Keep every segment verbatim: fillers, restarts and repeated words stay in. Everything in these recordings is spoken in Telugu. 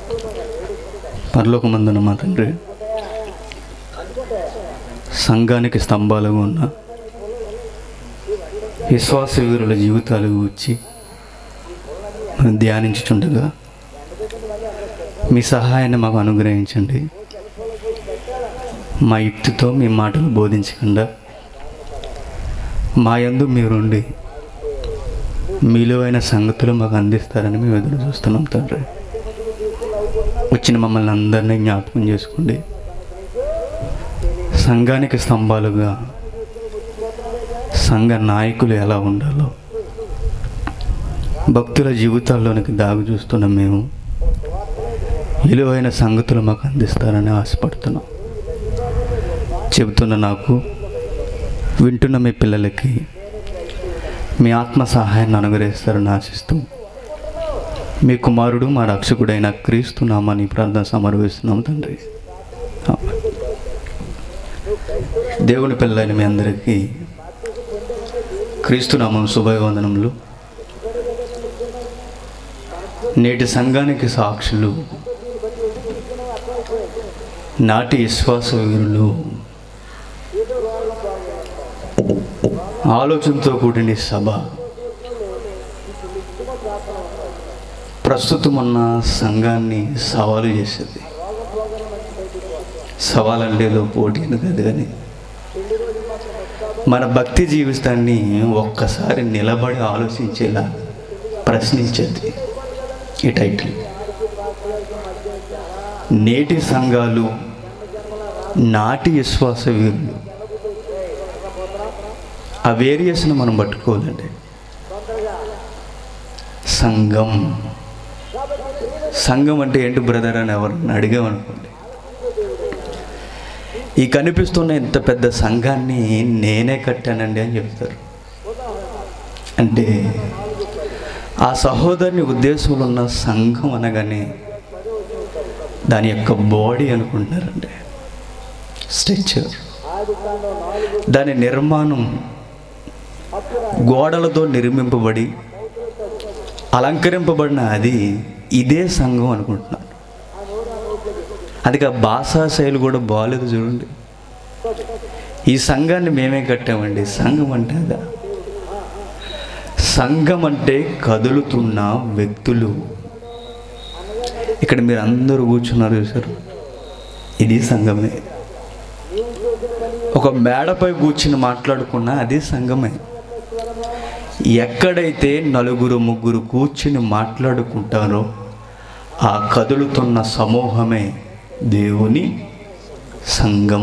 పరలోకమందున మా తండ్రి, సంఘానికి స్తంభాలుగా ఉన్న విశ్వాస వీరుల జీవితాలు వచ్చి మనం ధ్యానించుచుండగా మీ సహాయాన్ని మాకు అనుగ్రహించండి. మా యుక్తితో మీ మాటలు బోధించకుండా మా యందు మీరుండి మీలువైన సంగతులు మాకు అందిస్తారని మేము ఎదురు చూస్తున్నాం తండ్రి. వచ్చిన మమ్మల్ని అందరినీ జ్ఞాపకం చేసుకోండి. సంఘానికి స్తంభాలుగా సంఘ నాయకులు ఎలా ఉండాలో భక్తుల జీవితాల్లోనికి దాగు చూస్తున్న మేము విలువైన సంగతులు మాకు అందిస్తారని ఆశపడుతున్నాం. చెబుతున్న నాకు, వింటున్న మీ పిల్లలకి మీ ఆత్మ సహాయాన్ని అనుగ్రహిస్తారని ఆశిస్తూ మీ కుమారుడు మా రక్షకుడైన క్రీస్తు నామాన్ని ప్రార్థన సమర్పిస్తున్నాం తండ్రి. దేవుని పిల్లలైన మీ అందరికీ క్రీస్తు నామం శుభవందనములు. నేటి సంఘానికి సాక్షులు, నాటి విశ్వాస వీరులు, ఆలోచనతో కూడిన సభ, ప్రస్తుతం ఉన్న సంఘాన్ని సవాలు చేసేది. సవాలంటే ఏదో పోటీలు కాదు, కానీ మన భక్తి జీవితాన్ని ఒక్కసారి నిలబడి ఆలోచించేలా ప్రశ్నించేది ఈ టైటిల్. నేటి సంఘాలు, నాటి విశ్వాస వీరులు, ఆ వేరియేషన్ మనం పట్టుకోవాలండి. సంఘం సంఘం అంటే ఏంటి బ్రదర్ అని ఎవరిని అడిగామనుకోండి, ఈ కనిపిస్తున్న ఇంత పెద్ద సంఘాన్ని నేనే కట్టానండి అని చెప్తారు. అంటే ఆ సహోదరుని ఉద్దేశంలో ఉన్న సంఘం అనగానే దాని యొక్క బాడీ అనుకుంటున్నారండి, స్ట్రక్చర్, దాని నిర్మాణం గోడలతో నిర్మింపబడి అలంకరింపబడిన అది ఇదే సంఘం అనుకుంటున్నాను. అది భాషా శైలి కూడా బాగాలేదు చూడండి. ఈ సంఘాన్ని మేమే కట్టామండి. సంఘం అంటే అదా? సంఘం అంటే కదులుతున్న వ్యక్తులు. ఇక్కడ మీరు అందరూ కూర్చున్నారు చూసారు, ఇది సంఘమే. ఒక మేడపై కూర్చుని మాట్లాడుకున్నా అది సంఘమే. ఎక్కడైతే నలుగురు ముగ్గురు కూర్చుని మాట్లాడుకుంటారో ఆ కదులుతున్న సమూహమే దేవుని సంఘం.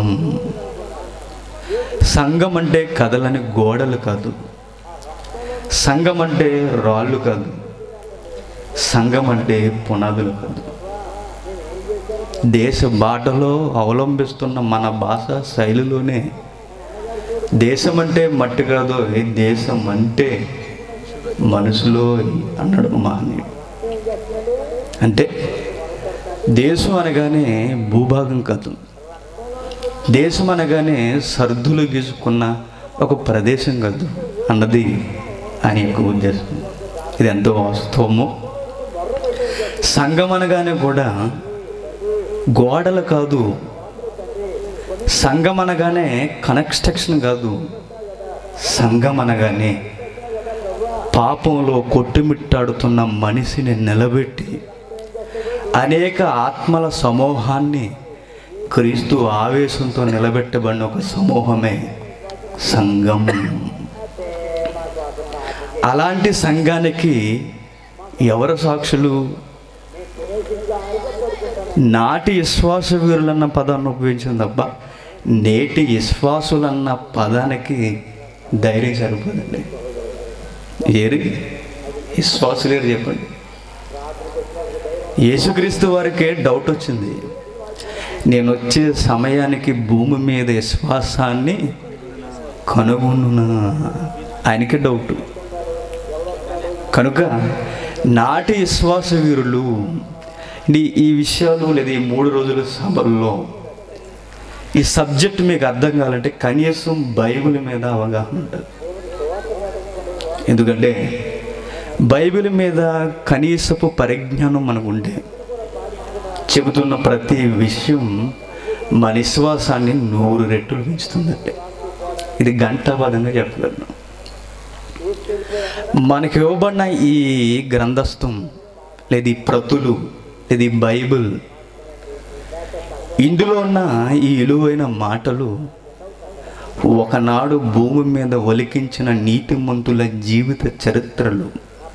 సంఘం అంటే కదలని గోడలు కాదు, సంఘం అంటే రాళ్ళు కాదు, సంఘం అంటే పునాదులు కాదు. దేశ బాటలో అవలంబిస్తున్న మన భాష శైలిలోనే దేశం అంటే మట్టి కాదు, దేశం అంటే మనసులో అన్నాడు మహనీయుడు. అంటే దేశం అనగానే భూభాగం కాదు, దేశం అనగానే సర్దులు గీసుకున్న ఒక ప్రదేశం కాదు అన్నది ఆయన యొక్క ఉద్దేశం. ఇది ఎంతో వాస్తవము. సంఘం అనగానే కూడా గోడలు కాదు, సంఘం అనగానే కన్స్ట్రక్షన్ కాదు, సంఘం అనగానే పాపంలో కొట్టుమిట్టాడుతున్న మనిషిని నిలబెట్టి అనేక ఆత్మల సమూహాన్ని క్రీస్తు ఆవేశంతో నిలబెట్టబడిన ఒక సమూహమే సంఘం. అలాంటి సంఘానికి ఎవరు సాక్షులు? నాటి విశ్వాస వీరులన్న పదాన్ని ఉపయోగించింది తప్ప నేటి విశ్వాసులన్న పదానికి ధైర్యం సరిపోదండి. ఏరి విశ్వాసులేరు చెప్పండి. యేసుక్రీస్తు వారికే డౌట్ వచ్చింది, నేను వచ్చే సమయానికి భూమి మీద విశ్వాసాన్ని కనుగొనునా? ఆయనకే డౌట్. కనుక నాటి విశ్వాస వీరులు ఈ విషయాలు లేదా ఈ మూడు రోజుల సభల్లో ఈ సబ్జెక్ట్ మీకు అర్థం కావాలంటే కనీసం బైబిల్ మీద అవగాహన ఉంటుంది. ఎందుకంటే బైబిల్ మీద కనీసపు పరిజ్ఞానం మనకు ఉంటే చెబుతున్న ప్రతి విషయం మన విశ్వాసాన్ని నూరు రెట్లు పెంచుతుందండి. ఇది ఘంటాపదంగా చెప్పగలను. మనకి ఇవ్వబడిన ఈ గ్రంథస్థం లేదా ఈ ప్రతులు లేదా ఈ బైబిల్, ఇందులో ఉన్న ఈ విలువైన మాటలు ఒకనాడు భూమి మీద ఒలికించిన నీతిమంతుల జీవిత చరిత్రలు.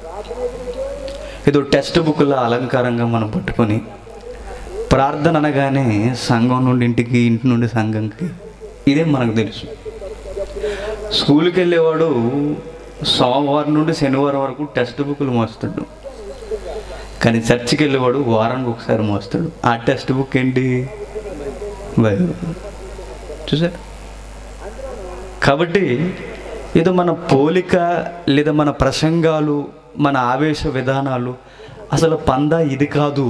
ఏదో టెక్స్ట్ బుక్ల అలంకారంగా మనం పట్టుకొని ప్రార్థన అనగానే సంఘం నుండి ఇంటికి, ఇంటి నుండి సంఘంకి, ఇదే మనకు తెలుసు. స్కూల్కి వెళ్ళేవాడు సోమవారం నుండి శనివారం వరకు టెక్స్ట్ బుక్లు మోస్తాడు, కానీ చర్చికి వెళ్ళేవాడు వారానికి ఒకసారి మోస్తాడు. ఆ టెక్స్ట్ బుక్ ఏంటి? బైబిల్. చూసారు? కాబట్టి ఏదో మన పోలిక లేదా మన ప్రసంగాలు, మన ఆవేశ విధానాలు అసలు పందా ఇది కాదు.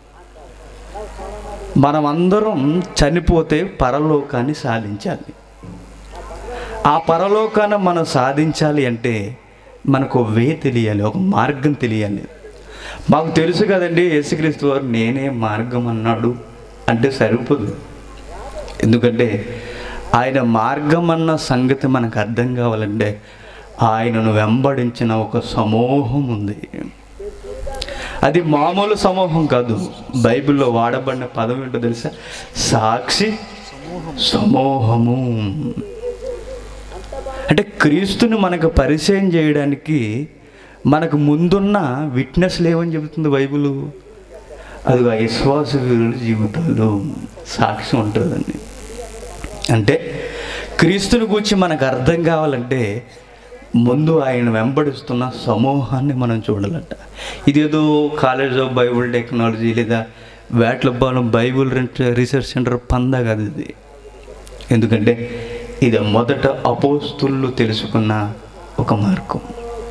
మనమందరం చనిపోతే పరలోకాన్ని సాధించాలి. ఆ పరలోకాన్ని మనం సాధించాలి అంటే మనకు వే తెలియాలి, ఒక మార్గం తెలియాలి. మాకు తెలుసు కదండి యేసుక్రీస్తు వారు నేనే మార్గం అన్నాడు అంటే సరిపోదు. ఎందుకంటే ఆయన మార్గం అన్న సంగతి మనకు అర్థం కావాలంటే ఆయనను వెంబడించిన ఒక సమూహం ఉంది. అది మామూలు సమూహం కాదు. బైబిల్లో వాడబడిన పదం ఏంటో తెలుసా? సాక్షి సమూహము. అంటే క్రీస్తుని మనకు పరిచయం చేయడానికి మనకు ముందున్న విట్నెస్లు ఏమని చెబుతుంది బైబిల్? అది విశ్వాస వీరుల జీవితాల్లో సాక్ష్యం ఉంటుందండి. అంటే క్రీస్తుని గురించి మనకు అర్థం కావాలంటే ముందు ఆయన వెంబడిస్తున్న సమూహాన్ని మనం చూడాలంట. ఇదేదో కాలేజ్ ఆఫ్ బైబుల్ టెక్నాలజీ లేదా వేట్లపాలెం బైబుల్ రీసెర్చ్ సెంటర్ పందా కాదు ఇది. ఎందుకంటే ఇది మొదట అపోస్తులు తెలుసుకున్న ఒక మార్గం.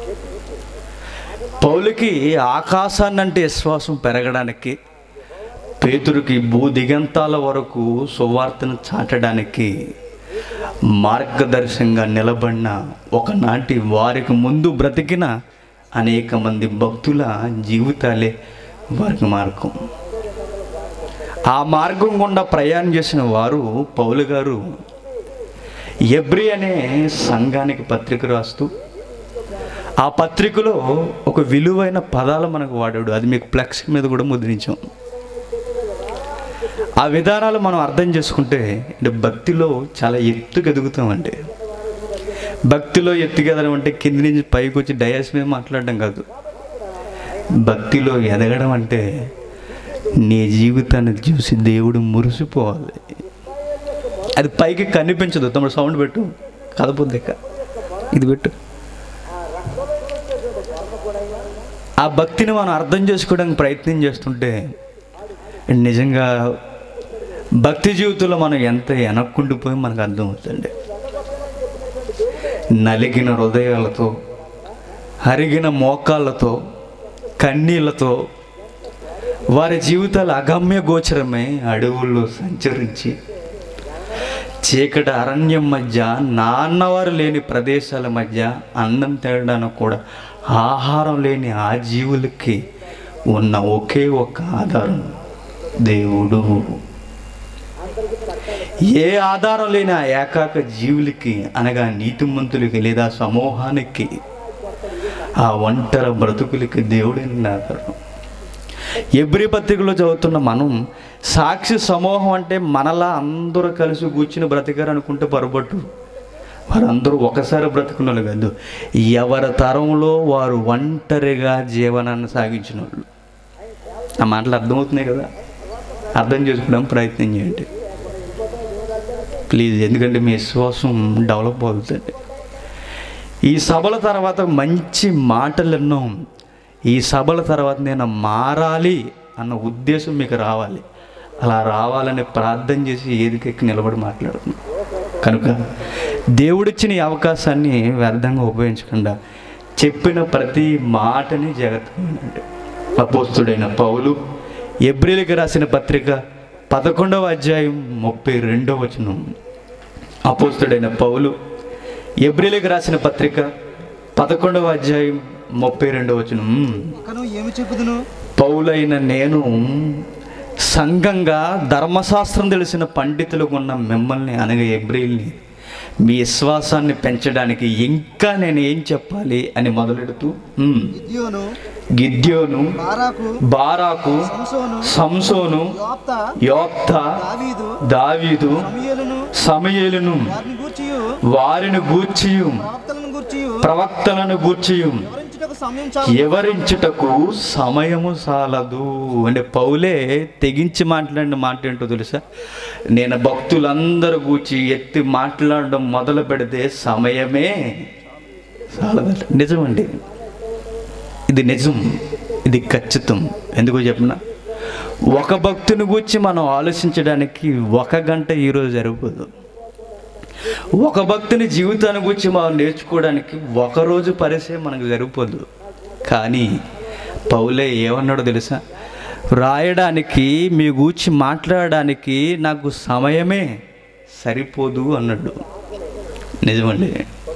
పౌలుకి ఆకాశాన్ని అంటే విశ్వాసం పెరగడానికి, పేతురుకి భూ దిగంతాల వరకు సువార్తను చాటడానికి మార్గదర్శకంగా నిలబడిన ఒకనాటి వారికి ముందు బ్రతికిన అనేక మంది భక్తుల జీవితాలే వారికి మార్గం. ఆ మార్గం గుండా ప్రయాణం చేసిన వారు పౌలు గారు ఎబ్రీ అనే సంఘానికి పత్రిక రాస్తూ ఆ పత్రికలో ఒక విలువైన పదాలు మనకు వాడాడు. అది మీకు ఫ్లెక్స్ మీద కూడా ముద్రించాం. ఆ విధానాలు మనం అర్థం చేసుకుంటే అంటే భక్తిలో చాలా ఎత్తుకు ఎదుగుతామండి. భక్తిలో ఎత్తుకెదడం అంటే కింది నుంచి పైకి వచ్చి డయాస్ మీద మాట్లాడడం కాదు. భక్తిలో ఎదగడం అంటే నీ జీవితాన్ని చూసి దేవుడు మురిసిపోవాలి. అది పైకి కనిపించదు. తమ్ముడు సౌండ్ పెట్టు, కదపొద్దిక ఇది పెట్టు. ఆ భక్తిని మనం అర్థం చేసుకోవడానికి ప్రయత్నం చేస్తుంటే నిజంగా భక్తి జీవితంలో మనం ఎంత వెనక్కుండిపోయి మనకు అర్థమవుతుంది. నలిగిన హృదయాలతో, హరిగిన మోకాళ్ళతో, కన్నీళ్లతో వారి జీవితాలు అగమ్య గోచరమై అడవుల్లో సంచరించి చీకటి అరణ్యం మధ్య, నాన్నవారు లేని ప్రదేశాల మధ్య అన్నం తినడానికి కూడా ఆహారం లేని ఆ జీవులకి ఉన్న ఒకే ఒక ఆధారం దేవుడు. ఏ ఆధారం లేని ఆ ఏకాక జీవులకి అనగా నీతిమంతులకి లేదా సమూహానికి, ఆ ఒంటరి బ్రతుకులకి దేవుడే ఆధారం. ఎబ్రీ పత్రికలో చదువుతున్న మనం సాక్షి సమూహం అంటే మనలా అందరూ కలిసి కూర్చుని బ్రతికారు అనుకుంటే పొరపాటు. వారందరూ ఒకసారి బ్రతుకున్న కాదు, ఎవరి తరంలో వారు ఒంటరిగా జీవనాన్ని సాగించిన వాళ్ళు. ఆ మాటలు అర్థమవుతున్నాయి కదా? అర్థం చేసుకోవడానికి ప్రయత్నం చేయండి ప్లీజ్. ఎందుకంటే మీ విశ్వాసం డెవలప్ అవుతుంది. ఈ సభల తర్వాత మంచి మాటలు ఎన్నో. ఈ సభల తర్వాత నేను మారాలి అన్న ఉద్దేశం మీకు రావాలి. అలా రావాలని ప్రార్థన చేసి ఏదికెక్కి నిలబడి మాట్లాడుతున్నాను. కనుక దేవుడిచ్చిన ఈ అవకాశాన్ని వ్యర్థంగా ఉపయోగించకుండా చెప్పిన ప్రతి మాటని జాగ్రత్తగా వినండి. అపోస్తుడైన పౌలు ఎబ్రీలకు రాసిన పత్రిక పదకొండవ అధ్యాయం ముప్పై రెండవ వచనం. అపోస్తుడైన పౌలు ఎబ్రీలకు రాసిన పత్రిక పదకొండవ అధ్యాయం ముప్పై రెండవ వచనం. పౌలైన నేను సంఘంగా ధర్మశాస్త్రం తెలిసిన పండితులకు ఉన్న మిమ్మల్ని అనగా హెబ్రీయుల్ని మీ విశ్వాసాన్ని పెంచడానికి ఇంకా నేను ఏం చెప్పాలి అని మొదలెడుతూ గిద్యోను, బారాకు, సంసోను, యోప్తా, దావీదు, సమూయేలును వారిని గూర్చి ప్రవక్తలను గూర్చి వివరించుటకు సమయము సాలదు. అంటే పౌలే తెగించి మాట్లాడిన మాట ఏంటో తెలుసా? నేను భక్తులందరూ గూర్చి ఎత్తి మాట్లాడడం మొదలు పెడితే సమయమే సాలదట. నిజమండి, ఇది నిజం, ఇది ఖచ్చితం. ఎందుకో చెప్పిన, ఒక భక్తుని గురించి మనం ఆలోచించడానికి ఒక గంట ఈరోజు సరిపోదు. ఒక భక్తుని జీవితాన్ని గురించి మనం నేర్చుకోవడానికి ఒకరోజు పరిసే మనకు సరిపోదు. కానీ పౌలే ఏమన్నాడో తెలుసా? రాయడానికి, మీ గూర్చి మాట్లాడడానికి నాకు సమయమే సరిపోదు అన్నాడు. నిజమండి,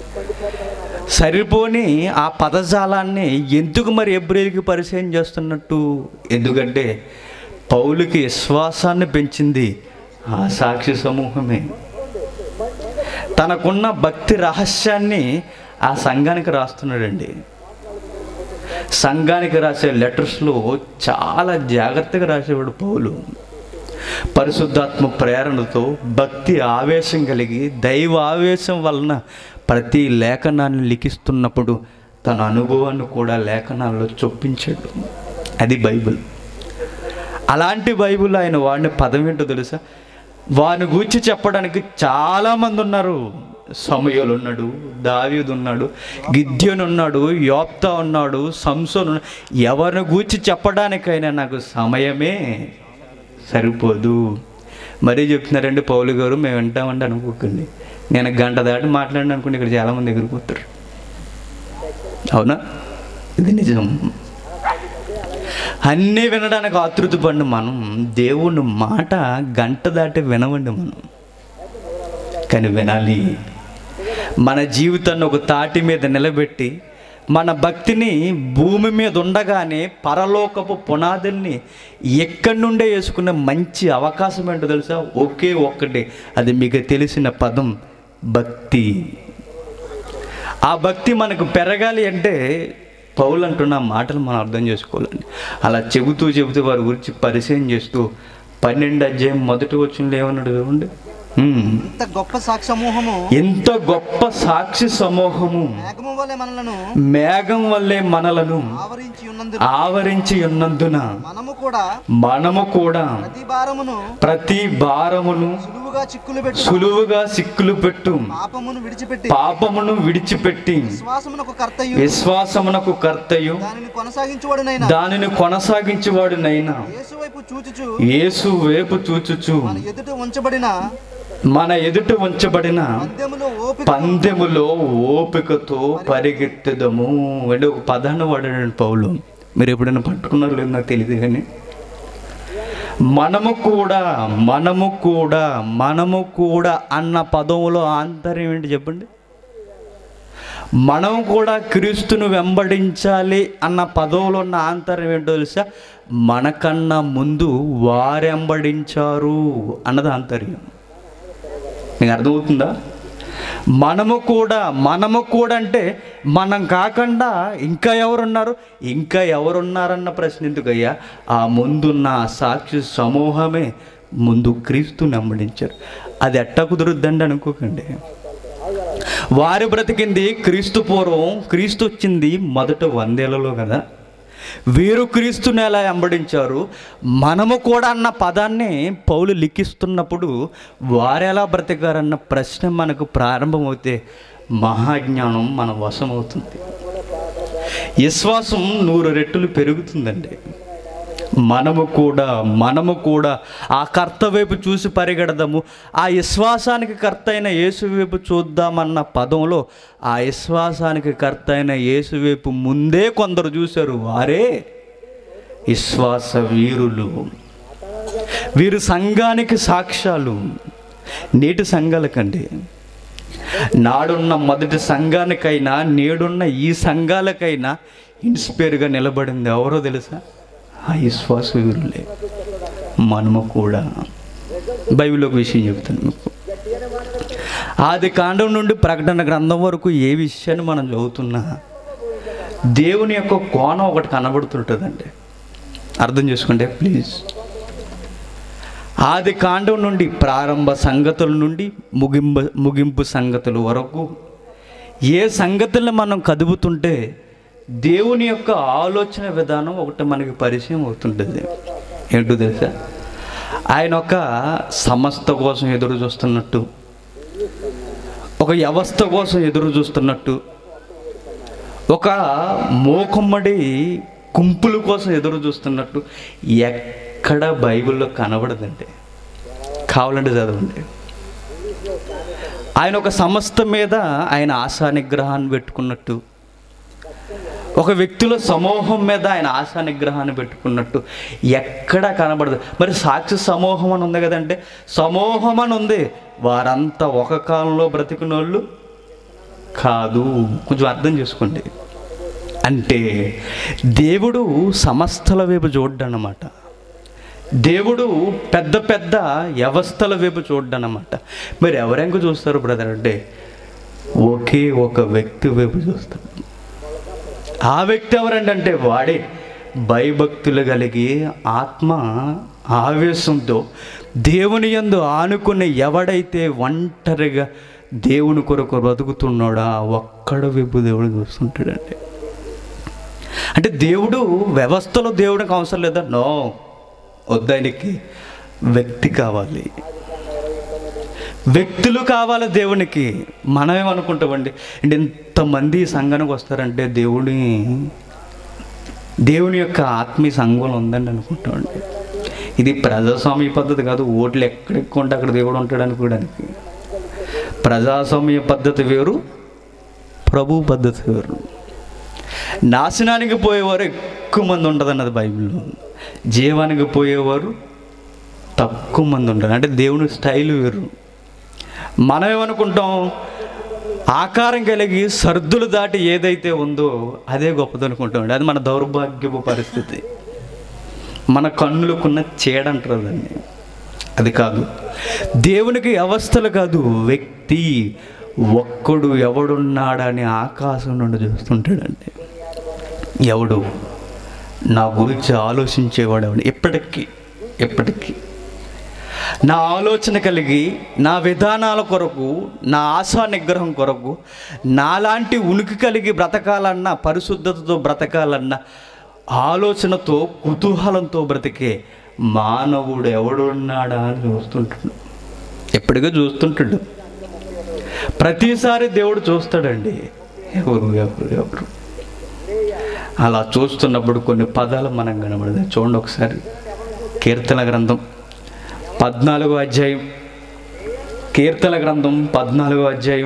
సరిపోని ఆ పదజాలాన్ని ఎందుకు మరి హెబ్రీయులకి పరిచయం చేస్తున్నట్టు? ఎందుకంటే పౌలుకి విశ్వాసాన్ని పెంచింది ఆ సాక్షి సమూహమే. తనకున్న భక్తి రహస్యాన్ని ఆ సంఘానికి రాస్తున్నాడండి. సంఘానికి రాసే లెటర్స్లో చాలా జాగ్రత్తగా రాసేవాడు పౌలు. పరిశుద్ధాత్మ ప్రేరణతో భక్తి ఆవేశం కలిగి దైవ ఆవేశం వలన ప్రతి లేఖనాన్ని లిఖిస్తున్నప్పుడు తన అనుభవాన్ని కూడా లేఖనాల్లో చొప్పించాడు. అది బైబిల్. అలాంటి బైబిల్ ఆయన వాడిన పదం ఏంటో తెలుసా? వాని గూర్చి చెప్పడానికి చాలామంది ఉన్నారు. సమూయేలు ఉన్నాడు, దావీదు ఉన్నాడు, గిద్యోను ఉన్నాడు, యోప్తా ఉన్నాడు, సంసోను ఉన్నాడు. ఎవరిని గూర్చి చెప్పడానికైనా నాకు సమయమే సరిపోదు. మరీ చెప్తున్నారండి పౌలు గారు, మేము వింటామండి అనుకోకండి. నేను గంట దాటి మాట్లాడిన అనుకోండి, ఇక్కడ చాలామంది ఎగిరిపోతారు. అవునా? ఇది నిజం. అన్నీ వినడానికి ఆతృత పడి మనం దేవుని మాట గంట దాటి వినవండి మనం. కానీ వినాలి. మన జీవితాన్ని ఒక తాటి మీద నిలబెట్టి మన భక్తిని భూమి మీద ఉండగానే పరలోకపు పునాదుల్ని ఎక్కడి నుండే వేసుకునే మంచి అవకాశం ఏంటో తెలుసా? ఒకే ఒక్కటి, అది మీకు తెలిసిన పదం భక్తి. ఆ భక్తి మనకు పెరగాలి అంటే పౌలు అంటున్న మాటలు మనం అర్థం చేసుకోవాలండి. అలా చెబుతూ చెబుతూ వారి గురించి పరిచయం చేస్తూ పన్నెండు అధ్యాయం మొదటి వచనంలో ఏమన్నాడు చూడండి. ఎంత గొప్ప సాక్షి సమూహము, ఎంత గొప్ప సాక్షి సమూహము మేఘము వలె మనలను మేఘం వల్లే మనలను ఆవరించి ఉన్నందున ఆవరించి ఉన్నందున మనము కూడా మనము కూడా ప్రతి భారమును ప్రతి భారమును సులువుగా చిక్కులు పెట్టు సులువుగా సిక్కులు పెట్టు పాపమును విడిచిపెట్టి పాపమును విడిచిపెట్టి విశ్వాసమునకు కర్తయు విశ్వాసమునకు కర్తయు దానిని కొనసాగించువాడునైనా దానిని కొనసాగించువాడునైనా యేసు వైపు చూచుచు యేసు వైపు చూచుచు మన ఎదుట ఉంచబడిన మన ఎదుట ఉంచబడిన పందెములో ఓపిక పందెములో ఓపికతో పరిగెత్తదము. అంటే ఒక పదాన్ని వాడాడు పౌలు. మీరు ఎప్పుడైనా పట్టుకున్నారో లేదు నాకు తెలియదు, కానీ మనము కూడా మనము కూడా మనము కూడా అన్న పదంలో ఆంతర్యం ఏంటి చెప్పండి? మనం కూడా క్రీస్తును వెంబడించాలి అన్న పదంలో ఉన్న ఆంతర్యం ఏంటో తెలుసా? మనకన్నా ముందు వారెంబడించారు అన్నది ఆంతర్యం. నీకు అర్థమవుతుందా? మనము కూడా మనము కూడా అంటే మనం కాకుండా ఇంకా ఎవరున్నారు, ఇంకా ఎవరున్నారన్న ప్రశ్న ఎందుకయ్యా? ఆ ముందున్న సాక్షి సమూహమే ముందు క్రీస్తుని వెంబడించారు. అది ఎట్టా కుదురుద్దండి అనుకోకండి. వారు బ్రతికింది క్రీస్తు పూర్వం, క్రీస్తు వచ్చింది మొదట వందేళ్లలో కదా. వీరు క్రీస్తుని ఎలా వెంబడించారు, మనము కూడా అన్న పదాన్ని పౌలు లిఖిస్తున్నప్పుడు వారెలా బ్రతికారన్న ప్రశ్న మనకు ప్రారంభమవుతే మహాజ్ఞానం మన వశమవుతుంది. విశ్వాసం నూరు రెట్లు పెరుగుతుందండి. మనము కూడా మనము కూడా ఆ కర్త వైపు చూసి పరిగెడదాము. ఆ విశ్వాసానికి కర్త అయిన యేసు వైపు చూద్దామన్న పదంలో ఆ విశ్వాసానికి కర్త అయిన యేసు వైపు ముందే కొందరు చూశారు. వారే విశ్వాస వీరులు. వీరు సంఘానికి సాక్ష్యాలు. నేటి సంఘాలకండి, నాడున్న మొదటి సంఘానికైనా నేడున్న ఈ సంఘాలకైనా ఇన్స్పైర్గా నిలబడింది ఎవరో తెలుసా? ఆ విశ్వాస వీరులే. మనము కూడా. బైబిల్లో ఒక విషయం చెప్తాను మీకు. ఆది కాండం నుండి ప్రకటన గ్రంథం వరకు ఏ విషయాన్ని మనం చదువుతున్నా దేవుని యొక్క కోణం ఒకటి కనబడుతుంటుందండి. అర్థం చేసుకోండి ప్లీజ్. ఆది కాండం నుండి ప్రారంభ సంగతుల నుండి ముగింపు ముగింపు సంగతుల వరకు ఏ సంగతులను మనం కదుపుతుంటే దేవుని యొక్క ఆలోచన విధానం ఒకటి మనకి పరిచయం అవుతుంటుంది. ఏంటో తెలుసా? ఆయన ఒక సంస్థ కోసం ఎదురు చూస్తున్నట్టు, ఒక వ్యవస్థ కోసం ఎదురు చూస్తున్నట్టు, ఒక మోకమ్మడి గుంపుల కోసం ఎదురు చూస్తున్నట్టు ఎక్కడ బైబిల్లో కనబడదండి. కావాలంటే చదవండి. ఆయన ఒక సంస్థ మీద ఆయన ఆశా నిగ్రహాన్ని పెట్టుకున్నట్టు, ఒక వ్యక్తుల సమూహం మీద ఆయన ఆశా నిగ్రహాన్ని పెట్టుకున్నట్టు ఎక్కడా కనబడదు. మరి సాక్షి సమూహం అని ఉంది కదంటే, సమూహం అని ఉంది, వారంతా ఒక కాలంలో బ్రతికిన వాళ్ళు కాదు. కొంచెం అర్థం చేసుకోండి. అంటే దేవుడు సమస్తల వైపు చూడ్డన్నమాట. దేవుడు పెద్ద పెద్ద వ్యవస్థల వైపు చూడ్డన్నమాట. మరి ఎవరెంక చూస్తారు బ్రదర్ అంటే, ఒకే ఒక వ్యక్తి వైపు చూస్తాడు. ఆ వ్యక్తి ఎవరంటే వాడే భయభక్తులు కలిగి ఆత్మ ఆవేశంతో దేవుని యందు ఆనుకుని ఎవడైతే ఒంటరిగా దేవుని కొరకు బ్రతుకుతున్నాడో ఒక్కడ వైపు దేవుడు చూస్తుంటాడండి. అంటే దేవుడు వ్యవస్థలో దేవుడికి అవసరం లేదా? నో, వద్దానికి వ్యక్తి కావాలి, వ్యక్తులు కావాలి దేవునికి. మనమేమనుకుంటామండి అంటే ఇంతమంది సంఘానికి వస్తారంటే దేవుడి దేవుని యొక్క ఆత్మీయ సంఘం ఉందండి అనుకుంటామండి. ఇది ప్రజాస్వామ్య పద్ధతి కాదు. ఓట్లు ఎక్కడెక్కువ ఉంటే అక్కడ దేవుడు ఉంటాడు అనుకోవడానికి. ప్రజాస్వామ్య పద్ధతి వేరు, ప్రభు పద్ధతి వేరు. నాశనానికి పోయేవారు ఎక్కువ మంది ఉంటుంది అన్నది బైబిల్లో. జీవానికి పోయేవారు తక్కువ మంది ఉంటారు. అంటే దేవుని స్టైల్ వేరు. మనం ఏమనుకుంటాం, ఆకారం కలిగి సర్దులు దాటి ఏదైతే ఉందో అదే గొప్పది అనుకుంటామండి. అది మన దౌర్భాగ్యపు పరిస్థితి. మన కన్నులకున్న చీడంటారు దాన్ని. అది కాదు. దేవునికి వ్యవస్థలు కాదు, వ్యక్తి ఒక్కడు ఎవడున్నాడని ఆకాశం నుండి చూస్తుంటాడండి. ఎవడు నా గురించి ఆలోచించేవాడు ఎవడు? ఎప్పటికీ ఎప్పటికీ నా ఆలోచన కలిగి నా విధానాల కొరకు, నా ఆశా నిగ్రహం కొరకు, నాలాంటి ఉనికి కలిగి బ్రతకాలన్నా, పరిశుద్ధతతో బ్రతకాలన్నా ఆలోచనతో కుతూహలంతో బ్రతికే మానవుడు ఎవడున్నాడా అని చూస్తుంటాడు. ఎప్పటికీ చూస్తుంటాడు. ప్రతిసారి దేవుడు చూస్తాడండి. ఎవరు ఎవరు ఎవరు అలా చూస్తున్నప్పుడు కొన్ని పదాలు మనం కనబడతాయి. చూడండి ఒకసారి. కీర్తన గ్రంథం పద్నాలుగో అధ్యాయం, కీర్తన గ్రంథం పద్నాలుగో అధ్యాయం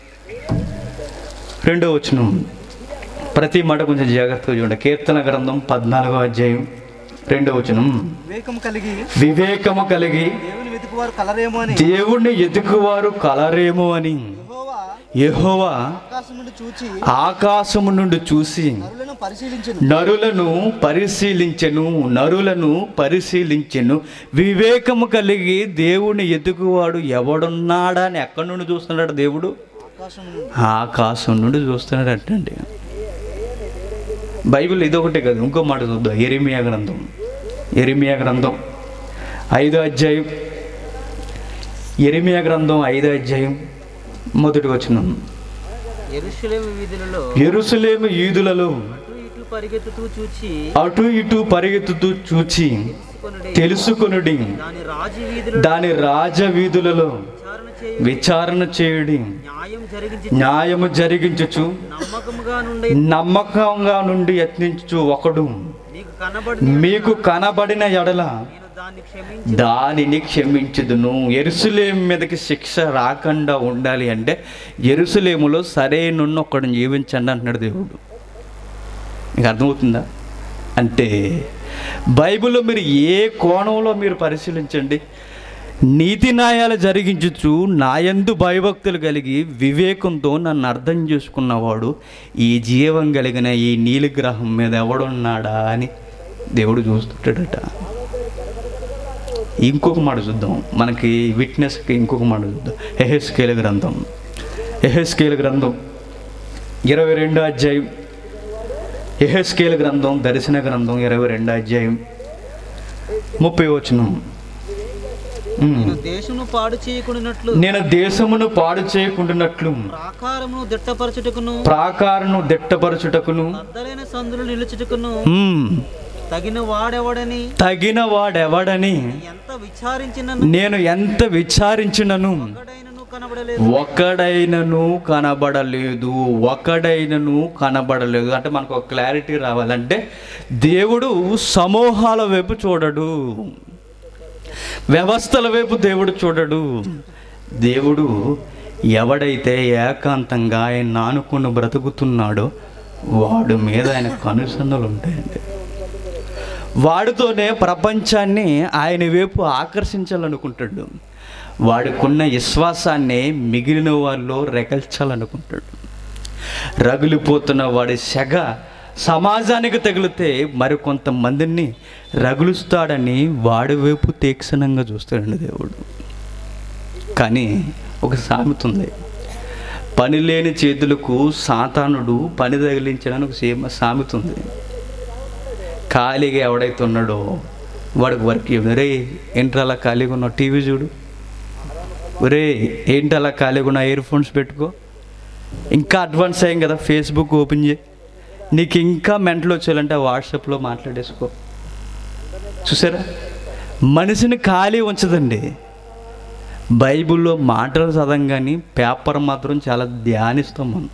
రెండో వచనం. ప్రతి మాట కొంచెం జాగ్రత్తగా చూడండి. కీర్తన గ్రంథం పద్నాలుగో అధ్యాయం రెండో వచనం. వివేకము కలిగి వివేకము కలిగి దేవుని వెతుకువారు కలరేమో అని దేవుణ్ణి ఎదుకువారు కలరేమో అని యెహోవా యెహోవా ఆకాశం నుండి చూచి ఆకాశము నుండి చూసి నరులను పరిశీలించెను నరులను పరిశీలించెను నరులను పరిశీలించెను వివేకము కలిగి దేవుని ఎదుగువాడు ఎవడున్నాడా అని ఎక్కడి నుండి చూస్తున్నాడు దేవుడు? ఆకాశం నుండి ఆకాశం నుండి చూస్తున్నాడు అంటండి. బైబిల్ ఇదొకటే కాదు, ఇంకో మాట చూద్దాం. యెరెమీయా గ్రంథం యెరెమీయా గ్రంథం ఐదో అధ్యాయం యెరెమీయా గ్రంథం ఐదో అధ్యాయం మొదటి వచనం. యెరూషలేము వీధులలో యెరూషలేము వీధులలో అటు ఇటు పరిగెత్తుతూ చూచి అటు ఇటు పరిగెత్తుతూ చూచి తెలుసుకొనుడి. తెలుసుకొనుడి దాని రాజు వీధులలో దాని రాజ వీధులలో విచారణ చేయ విచారణ చేయుడి న్యాయం జరిగించి న్యాయము జరిగించుచు నమ్మకముగా నుండి నమ్మకంగా నుండి యత్నించు ఒకడు నీకు కనబడి మీకు కనబడిన ఎడల నేను దాన్ని క్షమించి దానిని క్షమించుదును. యెరూషలేము మీదకి శిక్ష రాకుండా ఉండాలి అంటే యెరూషలేములో సరైన ఒక్కడు జీవించండి అంటున్నాడు దేవుడు. మీకు అర్థమవుతుందా? అంటే బైబిల్లో మీరు ఏ కోణంలో మీరు పరిశీలించండి, నీతి న్యాయాలు జరిగించుచు నాయందు భయభక్తులు కలిగి వివేకంతో నన్ను అర్థం చేసుకున్నవాడు ఈ జీవం కలిగిన ఈ నీలిగ్రహం మీద ఎవడున్నాడా అని దేవుడు చూస్తుంటాడట. ఇంకొక మాట చూద్దాం, మనకి విట్నెస్కి ఇంకొక మాట చూద్దాం. యెహెజ్కేలు గ్రంథం యెహెజ్కేలు గ్రంథం ఇరవై రెండో అధ్యాయం. యెహెజ్కేలు గ్రంథం దర్శన గ్రంథం ఇరవై రెండో అధ్యాయం ముప్పై వచనం. నేను దేశమును పాడు చేయకుండానట్లు నేను దేశమును పాడు చేయకుండానట్లు ప్రాకారమును దిట్టపరచుటకును ప్రాకారను దిట్టపరచుటకును అద్దలైన సందులు నిలుచుటకును మ్మ్. తగిన వాడెవడని తగిన వాడెవడని ఎంత విచారించినను నేను ఎంత విచారించినను ఒకడైనను కనబడలేదు. ఒకడైనను కనబడలేదు ఒకడైనను కనబడలేదు అంటే మనకు ఒక క్లారిటీ రావాలంటే దేవుడు సమూహాల వైపు చూడడు, వ్యవస్థల వైపు దేవుడు చూడడు. దేవుడు ఎవడైతే ఏకాంతంగా ఆయన ఆనుకుని బ్రతుకుతున్నాడో వాడి మీద ఆయన కనుసన్నలు ఉంటాయండి. వాడితోనే ప్రపంచాన్ని ఆయన వైపు ఆకర్షించాలనుకుంటాడు. వాడికున్న విశ్వాసాన్ని మిగిలిన వాళ్ళు రెగల్చాలనుకుంటాడు. రగిలిపోతున్న వాడి సెగ సమాజానికి తగిలితే మరికొంతమందిని రగులుస్తాడని వాడి వైపు తీక్షణంగా చూస్తాడండి దేవుడు. కానీ ఒక సామెత ఉంది, పని లేని చేతులకు సాతానుడు పని తగిలించడానికి ఒక సేమ సామెత ఉంది. ఖాళీగా ఎవడైతే ఉన్నాడో వాడికి వర్క్ ఇవ్వదు. రే ఏంటి అలా ఖాళీగా ఉన్నావు, టీవీ చూడు. ఒరే ఏంటి అలా ఖాళీగా ఉన్న ఇయర్ ఫోన్స్ పెట్టుకో. ఇంకా అడ్వాన్స్ అయ్యాం కదా, ఫేస్బుక్ ఓపెన్ చేయి. నీకు ఇంకా మెంటలు వచ్చేయాలంటే వాట్సాప్లో మాట్లాడేసుకో. చూసారా, మనిషిని ఖాళీ ఉంచదండి. బైబిల్లో మాటలు చదవం కానీ పేపర్ మాత్రం చాలా ధ్యానిస్తాం మనం.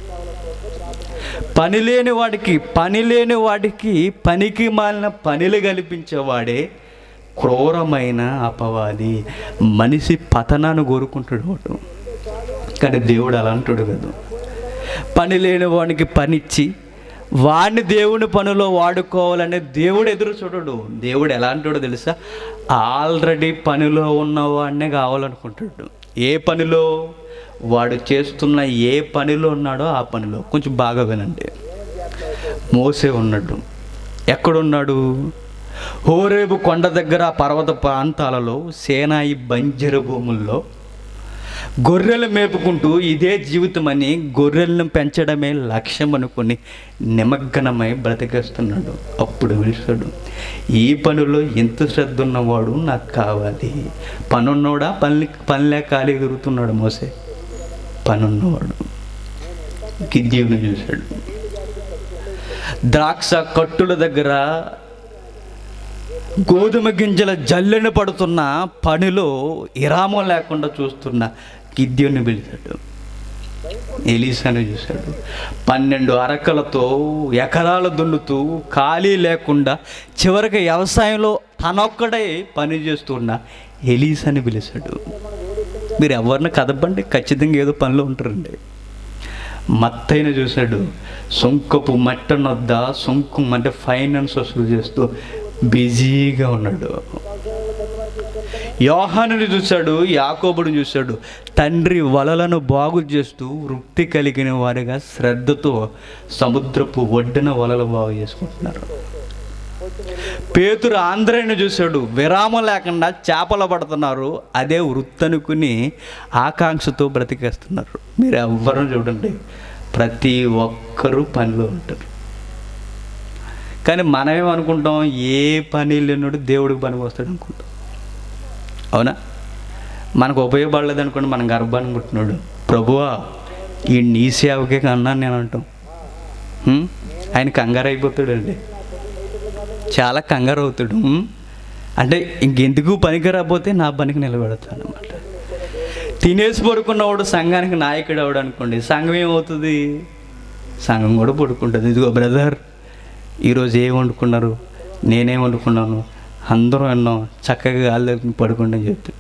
పని లేని వాడికి పని లేని వాడికి పనికి మాలిన పనులు కల్పించేవాడే క్రూరమైన అపవాది. మనిషి పతనాన్ని కోరుకుంటాడు వాడు, కానీ దేవుడు అలా అంటాడు కదా. పని లేని వాడికి పనిచ్చి వాడిని దేవుని పనిలో వాడుకోవాలనే దేవుడు ఎదురు చూడడు. దేవుడు ఎలా అంటాడో తెలుసా, ఆల్రెడీ పనిలో ఉన్నవాడినే కావాలనుకుంటాడు. ఏ పనిలో? వాడు చేస్తున్న ఏ పనిలో ఉన్నాడో ఆ పనిలో. కొంచెం బాగా వినండి. మోసే ఉన్నాడు. ఎక్కడున్నాడు? హోరేబు కొండ దగ్గర పర్వత ప్రాంతాలలో సేనాయి బంజరు భూముల్లో గొర్రెలు మేపుకుంటూ ఇదే జీవితం అని గొర్రెలను పెంచడమే లక్ష్యం అనుకుని నిమగ్నమై బ్రతికేస్తున్నాడు. అప్పుడు పిలిచాడు, ఈ పనిలో ఎంత శ్రద్ధ ఉన్నవాడు నాకు కావాలి. పనున్నోడా? పని పనిలే ఖాళీ తిరుగుతున్నాడు మోసే. పనున్నవాడు. గిద్యోను చూశాడు. ద్రాక్ష కట్టుల దగ్గర గోధుమ గింజల జల్లెన పడుతున్న పనిలో విరామం లేకుండా చూస్తున్న గిద్యోని పిలిచాడు. ఎలీసాను చూశాడు. పన్నెండు అరకలతో ఎకరాలు దున్నుతూ ఖాళీ లేకుండా చివరికి వ్యవసాయంలో తనొక్కడే పని చేస్తున్న ఎలీసాని పిలిచాడు. మీరు ఎవరిని కదపండి, ఖచ్చితంగా ఏదో పనిలో ఉంటారండి. మత్తైన చూశాడు. సొంకపు మట్టనొద్ద సొంకు అంటే ఫైనాన్స్ వసూలు చేస్తూ బిజీగా ఉన్నాడు. యోహానుని చూశాడు. యాకోబుని చూశాడు. తండ్రి వలలను బాగు చేస్తూ వృత్తి కలిగిన వారిగా శ్రద్ధతో సముద్రపు ఒడ్డున వలలు బాగు చేసుకుంటున్నారు. పేతురు ఆంధ్రాని చూశాడు. విరామం లేకుండా చేపలు పడుతున్నారు. అదే వృత్తి అనుకుని ఆకాంక్షతో బ్రతికేస్తున్నారు. మీరు ఎవ్వరూ చూడండి, ప్రతి ఒక్కరూ పనిలో ఉంటారు. కానీ మనమేమనుకుంటాం, ఏ పని లేనుడు దేవుడికి పనికి వస్తాడు అనుకుంటాం. అవునా? మనకు ఉపయోగపడలేదు అనుకోండి, మనం గర్భాన్ని పుట్టినాడు, ప్రభువా ఈ నీ సేవకే కన్నా నేను అంటాం. ఆయన కంగారు అయిపోతాడండి, చాలా కంగారు అవుతాడు. అంటే ఇంకెందుకు పనికి రాకపోతే నా పనికి నిలబెడతాను అనమాట. తినేసి పడుకున్నవాడు సంఘానికి నాయకుడు అవడు అనుకోండి, సంఘం ఏమవుతుంది? సంఘం కూడా పడుకుంటుంది. ఇదిగో బ్రదర్, ఈరోజు ఏం వండుకున్నారు, నేనేం వండుకున్నాను, అందరూ అన్నాం, చక్కగా గాలి దగ్గర పడుకోండి అని చెప్తాడు.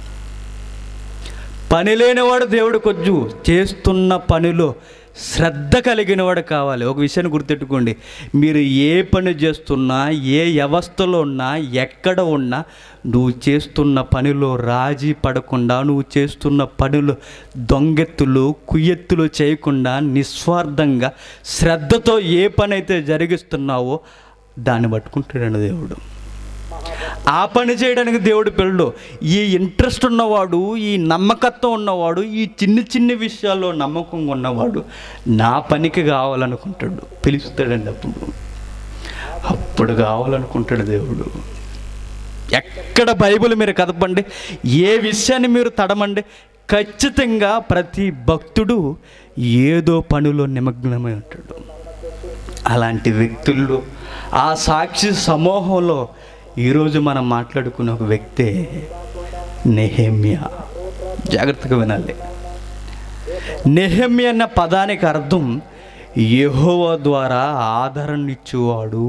పని లేనివాడు దేవుడు కొంచెం చేస్తున్న పనిలో శ్రద్ధ కలిగిన వాడు కావాలి. ఒక విషయాన్ని గుర్తెట్టుకోండి, మీరు ఏ పని చేస్తున్నా, ఏ వ్యవస్థలో ఉన్నా, ఎక్కడ ఉన్నా, నువ్వు చేస్తున్న పనిలో రాజీ పడకుండా, నువ్వు చేస్తున్న పనిలో దొంగెత్తులు కుయ్యెత్తులు చేయకుండా నిస్వార్థంగా శ్రద్ధతో ఏ పని అయితే జరిగిస్తున్నావో దాన్ని పట్టుకుంటాడు దేవుడు. ఆ పని చేయడానికి దేవుడు పిల్లడు. ఈ ఇంట్రెస్ట్ ఉన్నవాడు, ఈ నమ్మకత్వం ఉన్నవాడు, ఈ చిన్ని చిన్ని విషయాల్లో నమ్మకంగా ఉన్నవాడు నా పనికి కావాలనుకుంటాడు, పిలుస్తాడండి. అప్పుడు అప్పుడు కావాలనుకుంటాడు దేవుడు. ఎక్కడ బైబిల్ మీరు కదపండి, ఏ విషయాన్ని మీరు తడమండి, ఖచ్చితంగా ప్రతి భక్తుడు ఏదో పనిలో నిమగ్నమై ఉంటాడు. అలాంటి వ్యక్తుల్లో, ఆ సాక్షి సమూహంలో ఈరోజు మనం మాట్లాడుకున్న ఒక వ్యక్తే నెహెమ్యా. జాగ్రత్తగా వినాలి. నెహెమ్యా అన్న పదానికి అర్థం యెహోవా ద్వారా ఆదరణ ఇచ్చేవాడు.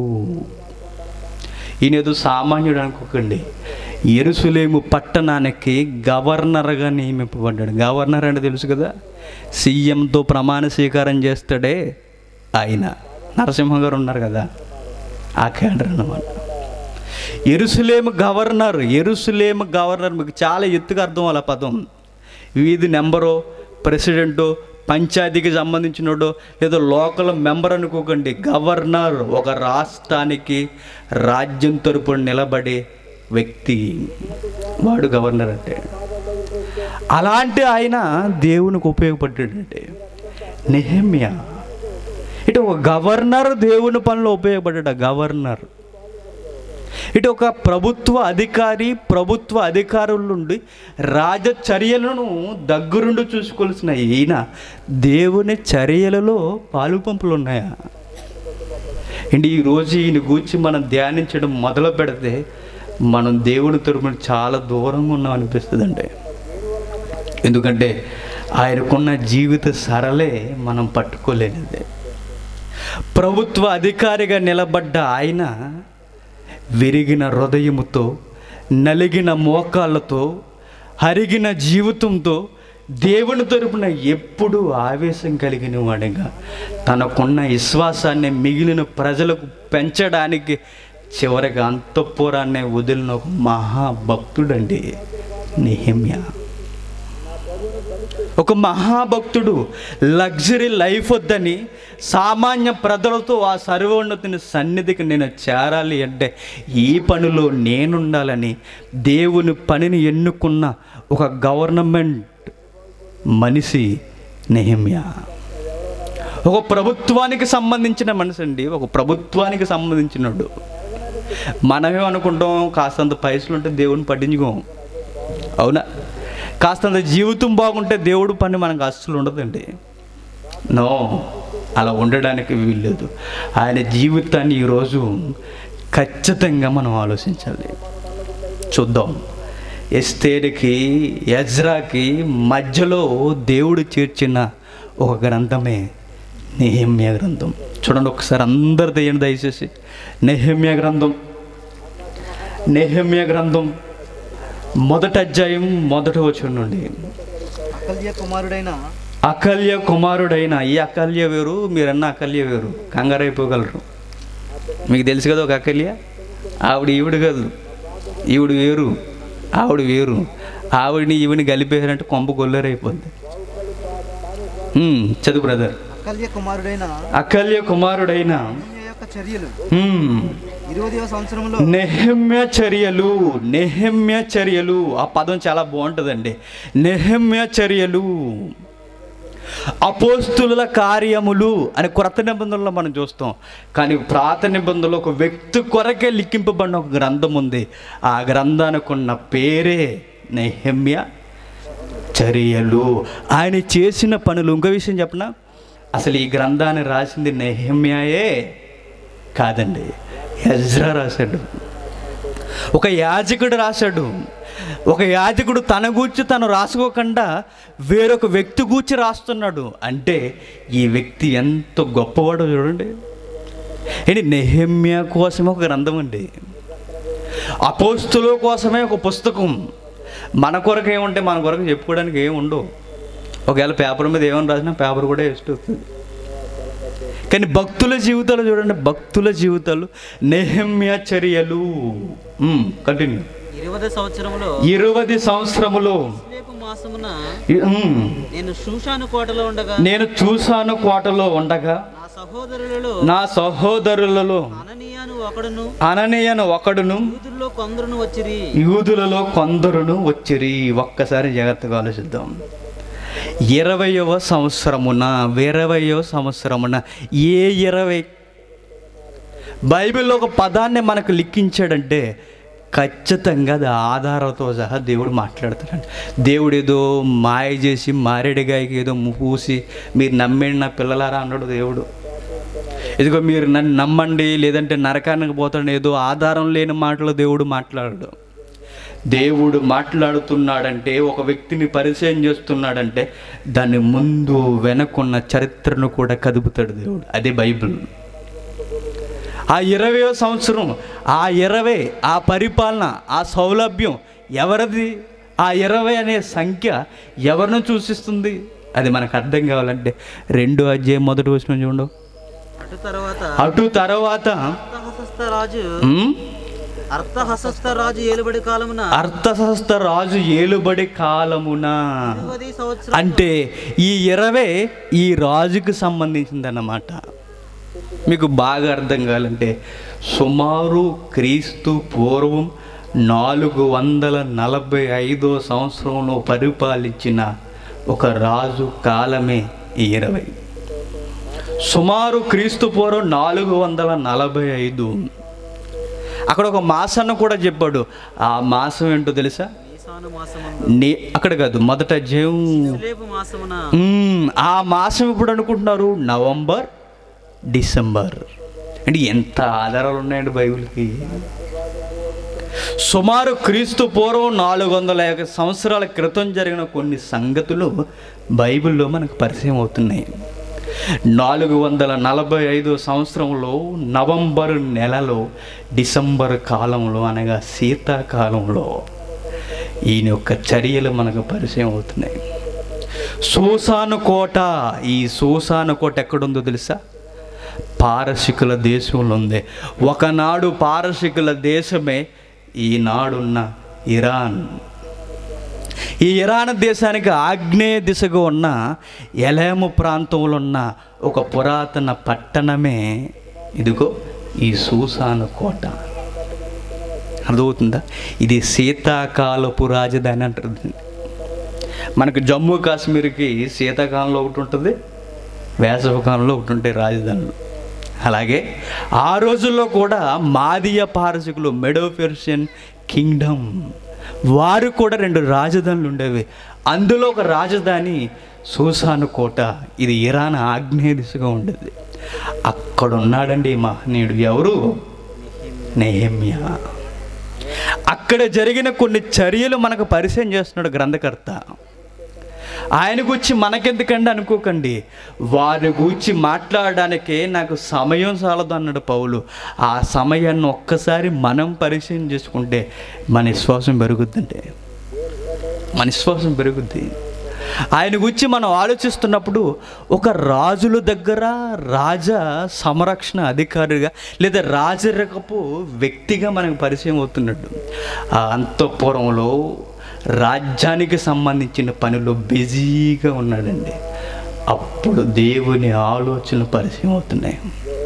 ఈయనేదో సామాన్యుడు అనుకోకండి. యెరూషలేము పట్టణానికి గవర్నర్గా నియమింపబడ్డాడు. గవర్నర్ అంటే తెలుసు కదా, సీఎంతో ప్రమాణ స్వీకారం చేస్తాడే ఆయన. నరసింహ గారు ఉన్నారు కదా, ఆ కేడర్ అన్నమాట. యెరూషలేము గవర్నర్. యెరూషలేము గవర్నర్ మీకు చాలా ఎత్తుగా అర్థం వాళ్ళ పదం. వీధి నెంబరో, ప్రెసిడెంటో, పంచాయతీకి సంబంధించినోడో, ఏదో లోకల్ మెంబర్ అనుకోకండి. గవర్నర్, ఒక రాష్ట్రానికి రాజ్యం తరపున నిలబడే వ్యక్తి, వాడు గవర్నర్ అంటే. అలాంటి ఆయన దేవునికి ఉపయోగపడ్డాడంటే నెహెమ్యా. ఇటు ఒక గవర్నర్ దేవుని పనిలో ఉపయోగపడ్డాడు. గవర్నర్ ఇటు ఒక ప్రభుత్వ అధికారి, ప్రభుత్వ అధికారుల నుండి రాజచర్యలను దగ్గరుండి చూసుకోవాల్సిన ఈయన దేవుని చర్యలలో పాలు పంపులు ఉన్నాయా అండి? ఈరోజు ఈయన గూర్చి మనం ధ్యానించడం మొదలు పెడితే మనం దేవుని తరపున చాలా దూరంగా ఉన్నాం అనిపిస్తుందండి. ఎందుకంటే ఆయనకున్న జీవిత సరళే మనం పట్టుకోలేనిదే. ప్రభుత్వ అధికారిగా నిలబడ్డ ఆయన విరిగిన హృదయముతో, నలిగిన మోకాళ్ళతో, హరిగిన జీవితంతో దేవుని తరపున ఎప్పుడు ఆవేశం కలిగిన వాడిగా తనకున్న విశ్వాసాన్ని మిగిలిన ప్రజలకు పెంచడానికి చివరికి అంతఃపురాన్ని వదిలిన ఒక మహాభక్తుడండి నెహెమ్యా. ఒక మహాభక్తుడు. లగ్జరీ లైఫ్ వద్దని సామాన్య ప్రజలతో ఆ సర్వోన్నతుని సన్నిధికి నేను చేరాలి అంటే ఈ పనిలో నేనుండాలని దేవుని పనిని ఎన్నుకున్న ఒక గవర్నమెంట్ మనిషి నెహెమ్యా. ఒక ప్రభుత్వానికి సంబంధించిన మనిషి అండి. ఒక ప్రభుత్వానికి సంబంధించినడు. మనమే అనుకుంటాం కాస్తంత పైసలు ఉంటే దేవుని పట్టించుకోం, అవునా? కాస్తంత జీవితం బాగుంటే దేవుడు పని మనకు అస్సలు ఉండదండి. నో, అలా ఉండడానికి వీల్లేదు. ఆయన జీవితాన్ని ఈరోజు ఖచ్చితంగా మనం ఆలోచించాలి. చూద్దాం. ఎస్తేరుకి, ఎజ్రాకి మధ్యలో దేవుడు చేర్చిన ఒక గ్రంథమే నెహెమ్యా గ్రంథం. చూడండి ఒకసారి, అందరు తీయండి దయచేసి. నెహెమ్యా గ్రంథం, నెహెమ్యా గ్రంథం మొదటి అధ్యాయం మొదటి వచనం నుండి. అకల్య కుమారుడైన అకల్య కుమారుడైన ఈ అకల్య వేరు, మీరన్న అకల్య వేరు, కంగారైపోగలరు. మీకు తెలుసు కదా ఒక అకల్య. ఆవిడ ఈవిడ కాదు, ఈవిడ వేరు, ఆవిడ వేరు. ఆవిడని ఈవిని కలిపేయారంటే కొంప గొల్లరైపోద్ది. చదువు బ్రదర్. అకల్య కుమారుడైన అకల్య కుమారుడైన యొక్క చర్యలు ఇరవదవ సంవత్సరంలో నెహెమ్యా చర్యలు. నెహెమ్యా చర్యలు ఆ పదం చాలా బాగుంటుందండి. నెహెమ్యా చర్యలు, అపోస్తుల కార్యములు అని క్రొత్త నిబంధనలో మనం చూస్తాం. కానీ పాత నిబంధనలో ఒక వ్యక్తి కొరకే లిఖింపబడిన ఒక గ్రంథం ఉంది. ఆ గ్రంథానికి ఉన్న పేరే నెహెమ్యా చర్యలు. ఆయన చేసిన పనులు. ఇంకో విషయం చెప్పనా, అసలు ఈ గ్రంథాన్ని రాసింది నెహెమ్యాయే కాదండి, ఎజ్రా రాశాడు. ఒక యాజకుడు రాశాడు. ఒక యాజకుడు తన గూర్చి తను రాసుకోకుండా వేరొక వ్యక్తి గూర్చి రాస్తున్నాడు. అంటే ఈ వ్యక్తి ఎంత గొప్పవాడో చూడండి. ఏంటి, నెహెమ్యా కోసమే ఒక గ్రంథం అండి, అపోస్తుల కోసమే ఒక పుస్తకం. మన కొరకు ఏముంటే మన కొరకు చెప్పుకోవడానికి ఏమి ఉండవు. ఒకవేళ పేపర్ మీద ఏమని రాసినా పేపర్ కూడా వేస్ట్ అవుతుంది. కానీ భక్తుల జీవితాలు చూడండి, భక్తుల జీవితాలు. నెహెమ్యా చర్యలు. కంటిన్యూ. ఇరవై సంవత్సరములో ఇరవై సంవత్సరములో మాసమున నేను షూషాను కోటలో ఉండగా నేను చూశాను కోటలో ఉండగా నా సహోదరులలో నా సహోదరులలో హననీయాను ఒకడును అననీయను ఒకడును యూదుల్లో కొందరును వచ్చిరి. యూదులలో కొందరును వచ్చిరి. ఒక్కసారి జాగ్రత్తగా ఆలోచిద్దాం. ఇరవయవ సంవత్సరమున ఇరవయవ సంవత్సరమున ఏ ఇరవై బైబిల్లో ఒక పదాన్ని మనకు లిఖించాడంటే ఖచ్చితంగా అది ఆధారంతో సహా దేవుడు మాట్లాడుతున్నాడు. దేవుడు ఏదో మాయ చేసి మారేడుగాయకి ఏదో పూసి మీరు నమ్మండి నా పిల్లలారా అన్నాడు దేవుడు. ఇదిగో మీరు నన్ను నమ్మండి లేదంటే నరకానికి పోతాడు ఏదో ఆధారం లేని మాటలు దేవుడు మాట్లాడడు. దేవుడు మాట్లాడుతున్నాడంటే ఒక వ్యక్తిని పరిచయం చేస్తున్నాడంటే దాని ముందు వెనకున్న చరిత్రను కూడా కదుపుతాడు దేవుడు. అదే బైబిల్. ఆ ఇరవయో సంవత్సరం, ఆ ఇరవై, ఆ పరిపాలన, ఆ సౌలభ్యం ఎవరిది? ఆ ఇరవై అనే సంఖ్య ఎవరిని సూచిస్తుంది? అది మనకు అర్థం కావాలంటే రెండు అధ్యాయం మొదటి వచనం చూడండి. అటు తర్వాత అటు తర్వాత అర్థహస్త రాజు అర్థహస్త రాజు ఏలుబడి కాలమున అర్థహస్త రాజు ఏలుబడి కాలమున ఇరవై సంవత్సరం అంటే ఈ ఇరవై ఈ రాజుకు సంబంధించిందన్నమాట. మీకు బాగా అర్థం కావాలంటే సుమారు క్రీస్తు పూర్వం నాలుగు వందల నలభై ఐదో సంవత్సరంలో పరిపాలించిన ఒక రాజు కాలమే ఈ ఇరవై. సుమారు క్రీస్తు పూర్వం నాలుగు వందల నలభై ఐదు. అక్కడ ఒక మాసాన్ని కూడా చెప్పాడు. ఆ మాసం ఏంటో తెలుసా? నీసాను మాసమందు నీ అక్కడ కాదు, మొదట అధ్యాయం. రేపు మాసమున మ్మ్, ఆ మాసం ఇప్పుడు అనుకుంటున్నారు నవంబర్ డిసెంబర్. అంటే ఎంత ఆధారాలు ఉన్నాయండి బైబిల్కి. సుమారు క్రీస్తు పూర్వం నాలుగు వందల యాభై సంవత్సరాల క్రితం జరిగిన కొన్ని సంగతులు బైబిల్లో మనకు పరిచయం అవుతున్నాయి. నాలుగు వందల నలభై ఐదు సంవత్సరంలో నవంబర్ నెలలో డిసెంబర్ కాలంలో అనగా శీతాకాలంలో ఈయన యొక్క చర్యలు మనకు పరిచయం అవుతున్నాయి. సూసాను కోట. ఈ సూసాను కోట ఎక్కడుందో తెలుసా? పారసికుల దేశంలో ఉంది. ఒకనాడు పారసికుల దేశమే ఈనాడున్న ఇరాన్. ఈ ఇరాన్ దేశానికి ఆగ్నేయ దిశగా ఉన్న ఎలేము ప్రాంతంలో ఉన్న ఒక పురాతన పట్టణమే ఇదిగో ఈ సూసాను కోట. అర్థమవుతుందా? ఇది శీతాకాలపు రాజధాని అంటారు. మనకు జమ్మూ కాశ్మీర్కి శీతాకాలంలో ఒకటి ఉంటుంది, వేసవికాలంలో ఒకటి ఉంటాయి రాజధానులు. అలాగే ఆ రోజుల్లో కూడా మాదియ పారసికులు, మెడో పెర్షియన్ కింగ్డమ్, వారు కూడా రెండు రాజధానులు ఉండేవి. అందులో ఒక రాజధాని సూసాను కోట. ఇది ఇరాన్ ఆగ్నేయ దిశగా ఉండేది. అక్కడ ఉన్నాడండి ఈ మహనీయుడు. ఎవరు? నెహెమ్యా. అక్కడ జరిగిన కొన్ని చర్యలు మనకు పరిచయం చేస్తున్నాడు గ్రంథకర్త. ఆయన గురించి మనకెందుకండి అనుకోకండి, వారి గురించి మాట్లాడడానికే నాకు సమయం చాలదు అన్నాడు పౌలు. ఆ సమయాన్ని ఒక్కసారి మనం పరిచయం చేసుకుంటే మన విశ్వాసం పెరుగుద్దంటే మన విశ్వాసం పెరుగుద్ది. ఆయన గురించి మనం ఆలోచిస్తున్నప్పుడు ఒక రాజుల దగ్గర రాజ సంరక్షణ అధికారిగా లేదా రాజరికపు వ్యక్తిగా మనకు పరిచయం అవుతున్నాడు. ఆ అంతఃపురంలో రాజ్యానికి సంబంధించిన పనిలో బిజీగా ఉన్నాడండి. అప్పుడు దేవుని ఆలోచనలు పరిచయం అవుతున్నాయి.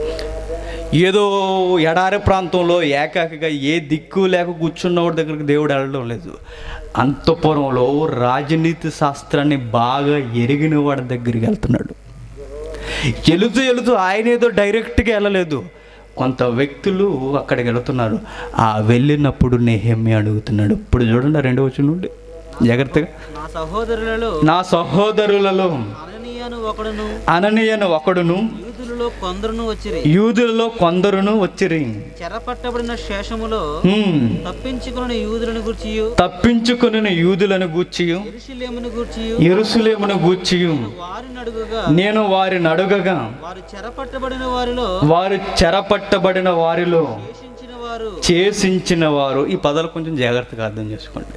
ఏదో ఎడారి ప్రాంతంలో ఏకాకిగా ఏ దిక్కు లేక కూర్చున్నవాడి దగ్గరికి దేవుడు వెళ్ళడం లేదు. అంతఃపురంలో రాజనీతి శాస్త్రాన్ని బాగా ఎరిగిన వాడి దగ్గరికి వెళ్తున్నాడు. వెళుతూ వెళుతూ ఆయన ఏదో డైరెక్ట్గా వెళ్ళలేదు, కొంత వ్యక్తులు అక్కడికి వెళుతున్నారు. ఆ వెళ్ళినప్పుడు నెహెమ్యా అడుగుతున్నాడు. ఇప్పుడు చూడండి రెండో వచనం నుండి జాగ్రత్తగా. నా సహోదరులలో నా సహోదరులలో అననీయను ఒకడును అననీయను ఒకడును యూదులలో కొందరును వచ్చిరి. యూదులలో కొందరును వచ్చిరి. చెరపట్టబడిన శేషములో హ్మ్. తప్పించుకుని యూదులను గూర్చియు తప్పించుకుని యూదులను గూర్చియు యెరూషలేమును గూర్చియు యెరూషలేమును గూర్చియు వారిని అడుగగా నేను వారిని అడుగగా వారు చెరపట్టబడిన వారిలో వారు చెరపట్టబడిన వారిలో శేషించిన వారు చేసించిన వారు. ఈ పదాలు కొంచెం జాగ్రత్తగా అర్థం చేసుకోండి.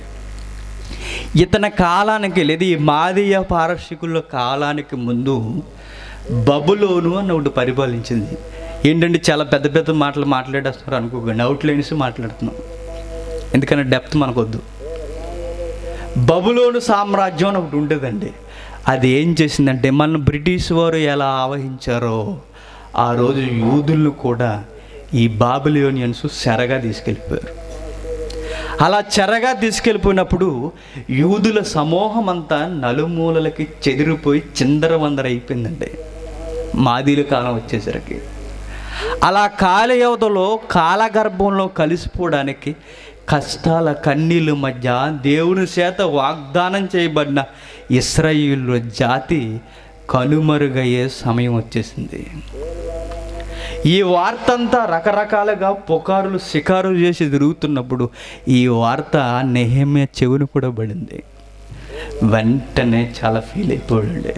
ఇతని కాలానికి లేదా ఈ మాదీయ పారసికుల కాలానికి ముందు బబులోను అని ఒకటి పరిపాలించింది. ఏంటంటే చాలా పెద్ద పెద్ద మాటలు మాట్లాడేస్తున్నారు అనుకోకండి, అవుట్లైన్స్ మాట్లాడుతున్నాం, ఎందుకంటే డెప్త్ మనకొద్దు. బబులోను సామ్రాజ్యం అని ఒకటి ఉండేదండి. అది ఏం చేసిందంటే మన బ్రిటిష్ వారు ఎలా ఆవహించారో ఆ రోజు యూదులను కూడా ఈ బాబిలోనియన్స్ చెరగా తీసుకెళ్ళిపోయారు. అలా చెరగా తీసుకెళ్ళిపోయినప్పుడు యూదుల సమూహం అంతా నలుమూలలకి చెదిరిపోయి చిందరవందర అయిపోయిందండి మాదీల కాలం వచ్చేసరికి. అలా కాలయోధలో కాలగర్భంలో కలిసిపోవడానికి కష్టాల కన్నీళ్ళ మధ్య దేవుని చేత వాగ్దానం చేయబడిన ఇశ్రాయేలు జాతి కనుమరుగయ్యే సమయం వచ్చేసింది. ఈ వార్త అంతా రకరకాలుగా పుకారులు షికారులు చేసి తిరుగుతున్నప్పుడు ఈ వార్త నెహెమ్యా చెవును కూడా పడింది. వెంటనే చాలా ఫీల్ అయిపోయాడు.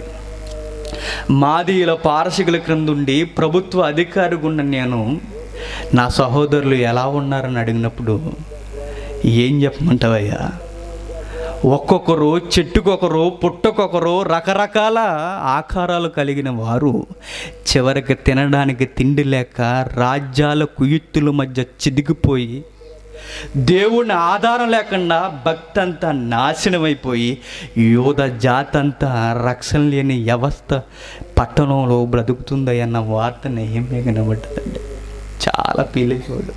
మాదీయుల పారసికుల క్రిందుండి ప్రభుత్వ అధికారిగా ఉన్న నేను నా సహోదరులు ఎలా ఉన్నారని అడిగినప్పుడు ఏం చెప్పమంటావయ్యా, ఒక్కొక్కరు చెట్టుకొకరు పుట్టకొకరు రకరకాల ఆకారాలు కలిగిన వారు చివరికి తినడానికి తిండి లేక రాజ్యాల కుయుత్తుల మధ్య చిదిగిపోయి దేవుని ఆధారం లేకుండా భక్తి అంతా నాశనమైపోయి యోధ జాతి అంతా రక్షణ లేని వ్యవస్థ పట్టణంలో బ్రతుకుతుందన్న వార్త నెహెమ్యా కనబడ్డదండి. చాలా పీలిపోయాడు.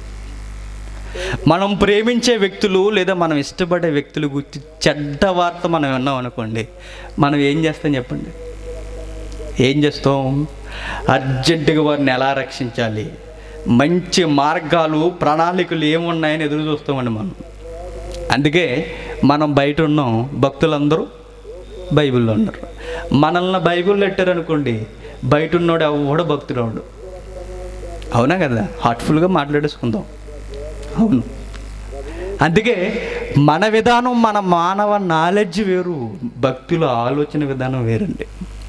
మనం ప్రేమించే వ్యక్తులు లేదా మనం ఇష్టపడే వ్యక్తుల గురించి చెడ్డ వార్త మనం విన్నాం అనుకోండి, మనం ఏం చేస్తాం చెప్పండి? ఏం చేస్తాం? అర్జెంటుగా వారిని ఎలా రక్షించాలి, మంచి మార్గాలు ప్రణాళికలు ఏమున్నాయని ఎదురు చూస్తామండి మనం. అందుకే మనం బయట ఉన్నాం, భక్తులందరూ బైబిల్లో ఉన్నారు. మనల్ని బైబిల్లో పెట్టారనుకోండి, బయట ఉన్నాడు ఎవడో భక్తుడు అవడు. అవునా కదా? హార్ట్ఫుల్గా మాట్లాడేసుకుందాం. అవును. అందుకే మన విధానం, మన మానవ నాలెడ్జ్ వేరు, భక్తుల ఆలోచన విధానం వేరండి.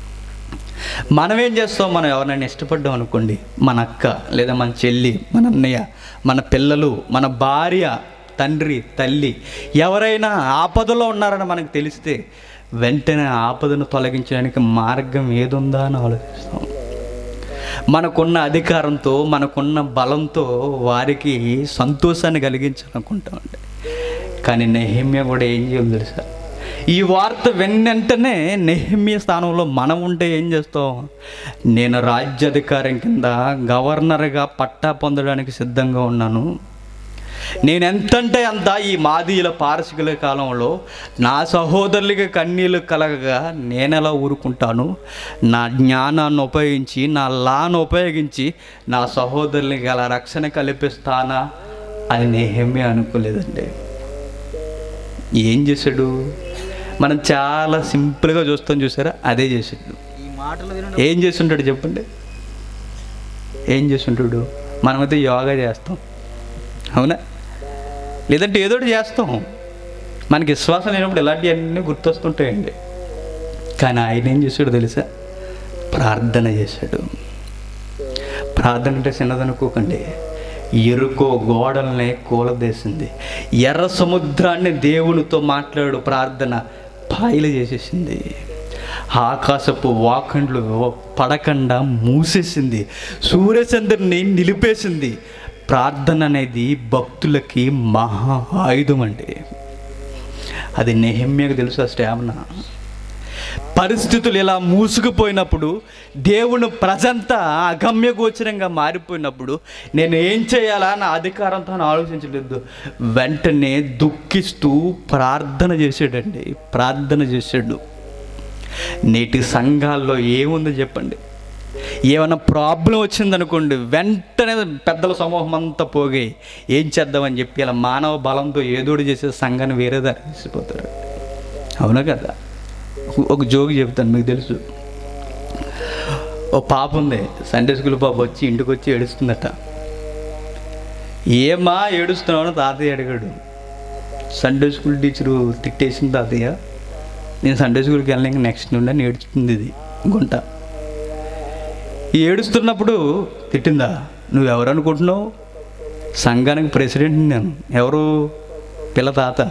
మనం ఏం చేస్తాం? మనం ఎవరైనా ఇష్టపడ్డాం అనుకోండి, మన అక్క లేదా మన చెల్లి, మన అన్నయ్య, మన పిల్లలు, మన భార్య, తండ్రి, తల్లి ఎవరైనా ఆపదలో ఉన్నారని మనకు తెలిస్తే వెంటనే ఆపదను తొలగించడానికి మార్గం ఏదుందా అని ఆలోచిస్తాం. మనకున్న అధికారంతో, మనకున్న బలంతో వారికి సంతోషాన్ని కలిగించాలనుకుంటామండి. కానీ నెహెమ్యా కూడా ఏం చేయాలి తెలుసా? ఈ వార్త వెన్నంటనే నెహెమ్యా స్థానంలో మనం ఉంటే ఏం చేస్తాం? నేను రాజ్యాధికారం కింద గవర్నర్గా పట్టా పొందడానికి సిద్ధంగా ఉన్నాను. నేను ఎంతంటే అంత ఈ మాదీయుల పారసికుల కాలంలో నా సహోదరులకి కన్నీళ్ళు కలగగా నేనెలా ఊరుకుంటాను? నా జ్ఞానాన్ని ఉపయోగించి, నా లాను ఉపయోగించి నా సహోదరులకి అలా రక్షణ కల్పిస్తానా అని నెహెమ్యా అనుకోలేదండి. ఏం చేశాడు? మనం చాలా సింపుల్గా చూస్తాం, చూసారా? అదే చేశాడు. ఈ మాటలు వినడం ఏం చేస్తుంటాడు చెప్పండి? ఏం చేస్తుంటాడు? మనమైతే యోగా చేస్తాం, అవునా? లేదంటే ఏదో ఒకటి చేస్తాం. మనకి విశ్వాసం లేనప్పుడు ఇలాంటివన్నీ గుర్తొస్తుంటాయండి. కానీ ఆయన ఏం చేశాడు తెలుసా? ప్రార్థన చేశాడు. ప్రార్థన అంటే చిన్నదనుకోకండి. ఎరుకో గోడల్ని కూలదేసింది. ఎర్ర సముద్రాన్ని దేవునితో మాట్లాడు ప్రార్థన పాయలు చేసేసింది. ఆకాశపు వాకండ్లు పడకుండా మూసేసింది. సూర్యచంద్రుని నిలిపేసింది. ప్రార్థన అనేది భక్తులకి మహా ఆయుధం అండి. అది నెహెమ్యాకు తెలుసు. ఆ స్టామినా. పరిస్థితులు ఇలా మూసుకుపోయినప్పుడు, దేవుని ప్రజంతా అగమ్యగోచరంగా మారిపోయినప్పుడు నేను ఏం చేయాలా నా అధికారంతో ఆలోచించలేదు. వెంటనే దుఃఖిస్తూ ప్రార్థన చేసాడండి. ప్రార్థన చేశాడు. నేటి సంఘాల్లో ఏముందో చెప్పండి? ఏమైనా ప్రాబ్లం వచ్చిందనుకోండి, వెంటనే పెద్దల సమూహం అంతా పోగి ఏం చేద్దామని చెప్పి ఇలా మానవ బలంతో ఏదోటి చేసే సంఘాన్ని వేరే దారి తీసిపోతారు. అవునా కదా? ఒక జోక్ చెప్తాను, మీకు తెలుసు. ఓ పాప ఉంది, సండే స్కూల్ పాప వచ్చి ఇంటికి వచ్చి ఏడుస్తుందట. ఏమా ఏడుస్తున్నావు తాతయ్య అడిగాడు. సండే స్కూల్ టీచరు తిట్టేసింది తాతయ్య, నేను సండే స్కూల్కి వెళ్ళిన నెక్స్ట్ నుండి అని ఏడుస్తుంది. ఇది గుంట ఏడుస్తున్నప్పుడు తిట్టిందా? నువ్వెవరు అనుకుంటున్నావు? సంఘానికి ప్రెసిడెంట్ నేను. ఎవరు? పిల్ల తాత.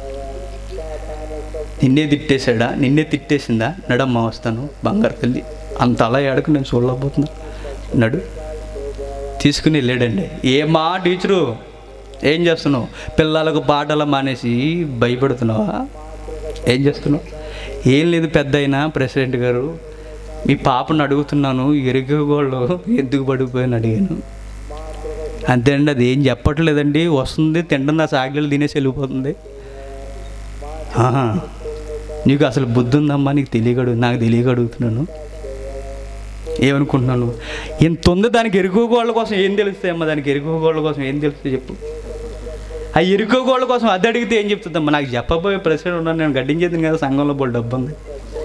నిన్నే తిట్టేశాడా? నిన్నే తిట్టేసిందా? నడమ్మా వస్తాను, బంగారు తల్లి. అంత అలా ఏడకు నేను చూడలేకపోతున్నా, నడు. తీసుకుని వెళ్ళాడండి. ఏమా టీచరు ఏం చేస్తున్నావు? పిల్లలకు పాటలు మానేసి భయపడుతున్నావా? ఏం చేస్తున్నావు? ఏం లేదు పెద్ద అయినా ప్రెసిడెంట్ గారు, మీ పాపను అడుగుతున్నాను, ఎరుగోళ్ళు ఎందుకు పడిపోయాను అడిగాను. అంతేనండి, అది ఏం చెప్పట్లేదండి, వస్తుంది తింటుంది, ఆ సాగిలు తినేసి వెళ్ళిపోతుంది. ఆహా, నీకు అసలు బుద్ధి ఉందమ్మా, నీకు తెలియగడు నాకు తెలియగడుగుతున్నాను, ఏమనుకుంటున్నాను? ఇంత ఉంది, దానికి ఎరుకోగోళ్ళ కోసం ఏం తెలుస్తాయమ్మా, దానికి ఎరుకోగోళ్ళ కోసం ఏం తెలుస్తుంది చెప్పు? ఆ ఎరుకోగోళ్ళ కోసం అది అడిగితే ఏం చెప్తుందమ్మా? నాకు చెప్పబోయే ప్రశ్న ఉన్నాను, నేను గడ్డించేది కదా, సంఘంలో బోల్ డబ్బు ఉంది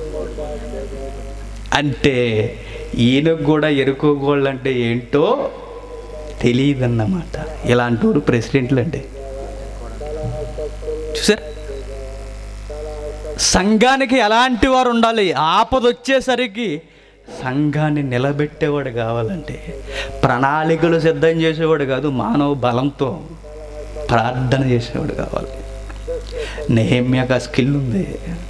అంటే ఈయనకు కూడా ఎరుకోగోళ్ళు అంటే ఏంటో తెలియదన్నమాట. ఇలాంటి వారు ప్రెసిడెంట్లు అంటే చూసారు. సంఘానికి ఎలాంటి వారు ఉండాలి? ఆపద వచ్చేసరికి సంఘాన్ని నిలబెట్టేవాడు కావాలంటే ప్రణాళికలు సిద్ధం చేసేవాడు కాదు, మానవ బలంతో ప్రార్థన చేసేవాడు కావాలి. నెహెమ్యాకు ఆ స్కిల్ ఉంది.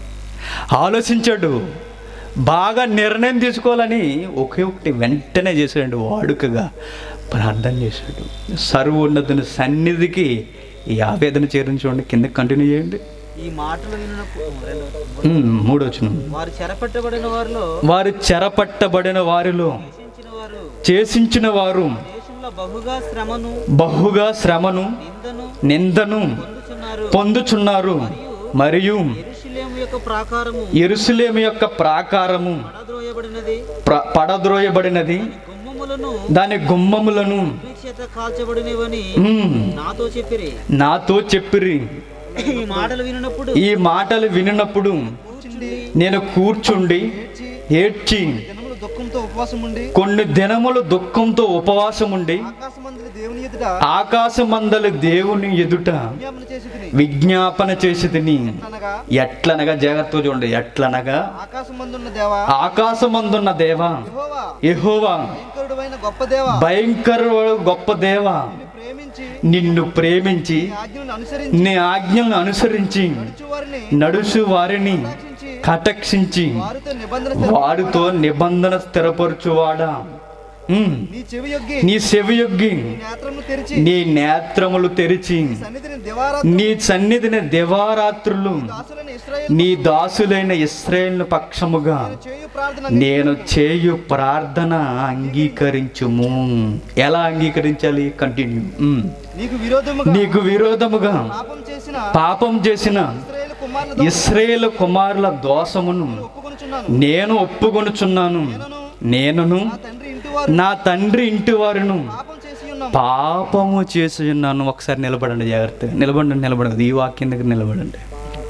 ఆలోచించాడు, బాగా నిర్ణయం తీసుకోవాలని ఒకే ఒకటి వెంటనే చేశాడు, వాడుకగా ప్రార్థన చేశాడు. సర్వోన్నతుని సన్నిధికి ఈ ఆవేదన చేరించుకోండి. కింద కంటిన్యూ చేయండి. ఈ మాటలు విన్నప్పుడు మూడొచ్చును, వారు చెరపట్టబడిన వారిలో వారు చెరపట్టబడిన వారిలో చేసించిన వారు చేసించిన వారు దేశంలో బహుగా శ్రమను బహుగా శ్రమను నిందను నిందను పొందుచున్నారు. పొందుచున్నారు. మరియు యెరూషలేము యొక్క ప్రాకారము యెరూషలేము యొక్క ప్రాకారము పడద్రోయబడినది, ప్ర- పడద్రోయబడినది, గుమ్మములను దాని గుమ్మములను చేత కాల్చబడినవని ఉమ్, నాతో చెప్పిరి. నాతో చెప్పిరి. ఈ మాటలు వినినప్పుడు ఈ మాటలు వినినప్పుడు కూర్చుండి నేను కూర్చుండి ఏడ్చి దినములు దుఃఖంతో ఉపవాసం ఉండి కొన్ని దినములు దుఃఖంతో ఉపవాసం ఉండి ఆకాశమందుల దేవుని ఎదుట ఆకాశమందలి దేవుని ఎదుట విజ్ఞాపన చేసి తిని విజ్ఞాపన చేసి తిని అనగా ఎట్లనగా, జాగ్రత్తగా చూడండి, ఎట్లనగా ఆకాశమందున్న దేవా, ఆకాశమందున్న దేవా, యెహోవా, యెహోవా, భయంకరుడైన గొప్ప దేవా, భయంకరుడు గొప్ప దేవా, నిన్ను ప్రేమించి నిన్ను ప్రేమించి నీ ఆజ్ఞలను అనుసరించి నీ ఆజ్ఞలను అనుసరించి వారిని నడుచు వారిని కటాక్షించి వారితో నిబంధన వారితో నిబంధన స్థిరపరచువాడా, ఉమ్, నీ చెవి యొగ్గి నీ సెవియొగ్గి నీ నేత్రములు తెరిచి నీ నేత్రములు తెరిచి సన్నిధిని దివారా నీ సన్నిధిని దివారాత్రులు దాసులైన ఇశ్రాయేలు నీ దాసులైన ఇశ్రాయేలు పక్షముగా చేయు ప్రార్థన నేను చేయు ప్రార్థన అంగీకరించుము. ఎలా అంగీకరించాలి? కంటిన్యూ. ఉమ్. నీకు విరోధముగా నీకు విరోధముగా పాపం చేసిన పాపం చేసిన ఇశ్రాయేలు కుమారుల ఇశ్రాయేలు కుమారుల దోషమును ఒప్పుకొనుచున్నాను. నేను ఒప్పుకొనుచున్నాను. నేనును నా తండ్రి ఇంటి వారు నా తండ్రి ఇంటి వారును పాపం చేసి ఉన్నాం. పాపము చేసి ఉన్నాను. ఒకసారి నిలబడండి, జాగ్రత్తగా నిలబడండి, నిలబడండి, ఈ వాక్యం దగ్గర నిలబడండి.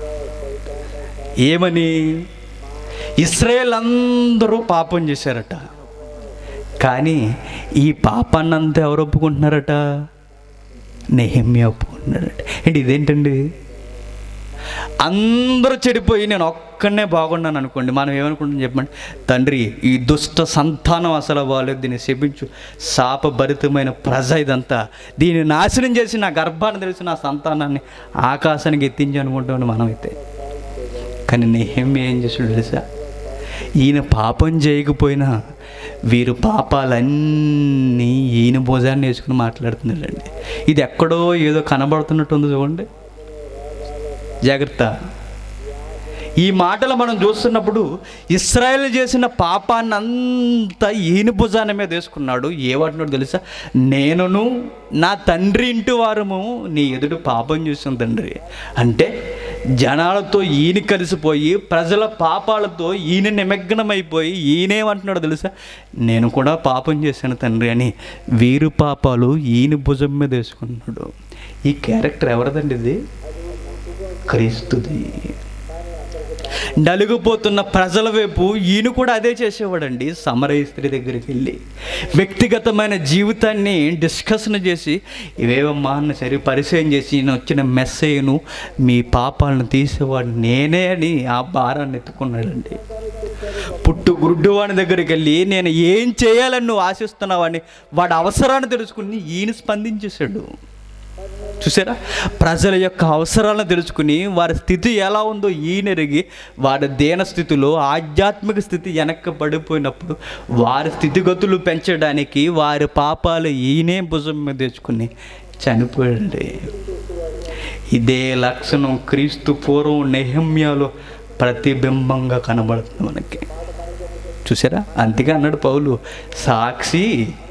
ఏమని? ఇశ్రాయేల్ అందరూ పాపం చేశారట, కానీ ఈ పాపాన్ని అంతా ఎవరు ఒప్పుకుంటున్నారట? నెహెమ్యా ఒప్పుకుంటున్నారట. ఏంటి ఇదేంటండి? అందరూ చెడిపోయి నేను ఒక్కడనే బాగున్నాను అనుకోండి, మనం ఏమనుకుంటాం చెప్పండి? తండ్రి, ఈ దుష్ట సంతానం అసలు బాగాలేదు, దీన్ని శపించు, శాపభరితమైన ప్రజ ఇదంతా, దీన్ని నాశనం చేసి నా గర్భాన్ని తెలిసి నా సంతానాన్ని ఆకాశానికి ఎత్తించి అనుకుంటామని మనమైతే. కానీ నెహెమ్యా ఏం చేసాడు తెలుసా? ఈయన పాపం చేయకపోయినా వీరు పాపాలన్నీ ఈయన భుజాన్ని వేసుకుని మాట్లాడుతున్నాడండి. ఇది ఎక్కడో ఏదో కనబడుతున్నట్టుంది చూడండి, జాగ్రత్త. ఈ మాటలు మనం చూస్తున్నప్పుడు ఇశ్రాయేల్ చేసిన పాపాన్ని అంతా ఈయన భుజాన మీద వేసుకున్నాడు. ఏమంటున్నాడు తెలుసా? నేనును నా తండ్రి ఇంటి వారము నీ ఎదుట పాపం చేసిన తండ్రి. అంటే జనాలతో ఈయన కలిసిపోయి ప్రజల పాపాలతో ఈయన నిమగ్నమైపోయి ఈయనేమంటున్నాడు తెలుసా? నేను కూడా పాపం చేశాను తండ్రి అని వీరు పాపాలు ఈయన భుజం మీద వేసుకున్నాడు. ఈ క్యారెక్టర్ ఎవరిదండి? ఇది క్రీస్తుది. నలుగుపోతున్న ప్రజల వైపు ఈయన కూడా అదే చేసేవాడండి. సమరయ స్త్రీ దగ్గరికి వెళ్ళి వ్యక్తిగతమైన జీవితాన్ని డిస్కషన్ చేసి, ఇవేవమ్మా అన్న సరే పరిచయం చేసి, ఈయన వచ్చిన మెస్సేజ్ను మీ పాపాలను తీసేవాడు నేనే అని ఆ భారాన్ని ఎత్తుకున్నాడండి. పుట్టు గుడ్డువాడి దగ్గరికి వెళ్ళి నేను ఏం చేయాలని నువ్వు ఆశిస్తున్నావని వాడి అవసరాన్ని తెలుసుకుని ఈయన స్పందించేశాడు. చూసారా? ప్రజల యొక్క అవసరాలను తెలుసుకుని వారి స్థితి ఎలా ఉందో ఈయనెరిగి వారి దేన స్థితిలో ఆధ్యాత్మిక స్థితి వెనక్కి పడిపోయినప్పుడు వారి స్థితిగతులు పెంచడానికి వారి పాపాలు ఈయనే భుజం మీద తెచ్చుకుని చనిపోయాడు. ఇదే లక్షణం క్రీస్తు పూర్వం నెహెమ్యాలో ప్రతిబింబంగా కనబడుతుంది మనకి. చూసారా? అందుకే అన్నాడు పౌలు, సాక్షి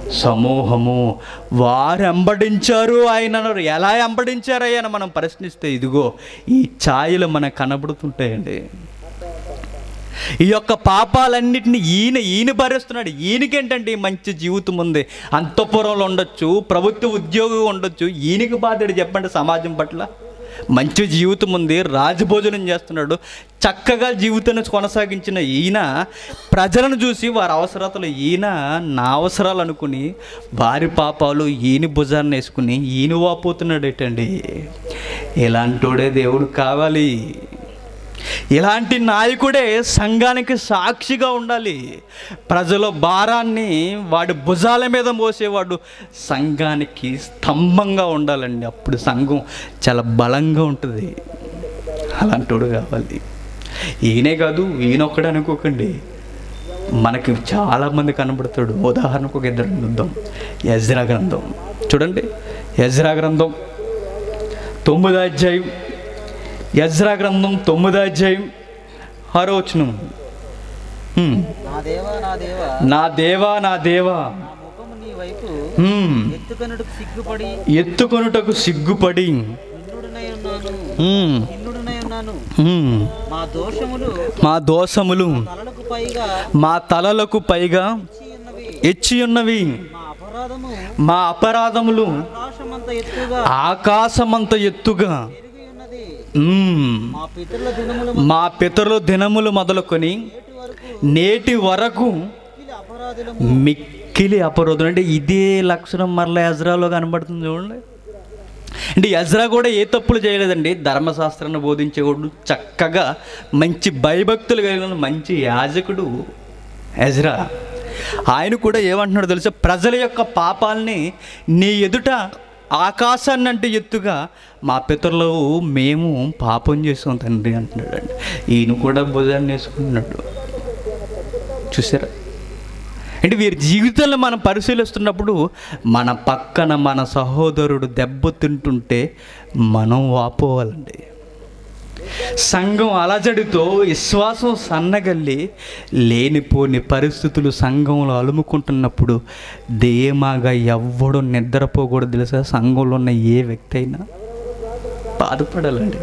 సమూహము వారు వెంబడించారు ఆయన అన్నారు. ఎలా వెంబడించారు అని మనం ప్రశ్నిస్తే ఇదిగో ఈ ఛాయలు మనకు కనబడుతుంటాయండి. ఈ యొక్క పాపాలన్నిటిని ఈయన ఈయన భరిస్తున్నాడు. ఈయనకేంటంటే మంచి జీవితం ఉంది, అంతఃపురంలో ఉండొచ్చు, ప్రభుత్వ ఉద్యోగం ఉండొచ్చు. ఈయనకి బాధ్యత చెప్పండి. సమాజం పట్ల మంచి జీవితం ఉంది, రాజభోజనం చేస్తున్నాడు, చక్కగా జీవితాన్ని కొనసాగించిన ఈయన ప్రజలను చూసి వారి అవసరతలు ఈయన నా అవసరాలు అనుకుని వారి పాపాలు ఈయన భుజాన్ని వేసుకుని ఈయన వాపోతున్నాడు. ఏంటండి, ఇలాంటోడే దేవుడు కావాలి. ఇలాంటి నాయకుడే సంఘానికి సాక్షిగా ఉండాలి. ప్రజల భారాన్ని వాడి భుజాల మీద మోసేవాడు సంఘానికి స్తంభంగా ఉండాలండి. అప్పుడు సంఘం చాలా బలంగా ఉంటుంది. అలాంటోడు కావాలి. ఈయనే కాదు, ఈయనొక్కడే అనుకోకండి, మనకి చాలామంది కనబడతాడు. ఉదాహరణకు ఒక ఇద్దరు చూద్దాం. ఎజ్రా గ్రంథం చూడండి. ఎజ్రా గ్రంథం తొమ్మిదో అధ్యాయం. ఎజ్రా గ్రంథం తొమ్మిదో అధ్యాయం ఆరో వచనం. నా దేవా నా దేవా నా దేవా నా దేవా నా ముఖము నీ వైపు హ్మ్. ఎత్తుకొనుటకు సిగ్గుపడి ఎత్తుకొనుటకు సిగ్గుపడి నిన్నుడునై ఉన్నాను హ్మ్. నిన్నుడునై ఉన్నాను. హ్మ్. మా దోషములు మా దోషములు తలలకు పైగా మా తలలకు పైగా ఇచ్చి ఉన్నవి. ఎచ్చి ఉన్నవి. మా అపరాధము మా అపరాధములు ఆకాశమంత ఎత్తుగా ఆకాశమంత ఎత్తుగా పెరిగి ఉన్నది. హ్మ్. మా పితరుల దినముల మా పితరుల దినములు మొదలుకొని నేటి వరకు నేటి వరకు మిక్కిలి అపరాధులము. మిక్కిలి అపరోధం. అంటే ఇదే లక్షణం మరలా ఎజ్రాలో కనబడుతుంది చూడండి. అంటే ఎజ్రా కూడా ఏ తప్పులు చేయలేదండి. ధర్మశాస్త్రాన్ని బోధించేవాడు, చక్కగా మంచి భయభక్తులు కలిగిన మంచి యాజకుడు ఎజ్రా. ఆయన కూడా ఏమంటున్నాడు తెలుసా, ప్రజల యొక్క పాపాలని నీ ఎదుట ఆకాశాన్ని అంటే ఎత్తుగా మా పితరులు మేము పాపం చేసాం తండ్రి అంటున్నాడు. ఈయన కూడా భుజాన్ని వేసుకుంటున్నాడు. చూసారా? అంటే వీరి జీవితాలను మనం పరిశీలిస్తున్నప్పుడు మన పక్కన మన సహోదరుడు దెబ్బతింటుంటే మనం వాపోవాలండి. సంఘం అలజడితో విశ్వాసం సన్నగల్లి లేనిపోని పరిస్థితులు సంఘంలో అలుముకుంటున్నప్పుడు ధీమాగా ఎవ్వడూ నిద్రపోకూడదు తెలుసా. సంఘంలో ఉన్న ఏ వ్యక్తి అయినా బాధపడాలండి.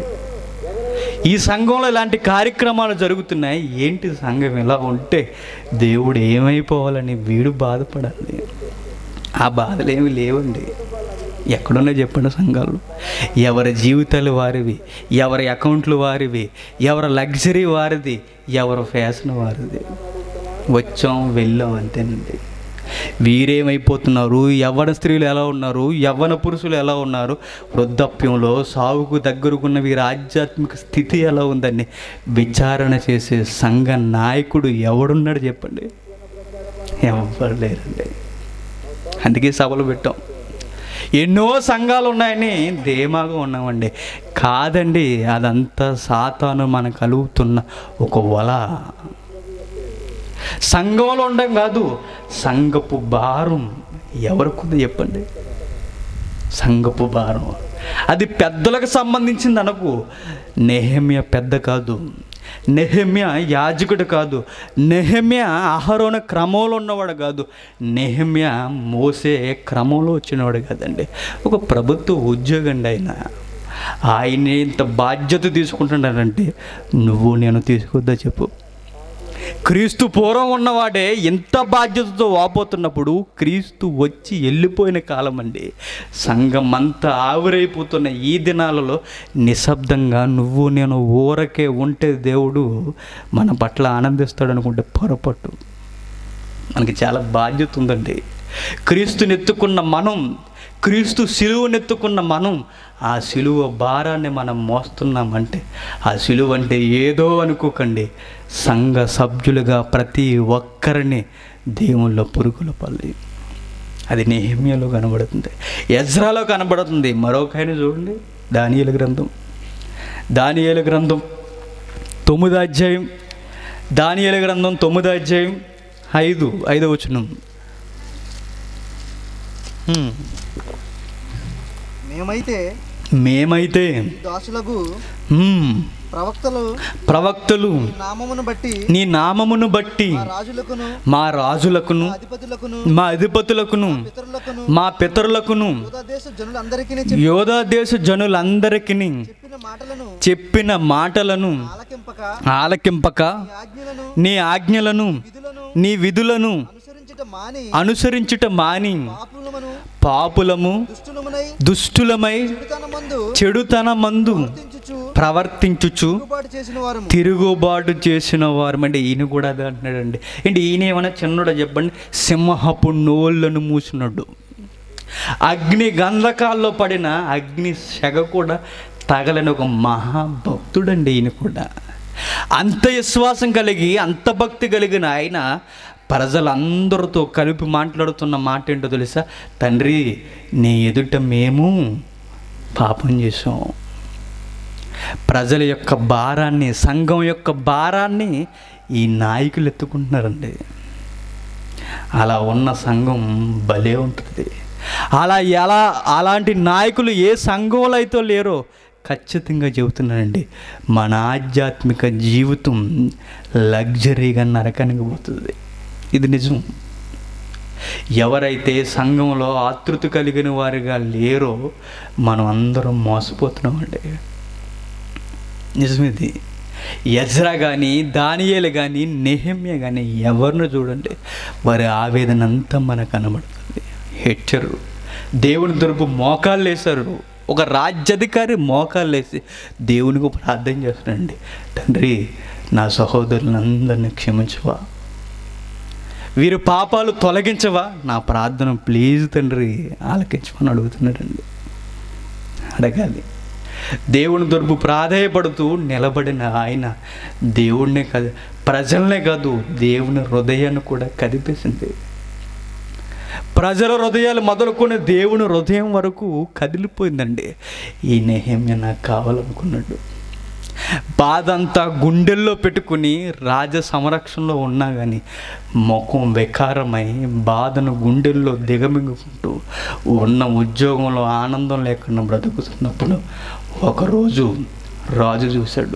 ఈ సంఘంలో ఇలాంటి కార్యక్రమాలు జరుగుతున్నాయి, ఏంటి సంఘం ఇలా ఉంటే దేవుడు ఏమైపోవాలని వీడు బాధపడాలి. ఆ బాధలు ఏమి లేవండి. ఎక్కడున్నా చెప్పండి సంఘాలు. ఎవరి జీవితాలు వారివి, ఎవరి అకౌంట్లు వారివి, ఎవరి లగ్జరీ వారిది, ఎవరి ఫ్యాషన్ వారిది. వచ్చాం వెళ్ళాం అంతేనండి. వీరేమైపోతున్నారు, యవ్వన స్త్రీలు ఎలా ఉన్నారు, యవ్వన పురుషులు ఎలా ఉన్నారు, వృద్ధాప్యంలో సాగుకు దగ్గరకున్న వీరి ఆధ్యాత్మిక స్థితి ఎలా ఉందని విచారణ చేసే సంఘ నాయకుడు ఎవడున్నాడు చెప్పండి? ఎవరు లేరండి. అందుకే సభలు పెట్టాం. ఎన్నో సంఘాలు ఉన్నాయని ధీమాగా ఉన్నామండి. కాదండి, అదంతా సాతాను మనకు కలుగుతున్న ఒక వల. సంఘంలో ఉండడం కాదు, సంఘపు భారం ఎవరికి చెప్పండి? సంఘపు భారం అది పెద్దలకు సంబంధించింది అనకు. నెహెమ్యా పెద్ద కాదు, నెహెమ్యా యాజకుడు కాదు, నెహెమ్యా అహరోను క్రమంలో ఉన్నవాడు కాదు, నెహెమ్యా మోసే క్రమంలో వచ్చినవాడు కాదండి. ఒక ప్రభుత్వ ఉద్యోగం అండి. ఆయన ఆయన ఇంత బాధ్యత తీసుకుంటున్నాడంటే నువ్వు నేను తీసుకొద్దా చెప్పు? క్రీస్తు పూర్వం ఉన్నవాడే ఎంత బాధ్యతతో వాపోతున్నప్పుడు క్రీస్తు వచ్చి వెళ్ళిపోయిన కాలం అండి. సంఘం అంతా ఆవిరైపోతున్న ఈ దినాలలో నిశ్శబ్దంగా నువ్వు నేను ఊరకే ఉంటే దేవుడు మన పట్ల ఆనందిస్తాడు అనుకుంటే పొరపాటు. మనకి చాలా బాధ్యత ఉందండి. క్రీస్తుని ఎత్తుకున్న మనం, క్రీస్తు సిలువను ఎత్తుకున్న మనం, ఆ సిలువ భారాన్ని మనం మోస్తున్నామంటే ఆ సిలువ అంటే ఏదో అనుకోకండి. సంఘ సభ్యులుగా ప్రతి ఒక్కరిని దేవుళ్ళో పురుగుల పల్లి. అది నెహెమ్యాలో కనబడుతుంది, ఎజ్రాలో కనబడుతుంది. మరొక ఆయన చూడండి, దానియేలు గ్రంథం. దానియేలు గ్రంథం తొమ్మిదో అధ్యాయం. దానియేలు గ్రంథం తొమ్మిదో అధ్యాయం ఐదు ఐదో వచనం. మేమైతే మేమైతే దాసులకు మ్మ్, ప్రవక్తలు ప్రవక్తలు నీ నామమును బట్టి నీ నామమును బట్టి మా రాజులకును మా రాజులకును మా అధిపతులకును మా అధిపతులకును పితరులకును మా పితరులకును యూదా దేశ జనులందరికీ యోధా దేశ జనులందరికీ చెప్పిన మాటలను చెప్పిన మాటలను ఆలకింపక ఆలకింపక నీ ఆజ్ఞలను నీ ఆజ్ఞలను విధులను నీ విధులను అనుసరించుట మాని అనుసరించుట మాని పాపులమును పాపులము దుష్టులమునై దుష్టులమై చెడుతనమందు చెడుతనమందు చించుచు ప్రవర్తించుచు తిరుగుబాటు చేసిన వారము తిరుగుబాటు చేసిన వారు అంటే ఈయన కూడా అదే అంటున్నాడండి. ఏంటి ఈయన ఏమైనా చిన్నోడా చెప్పండి, సింహపు నోళ్ళను మూసినాడు. అగ్ని గంధకాల్లో పడిన అగ్ని సెగ కూడా తగలని ఒక మహాభక్తుడండి ఈయన కూడా. అంత విశ్వాసం కలిగి అంత భక్తి కలిగిన ఆయన ప్రజలందరితో కలిపి మాట్లాడుతున్న మాట ఏంటో తెలుసా? తండ్రి, నీ ఎదుట మేము పాపం చేసాం. ప్రజల యొక్క భారాన్ని, సంఘం యొక్క భారాన్ని ఈ నాయకులు ఎత్తుకుంటున్నారండి. అలా ఉన్న సంఘం భలే ఉంటుంది. అలా ఎలా అలాంటి నాయకులు ఏ సంఘంలో అయితే లేరో ఖచ్చితంగా చెబుతున్నానండి, మన ఆధ్యాత్మిక జీవితం లగ్జరీగా నరకానికి పోతుంది. ఇది నిజం. ఎవరైతే సంఘంలో ఆతృత కలిగిన వారిగా లేరో మనం అందరం మోసపోతున్నామండి. నిజమిది. ఎజ్రా కానీ, దానియేలు కానీ, నెహెమ్యా కానీ ఎవరిని చూడండి, వారి ఆవేదన అంతా మనకు కనబడుతుంది. హెచ్చరు దేవుని తరపు మోకాళ్ళు వేశారు. ఒక రాజ్యాధికారి మోకాళ్ళు వేసి దేవునికి ప్రార్థన చేస్తున్నాడండి, తండ్రి నా సహోదరులందరినీ క్షమించవా, వీరి పాపాలు తొలగించవా, నా ప్రార్థన ప్లీజ్ తండ్రి ఆలకించమని అడుగుతున్నాడండి. అడగాలి. దేవుని తరపు ప్రాధేయపడుతూ నిలబడిన ఆయన దేవుణ్ణే కాదు, ప్రజలనే కాదు, దేవుని హృదయాన్ని కూడా కదిపేసింది. ప్రజల హృదయాలు మొదలుకొని దేవుని హృదయం వరకు కదిలిపోయిందండి. ఈ నెహెమ్యా నాకు కావాలనుకున్నాడు. బాధ అంతా గుండెల్లో పెట్టుకుని రాజ సంరక్షణలో ఉన్నా కానీ ముఖం వికారమై బాధను గుండెల్లో దిగమింగుకుంటూ ఉన్న ఉద్యోగంలో ఆనందం లేకుండా బ్రతుకుతున్నప్పుడు ఒకరోజు రాజు చూశాడు.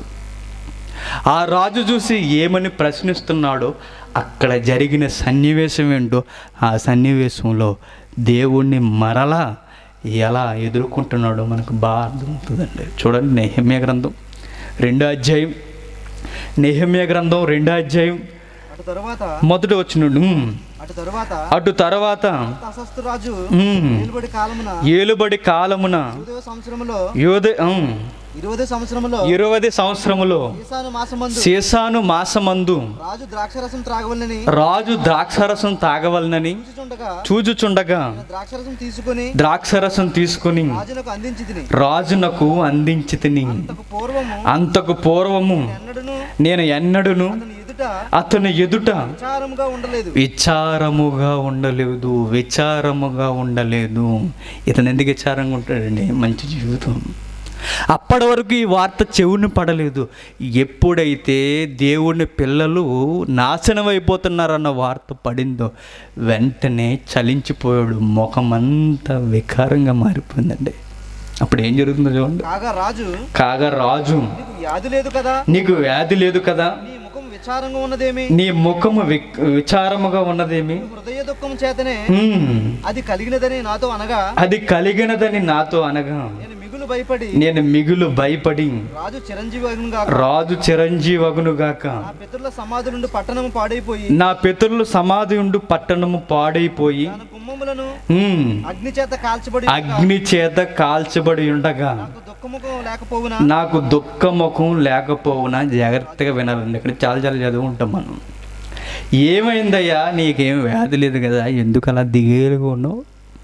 ఆ రాజు చూసి ఏమని ప్రశ్నిస్తున్నాడో, అక్కడ జరిగిన సన్నివేశం ఏంటో ఆ సన్నివేశంలో దేవుణ్ణి మరలా ఎలా ఎదుర్కొంటున్నాడో మనకు బాగా అర్థమవుతుందండి. చూడండి, నెహెమ్యా గ్రంథం రెండో అధ్యాయం, నెహెమ్యా గ్రంథం రెండో అధ్యాయం అటు తరువాత మొదటి వచ్చినడు అటు తరువాత అటు తర్వాత అర్తహషస్తు రాజు ఉమ్, ఏలుబడి కాలమున ఏలుబడి కాలమున యూదయ సంవత్సరములో యోధ ఉమ్, ఇరవై సంవత్సరములో ఇరవై సంవత్సరములో ఈసాను మాసమందు శేషాను మాసమందు రాజు ద్రాక్షరసం త్రాగవలనని రాజు ద్రాక్షరసం తాగవలనని చూచుచుండగా చూచుచుండగా ద్రాక్షరసం తీసుకొని ద్రాక్షరసం తీసుకుని రాజునకు అందించి తిని రాజునకు అందించి తిని అంతకు పూర్వము అంతకు పూర్వము ఎన్నడను నేను ఎన్నడును అతని ఎదుట అతని ఎదుట విచారముగా ఉండలేదు. విచారముగా ఉండలేదు విచారముగా ఉండలేదు ఇతను ఎందుకు విచారంగా ఉంటాడండి? మంచి జీవితం. అప్పటి వరకు ఈ వార్త చెవుని పడలేదు. ఎప్పుడైతే దేవుని పిల్లలు నాశనం అయిపోతున్నారన్న వార్త పడిందో వెంటనే చలించిపోయాడు. ముఖమంతా వికారంగా మారిపోయిందండి. అప్పుడు ఏం జరుగుతుందో చూడండి. కాగా రాజు కాగా రాజు నీకు వ్యాధి లేదు కదా, నీకు వ్యాధి లేదు కదా, నీ ముఖం విచారంగా ఉన్నదేమి, నీ ముఖము వి విచారముగా ఉన్నదేమి, హృదయ దుఃఖం చేతనే ఉమ్, అది కలిగినదని నాతో అనగా అది కలిగినదని నాతో అనగా నేను మిగులు భయపడి నేను మిగులు భయపడి రాజు చిరంజీవి రాజు చిరంజీవగునుగాక నా పితరుల సమాధి నుండి పట్టణము పాడైపోయి నా పితరులు సమాధి ఉండు పట్టణము పాడైపోయి తన గుమ్మములను ఉమ్, అగ్ని చేత కాల్చబడి అగ్ని చేత కాల్చబడి ఉండగా నాకు దుఃఖముఖం లేకపోవునా నాకు దుఃఖముఖం లేకపోవునా. జాగ్రత్తగా వినాలండి. ఇక్కడ చాలా చాలా చదువుకుంటాం మనం. ఏమైందయ్యా, నీకేం వ్యాధి లేదు కదా, ఎందుకు అలా దిగేలుగా ఉన్నావు?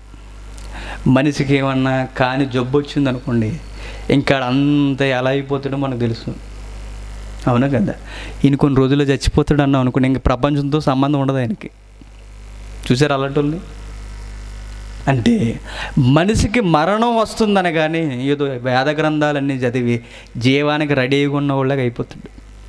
మనిషికి ఏమన్నా కానీ జబ్బు వచ్చింది అనుకోండి, ఇంకా అంత ఎలా అయిపోతాడో మనకు తెలుసు, అవునా కదా? ఈయన కొన్ని రోజుల్లో చచ్చిపోతాడు అన్నాం అనుకోండి, ఇంక ప్రపంచంతో సంబంధం ఉండదు ఆయనకి. చూసారు అలాంటి వాళ్ళని? అంటే మనిషికి మరణం వస్తుందనగానే ఏదో వేద గ్రంథాలన్నీ చదివి జీవానికి రెడీగా ఉన్న వాళ్ళగా అయిపోతాడు.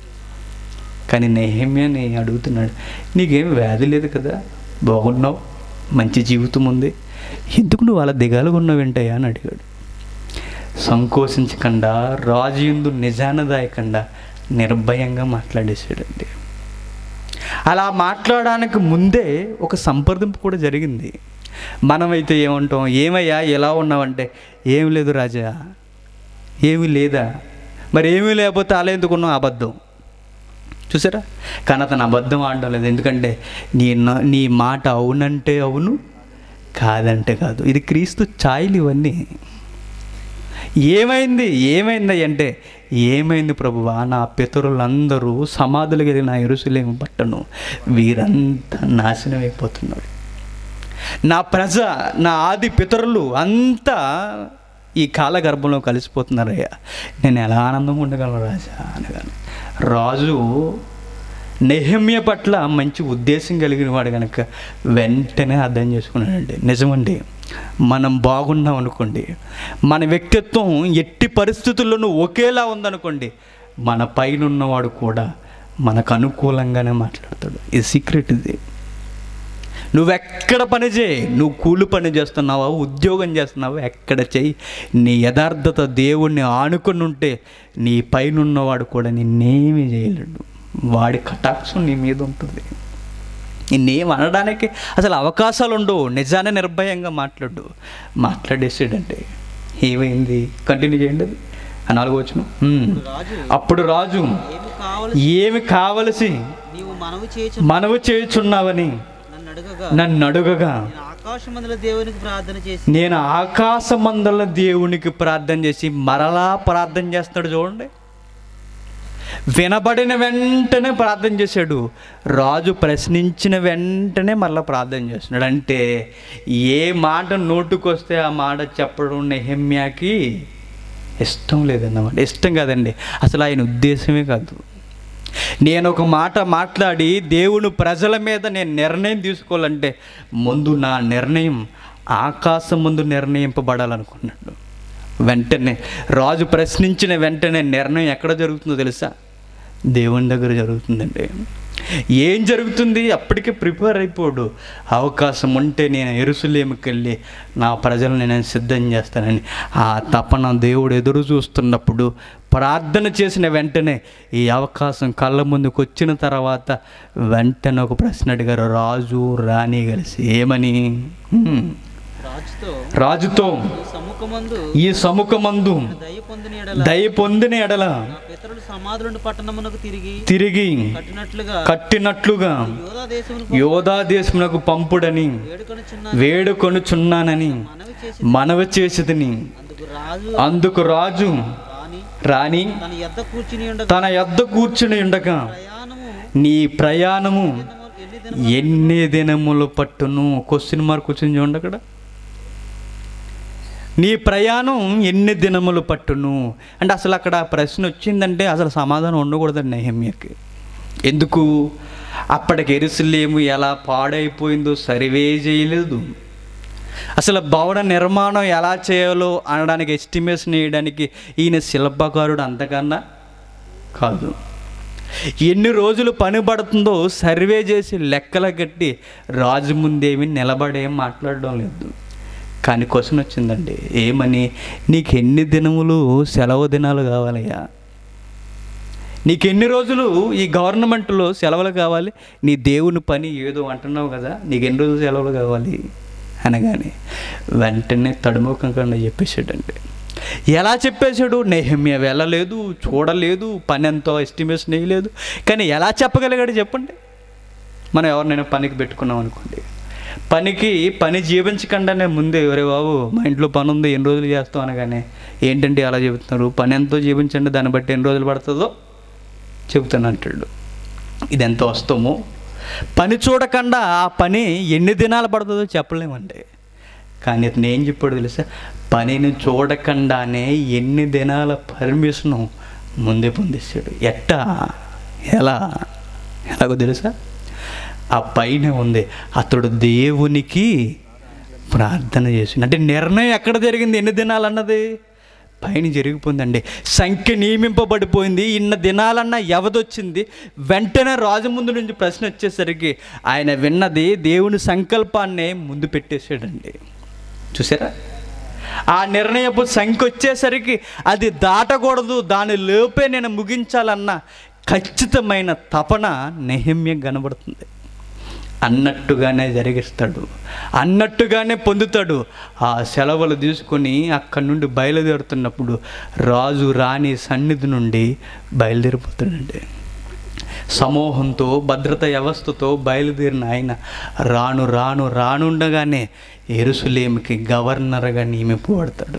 కానీ నెహెమ్యాని అడుగుతున్నాడు, నీకేం వ్యాధి లేదు కదా, బాగున్నావు, మంచి జీవితం ఉంది, ఎందుకు నువ్వు అలా దిగాలుగా ఉన్నావు ఏంటయ్యా అని అడిగాడు. సంకోచించకుండా రాజు యందు నిజానదాయకుండా నిర్భయంగా మాట్లాడేశాడండి. అలా మాట్లాడడానికి ముందే ఒక సంప్రదింపు కూడా జరిగింది. మనమైతే ఏమంటాం, ఏమయ్యా ఎలా ఉన్నావంటే, ఏమి లేదు రాజా, ఏమీ లేదా. మరి ఏమీ లేకపోతే అలా ఎందుకున్నాం, అబద్ధం. చూసారా? కానీ అతను అబద్ధం ఆడడం లేదు. ఎందుకంటే నీ నీ మాట అవునంటే అవును, కాదంటే కాదు. ఇది క్రీస్తు ఛాయలు ఇవన్నీ. ఏమైంది ఏమైంది అంటే, ఏమైంది ప్రభువా, నా పితరులందరూ సమాధులు కలిగిన యెరూషలేము పట్టణం వీరంతా నాశనం అయిపోతున్నారు. నా ప్రజ, నా ఆది పితరులు అంతా ఈ కాలగర్భంలో కలిసిపోతున్నారయ్యా, నేను ఎలా ఆనందంగా ఉండగలను రాజా అనగానే, రాజు నెహెమ్యా పట్ల మంచి ఉద్దేశం కలిగిన వాడు కనుక వెంటనే అర్థం చేసుకున్నాడండి. నిజమండి, మనం బాగున్నాం అనుకోండి, మన వ్యక్తిత్వం ఎట్టి పరిస్థితుల్లోనూ ఒకేలా ఉందనుకోండి, మన పైన ఉన్నవాడు కూడా మనకు అనుకూలంగానే మాట్లాడతాడు. ఇది సీక్రెట్. ఇది నువ్వెక్కడ పని చేయి, నువ్వు కూలి పని చేస్తున్నావా, ఉద్యోగం చేస్తున్నావా, ఎక్కడ చెయ్యి, నీ యథార్థత దేవుణ్ణి ఆనుకొని ఉంటే నీ పైన ఉన్నవాడు కూడా నిన్నేమీ చేయలేడు. వాడి కటాక్షం నీ మీద ఉంటుంది. నిన్నేం అనడానికి అసలు అవకాశాలు ఉండవు. నిజాన్ని నిర్భయంగా మాట్లాడు. మాట్లాడేసాడంటే ఏమైంది, కంటిన్యూ చేయండి. ఆ నాలుగో వచనం. అప్పుడు రాజు ఏమి కావలసి ఏమి కావలసి నీవు మనవి చేయుచు మనవి చేయుచున్నావని నన్ను అడగగా నన్ను అడుగగా నేను ఆకాశమందుల దేవునికి ప్రార్థన చేసి నేను ఆకాశమందుల దేవునికి ప్రార్థన చేసి మరలా ప్రార్థన చేస్తున్నాడు. చూడండి, వినబడిన వెంటనే ప్రార్థన చేశాడు. రాజు ప్రశ్నించిన వెంటనే మళ్ళీ ప్రార్థన చేస్తున్నాడు. అంటే ఏ మాట నోటుకొస్తే ఆ మాట చెప్పడం నెహెమ్యాకి ఇష్టం లేదన్నమాట. ఇష్టం కాదండి, అసలు ఆయన ఉద్దేశమే కాదు. నేను ఒక మాట మాట్లాడి దేవుని ప్రజల మీద నేను నిర్ణయం తీసుకోవాలంటే ముందు నా నిర్ణయం ఆకాశం ముందు నిర్ణయింపబడాలనుకున్నాడు. వెంటనే రాజు ప్రశ్నించిన వెంటనే నిర్ణయం ఎక్కడ జరుగుతుందో తెలుసా? దేవుని దగ్గర జరుగుతుందండి. ఏం జరుగుతుంది? అప్పటికే ప్రిపేర్ అయిపోడు. అవకాశం ఉంటే నేను యెరూషలేముకి వెళ్ళి నా ప్రజలను నేను సిద్ధం చేస్తానని ఆ తపన దేవుడు ఎదురు చూస్తున్నప్పుడు ప్రార్థన చేసిన వెంటనే ఈ అవకాశం కళ్ళ ముందుకు వచ్చిన తర్వాత వెంటనే ఒక ప్రశ్న అడిగారు రాజు రాణి కలిసి. ఏమని? రాజుతో రాజుతో ఈ సముఖమందు ఈ సముఖమందు దయ పొందిన ఎడల దయ పొందిన ఎడల నా పితరులు సమాధులను పట్టణమునకు తిరిగి తిరిగి కట్టినట్లుగా కట్టినట్లుగా యోధా దేశమును యోధా దేశమునకు పంపుడని వేడుకొనుచున్న వేడుకొనుచున్నానని మనవి చేసి మనవి చేసిదని. అందుకు రాజు అందుకు రాజు రాని రాణి తన యొద్ద కూర్చుని ఉండగా తన యొద్ద కూర్చుని ఉండగా ప్రయాణము నీ ప్రయాణము ఎన్ని దినములు ఎన్ని దినములు పట్టును? క్వశ్చన్ మార్క్ వచ్చింది చూడండి అక్కడ. నీ ప్రయాణం ఎన్ని దినములు పట్టును అంటే అసలు అక్కడ ప్రశ్న వచ్చిందంటే అసలు సమాధానం ఉండకూడదండి నెహెమ్యాకి. ఎందుకు? అప్పటికి యెరూషలేము ఎలా పాడైపోయిందో సర్వే చేయలేదు. అసలు భవన నిర్మాణం ఎలా చేయాలో అనడానికి ఎస్టిమేషన్ వేయడానికి ఈయన శిల్పకారుడు అంతకన్నా కాదు. ఎన్ని రోజులు పని పడుతుందో సర్వే చేసి లెక్కల కట్టి రాజు ముందేమి నిలబడేం మాట్లాడడం లేదు. కానీ క్వశ్చన్ వచ్చిందండి. ఏమని? నీకు ఎన్ని దినములు సెలవు దినాలు కావాలయ్యా? నీకు ఎన్ని రోజులు ఈ గవర్నమెంట్లో సెలవులు కావాలి? నీ దేవుని పని ఏదో అంటున్నావు కదా, నీకు ఎన్ని రోజులు సెలవులు కావాలి అనగానే వెంటనే తడుముఖంగా చెప్పేశాడండి. ఎలా చెప్పేశాడు? నెహెమ్యా వెళ్ళలేదు, చూడలేదు, పని ఎంతో ఎస్టిమేషన్ వేయలేదు. కానీ ఎలా చెప్పగలిగాడు చెప్పండి? మనం ఎవరినైనా పనికి పెట్టుకున్నాం అనుకోండి, పనికి పని జీవించకుండానే ముందే ఒరే బాబు మా ఇంట్లో పని ఉంది ఎన్ని రోజులు చేస్తాం అనగానే ఏంటంటే అలా చెబుతున్నారు, పని ఎంతో జీవించండి దాన్ని బట్టి ఎన్ని రోజులు పడుతుందో చెబుతాను అంటాడు. ఇది ఎంత వస్తామో పని చూడకుండా ఆ పని ఎన్ని దినాలు పడుతుందో చెప్పలేమండి. కానీ ఇతను ఏం చెప్పాడు తెలుసా? పనిని చూడకుండానే ఎన్ని దినాల పర్మిషను ముందే పొందేశాడు. ఎట్టా? ఎలా? ఎలాగో తెలుసా? ఆ పైన ఉంది అతడు దేవునికి ప్రార్థన చేసి. అంటే నిర్ణయం ఎక్కడ జరిగింది? ఎన్ని దినాలు అన్నది పైన జరిగిపోయిందండి. సంఖ్య నియమింపబడిపోయింది. ఇన్న దినాలన్న వ్యవధొచ్చింది. వెంటనే రాజు ముందు నుంచి ప్రశ్న వచ్చేసరికి ఆయన విన్నది దేవుని సంకల్పాన్నే ముందు పెట్టేశాడండి. చూసారా? ఆ నిర్ణయపు సంఖ్య వచ్చేసరికి అది దాటకూడదు, దాని లోపే నేను ముగించాలన్న ఖచ్చితమైన తపన నెహెమ్యా కనబడుతుంది. అన్నట్టుగానే జరిగిస్తాడు, అన్నట్టుగానే పొందుతాడు. ఆ సెలవులు తీసుకొని అక్కడి నుండి బయలుదేరుతున్నప్పుడు రాజు రాణి సన్నిధి నుండి బయలుదేరిపోతాడండి. సమూహంతో భద్రత వ్యవస్థతో బయలుదేరిన ఆయన రాను రాను రానుండగానే యెరూషలేముకి గవర్నర్గా నియమింపబడతాడు.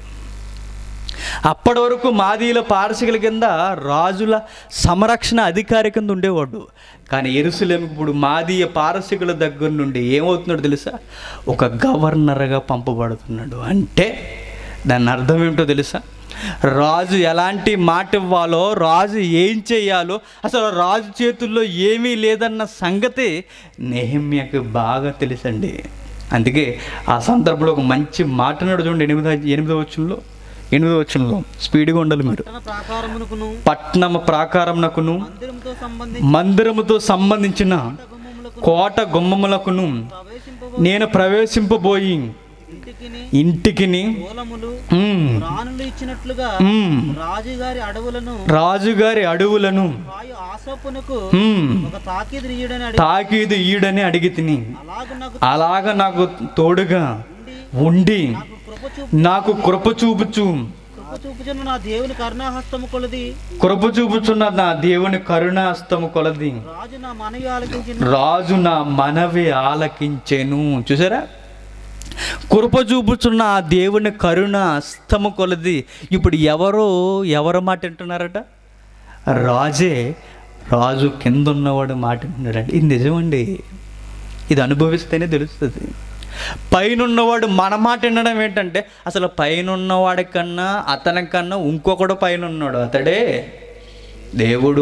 అప్పటి వరకు మాదీయుల పారసికుల కింద రాజుల సంరక్షణ అధికారి కింద ఉండేవాడు. కానీ యెరూషలేముకి ఇప్పుడు మాదీయ పారసికుల దగ్గర నుండి ఏమవుతున్నాడు తెలుసా? ఒక గవర్నర్గా పంపబడుతున్నాడు. అంటే దాని అర్థం ఏమిటో తెలుసా? రాజు ఎలాంటి మాట ఇవ్వాలో, రాజు ఏం చేయాలో, అసలు రాజు చేతుల్లో ఏమీ లేదన్న సంగతి నెహెమ్యాకి బాగా తెలుసండి. అందుకే ఆ సందర్భంలో ఒక మంచి మాట నాడు చూడండి. ఎనిమిదో ఎనిమిదో వచనంలో ఎనిమిదో వచనంలో స్పీడ్గా ఉండాలి మీరు. ప్రాకారమునకును పట్టణము ప్రాకారమునకును మందిరముతో సంబంధించి మందిరముతో సంబంధించిన కోట గుమ్మములకును ప్రవేశింపబో నేను ప్రవేశింపబోయి ఇంటికిని ఇంటికిని మూలములు ఉమ్, రాణులు ఇచ్చినట్లుగా ఉమ్, రాజుగారి అడవులను రాజుగారి అడవులను వాయు ఆసోపునకు ఉమ్, ఒక తాకీదు ఇయ్యుడని అడిగి తాకీదు ఈడని అడిగి తిని అలాగ నాకు అలాగ నాకు తోడుగా ఉండి నాకు కృప చూపు నాకు కృప చూపుచు కృప చూపుచున్న నా దేవుని కరుణాహస్తము కొలది కృప చూపుచున్న నా దేవుని కరుణాస్తము కొలది రాజు నా మనవి ఆలకించిన రాజు నా మనవి ఆలకించెను. చూసారా? కృప చూపుచున్న ఆ దేవుని కరుణ అస్తము కొలది. ఇప్పుడు ఎవరో ఎవరు మాట వింటున్నారట? రాజే రాజు కింద ఉన్నవాడు మాట వింటున్నాడండి. ఇది నిజమండి. ఇది అనుభవిస్తేనే తెలుస్తుంది. పైన ఉన్నవాడు మన మాట వినడం ఏంటంటే, అసలు పైన ఉన్నవాడి కన్నా అతని కన్నా ఇంకొకడు పైన ఉన్నాడు, అతడే దేవుడు.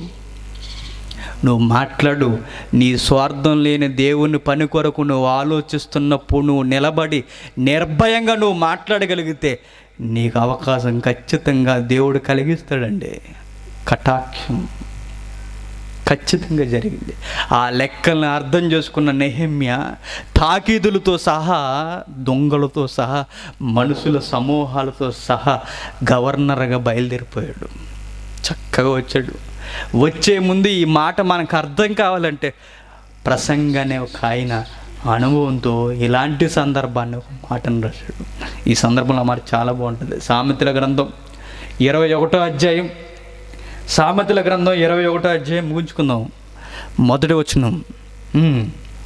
నువ్వు మాట్లాడు. నీ స్వార్థం లేని దేవుని పని కొరకు నువ్వు ఆలోచిస్తున్నప్పుడు నువ్వు నిలబడి నిర్భయంగా నువ్వు మాట్లాడగలిగితే నీకు అవకాశం ఖచ్చితంగా దేవుడు కలిగిస్తాడండి. కటాక్షం ఖచ్చితంగా జరిగింది. ఆ లెక్కలను అర్థం చేసుకున్న నెహెమ్యా తాకీదులతో సహా, దొంగలతో సహా, మనుషుల సమూహాలతో సహా గవర్నర్గా బయలుదేరిపోయాడు. చక్కగా వచ్చాడు. వచ్చే ముందు ఈ మాట మనకు అర్థం కావాలంటే ప్రసంగ అనే ఒక ఆయన అనుభవంతో ఇలాంటి సందర్భాన్ని ఒక మాటను రాశాడు. ఈ సందర్భంలో మాట చాలా బాగుంటుంది. సామెతల గ్రంథం ఇరవై ఒకటో అధ్యాయం సామెతల గ్రంథం ఇరవై ఒకటో అధ్యాయం ముగించుకుందాం. మొదటి వచనం. ఉమ్.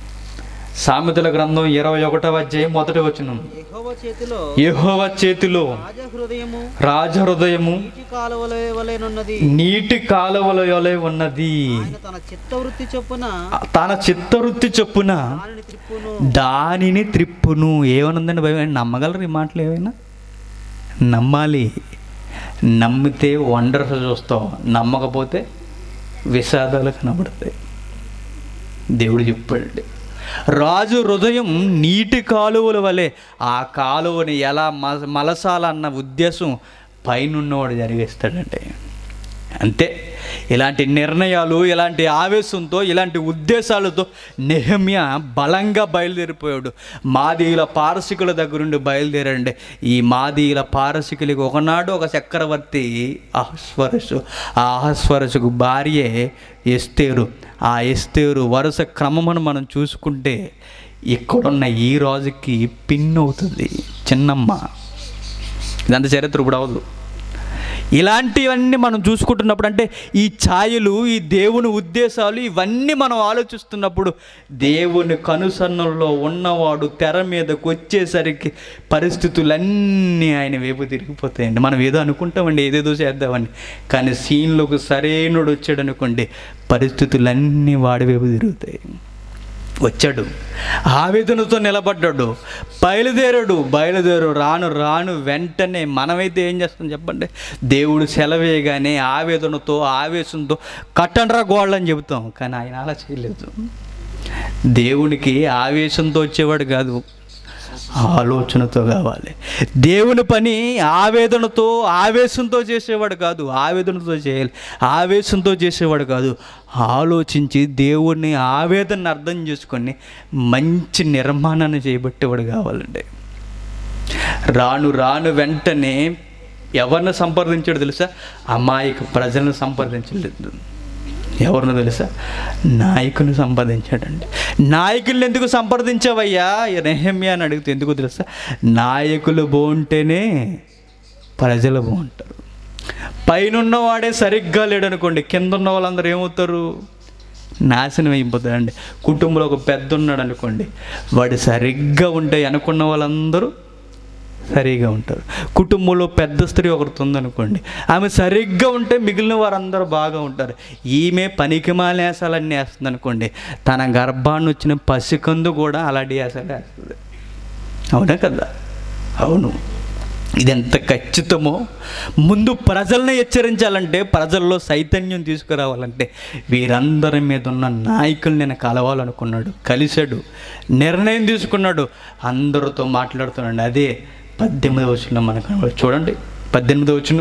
సామెతల గ్రంథం ఇరవై ఒకటో అధ్యాయం మొదటి వచనం. యెహోవా చేతిలో యెహోవా చేతిలో రాజ హృదయము రాజహృదయము నీటి కాలువల వలెనున్నది. నీటి కాలువల వలె ఉన్నది. ఆయన తన చిత్తవృత్తి చొప్పున తన చిత్తవృత్తి చొప్పున దానిని త్రిప్పును. దానిని త్రిప్పును. ఏమనుందండి భయం? నమ్మగలరు ఈ మాటలు? ఏమైనా నమ్మాలి. నమ్మితే వండర్స్ చూస్తాం, నమ్మకపోతే విషాదాలు కనబడతాయి. దేవుడు చెప్పాడండి, రాజు హృదయం నీటి కాలువల వలె. ఆ కాలువని ఎలా మ మలసాలన్న ఉద్దేశం పైనున్నవాడు జరిగిస్తాడండి. అంతే. ఇలాంటి నిర్ణయాలు, ఇలాంటి ఆవేశంతో, ఇలాంటి ఉద్దేశాలతో నెహెమ్యా బలంగా బయలుదేరిపోయాడు. మాదీయుల పారసికుల దగ్గరుండి బయలుదేరండి. ఈ మాదీయుల పారసికులకి ఒకనాడు ఒక చక్రవర్తి అహస్వరసు. ఆ అహస్వరసుకు భార్యే ఎస్తేరు. ఆ ఎస్తేరు వరుస క్రమమును మనం చూసుకుంటే ఇక్కడున్న ఈ రాజుకి పిన్ అవుతుంది, చిన్నమ్మ. ఇదంతా చరిత్ర ఇప్పుడు అవదు. ఇలాంటివన్నీ మనం చూసుకుంటున్నప్పుడు, అంటే ఈ ఛాయలు, ఈ దేవుని ఉద్దేశాలు, ఇవన్నీ మనం ఆలోచిస్తున్నప్పుడు దేవుని కనుసన్నల్లో ఉన్నవాడు తెర మీదకు వచ్చేసరికి పరిస్థితులన్నీ ఆయన వైపు తిరిగిపోతాయండి. మనం ఏదో అనుకుంటామండి, ఏదేదో చేద్దామని, కానీ సీన్లోకి సరైనడు వచ్చాడు అనుకోండి, పరిస్థితులన్నీ వాడి వైపు తిరుగుతాయి. వచ్చాడు, ఆవేదనతో నిలబడ్డాడు, బయలుదేరాడు. బయలుదేరు రాను రాను వెంటనే మనమైతే ఏం చేస్తాం చెప్పండి? దేవుడు సెలవేయగానే ఆవేదనతో, ఆవేశంతో కట్టండ్రా గోళ్ళని చెబుతాం. కానీ ఆయన అలా చేయలేదు. దేవునికి ఆవేశంతో వచ్చేవాడు కాదు, ఆలోచనతో కావాలి. దేవుని పని ఆవేదనతో, ఆవేశంతో చేసేవాడు కాదు, ఆవేదనతో చేయాలి. ఆవేశంతో చేసేవాడు కాదు, ఆలోచించి దేవుడిని ఆవేదనను అర్థం చేసుకొని మంచి నిర్మాణాన్ని చేయబట్టేవాడు కావాలండి. రాను రాను వెంటనే ఎవరిని సంప్రదించాడు తెలుసా? అమాయక ప్రజలను సంప్రదించలేదు. ఎవరినో తెలుసా? నాయకుని సంపాదించాడండి. నాయకుల్ని ఎందుకు సంప్రదించావయ్యా నెహెమ్యా అని అడిగితే ఎందుకు తెలుసా? నాయకులు బాగుంటేనే ప్రజలు బాగుంటారు. పైన ఉన్నవాడే సరిగ్గా లేడనుకోండి, కింద ఉన్న వాళ్ళందరూ ఏమవుతారు? నాశనం అయిపోతారండి. కుటుంబంలో ఒక పెద్ద ఉన్నాడు అనుకోండి, వాడు సరిగ్గా ఉంటే అనుకున్న వాళ్ళందరూ సరిగా ఉంటారు. కుటుంబంలో పెద్ద స్త్రీ ఒకరితో ఉందనుకోండి, ఆమె సరిగ్గా ఉంటే మిగిలిన వారందరూ బాగా ఉంటారు. ఈమె పనికిమాల వేసాలన్నీ వేస్తుంది అనుకోండి, తన గర్భాన్ని వచ్చిన పసికందు కూడా అలాంటి వేసాలు వేస్తుంది. అవునా కదా? అవును. ఇది ఎంత ఖచ్చితమో. ముందు ప్రజల్ని హెచ్చరించాలంటే, ప్రజల్లో చైతన్యం తీసుకురావాలంటే వీరందరి మీద ఉన్న నాయకులు నేను కలవాలనుకున్నాడు, కలిశాడు, నిర్ణయం తీసుకున్నాడు, అందరితో మాట్లాడుతున్నాడు. అదే పద్దెనిమిదవ వచనం మనకు చూడండి. పద్దెనిమిదవ వచనం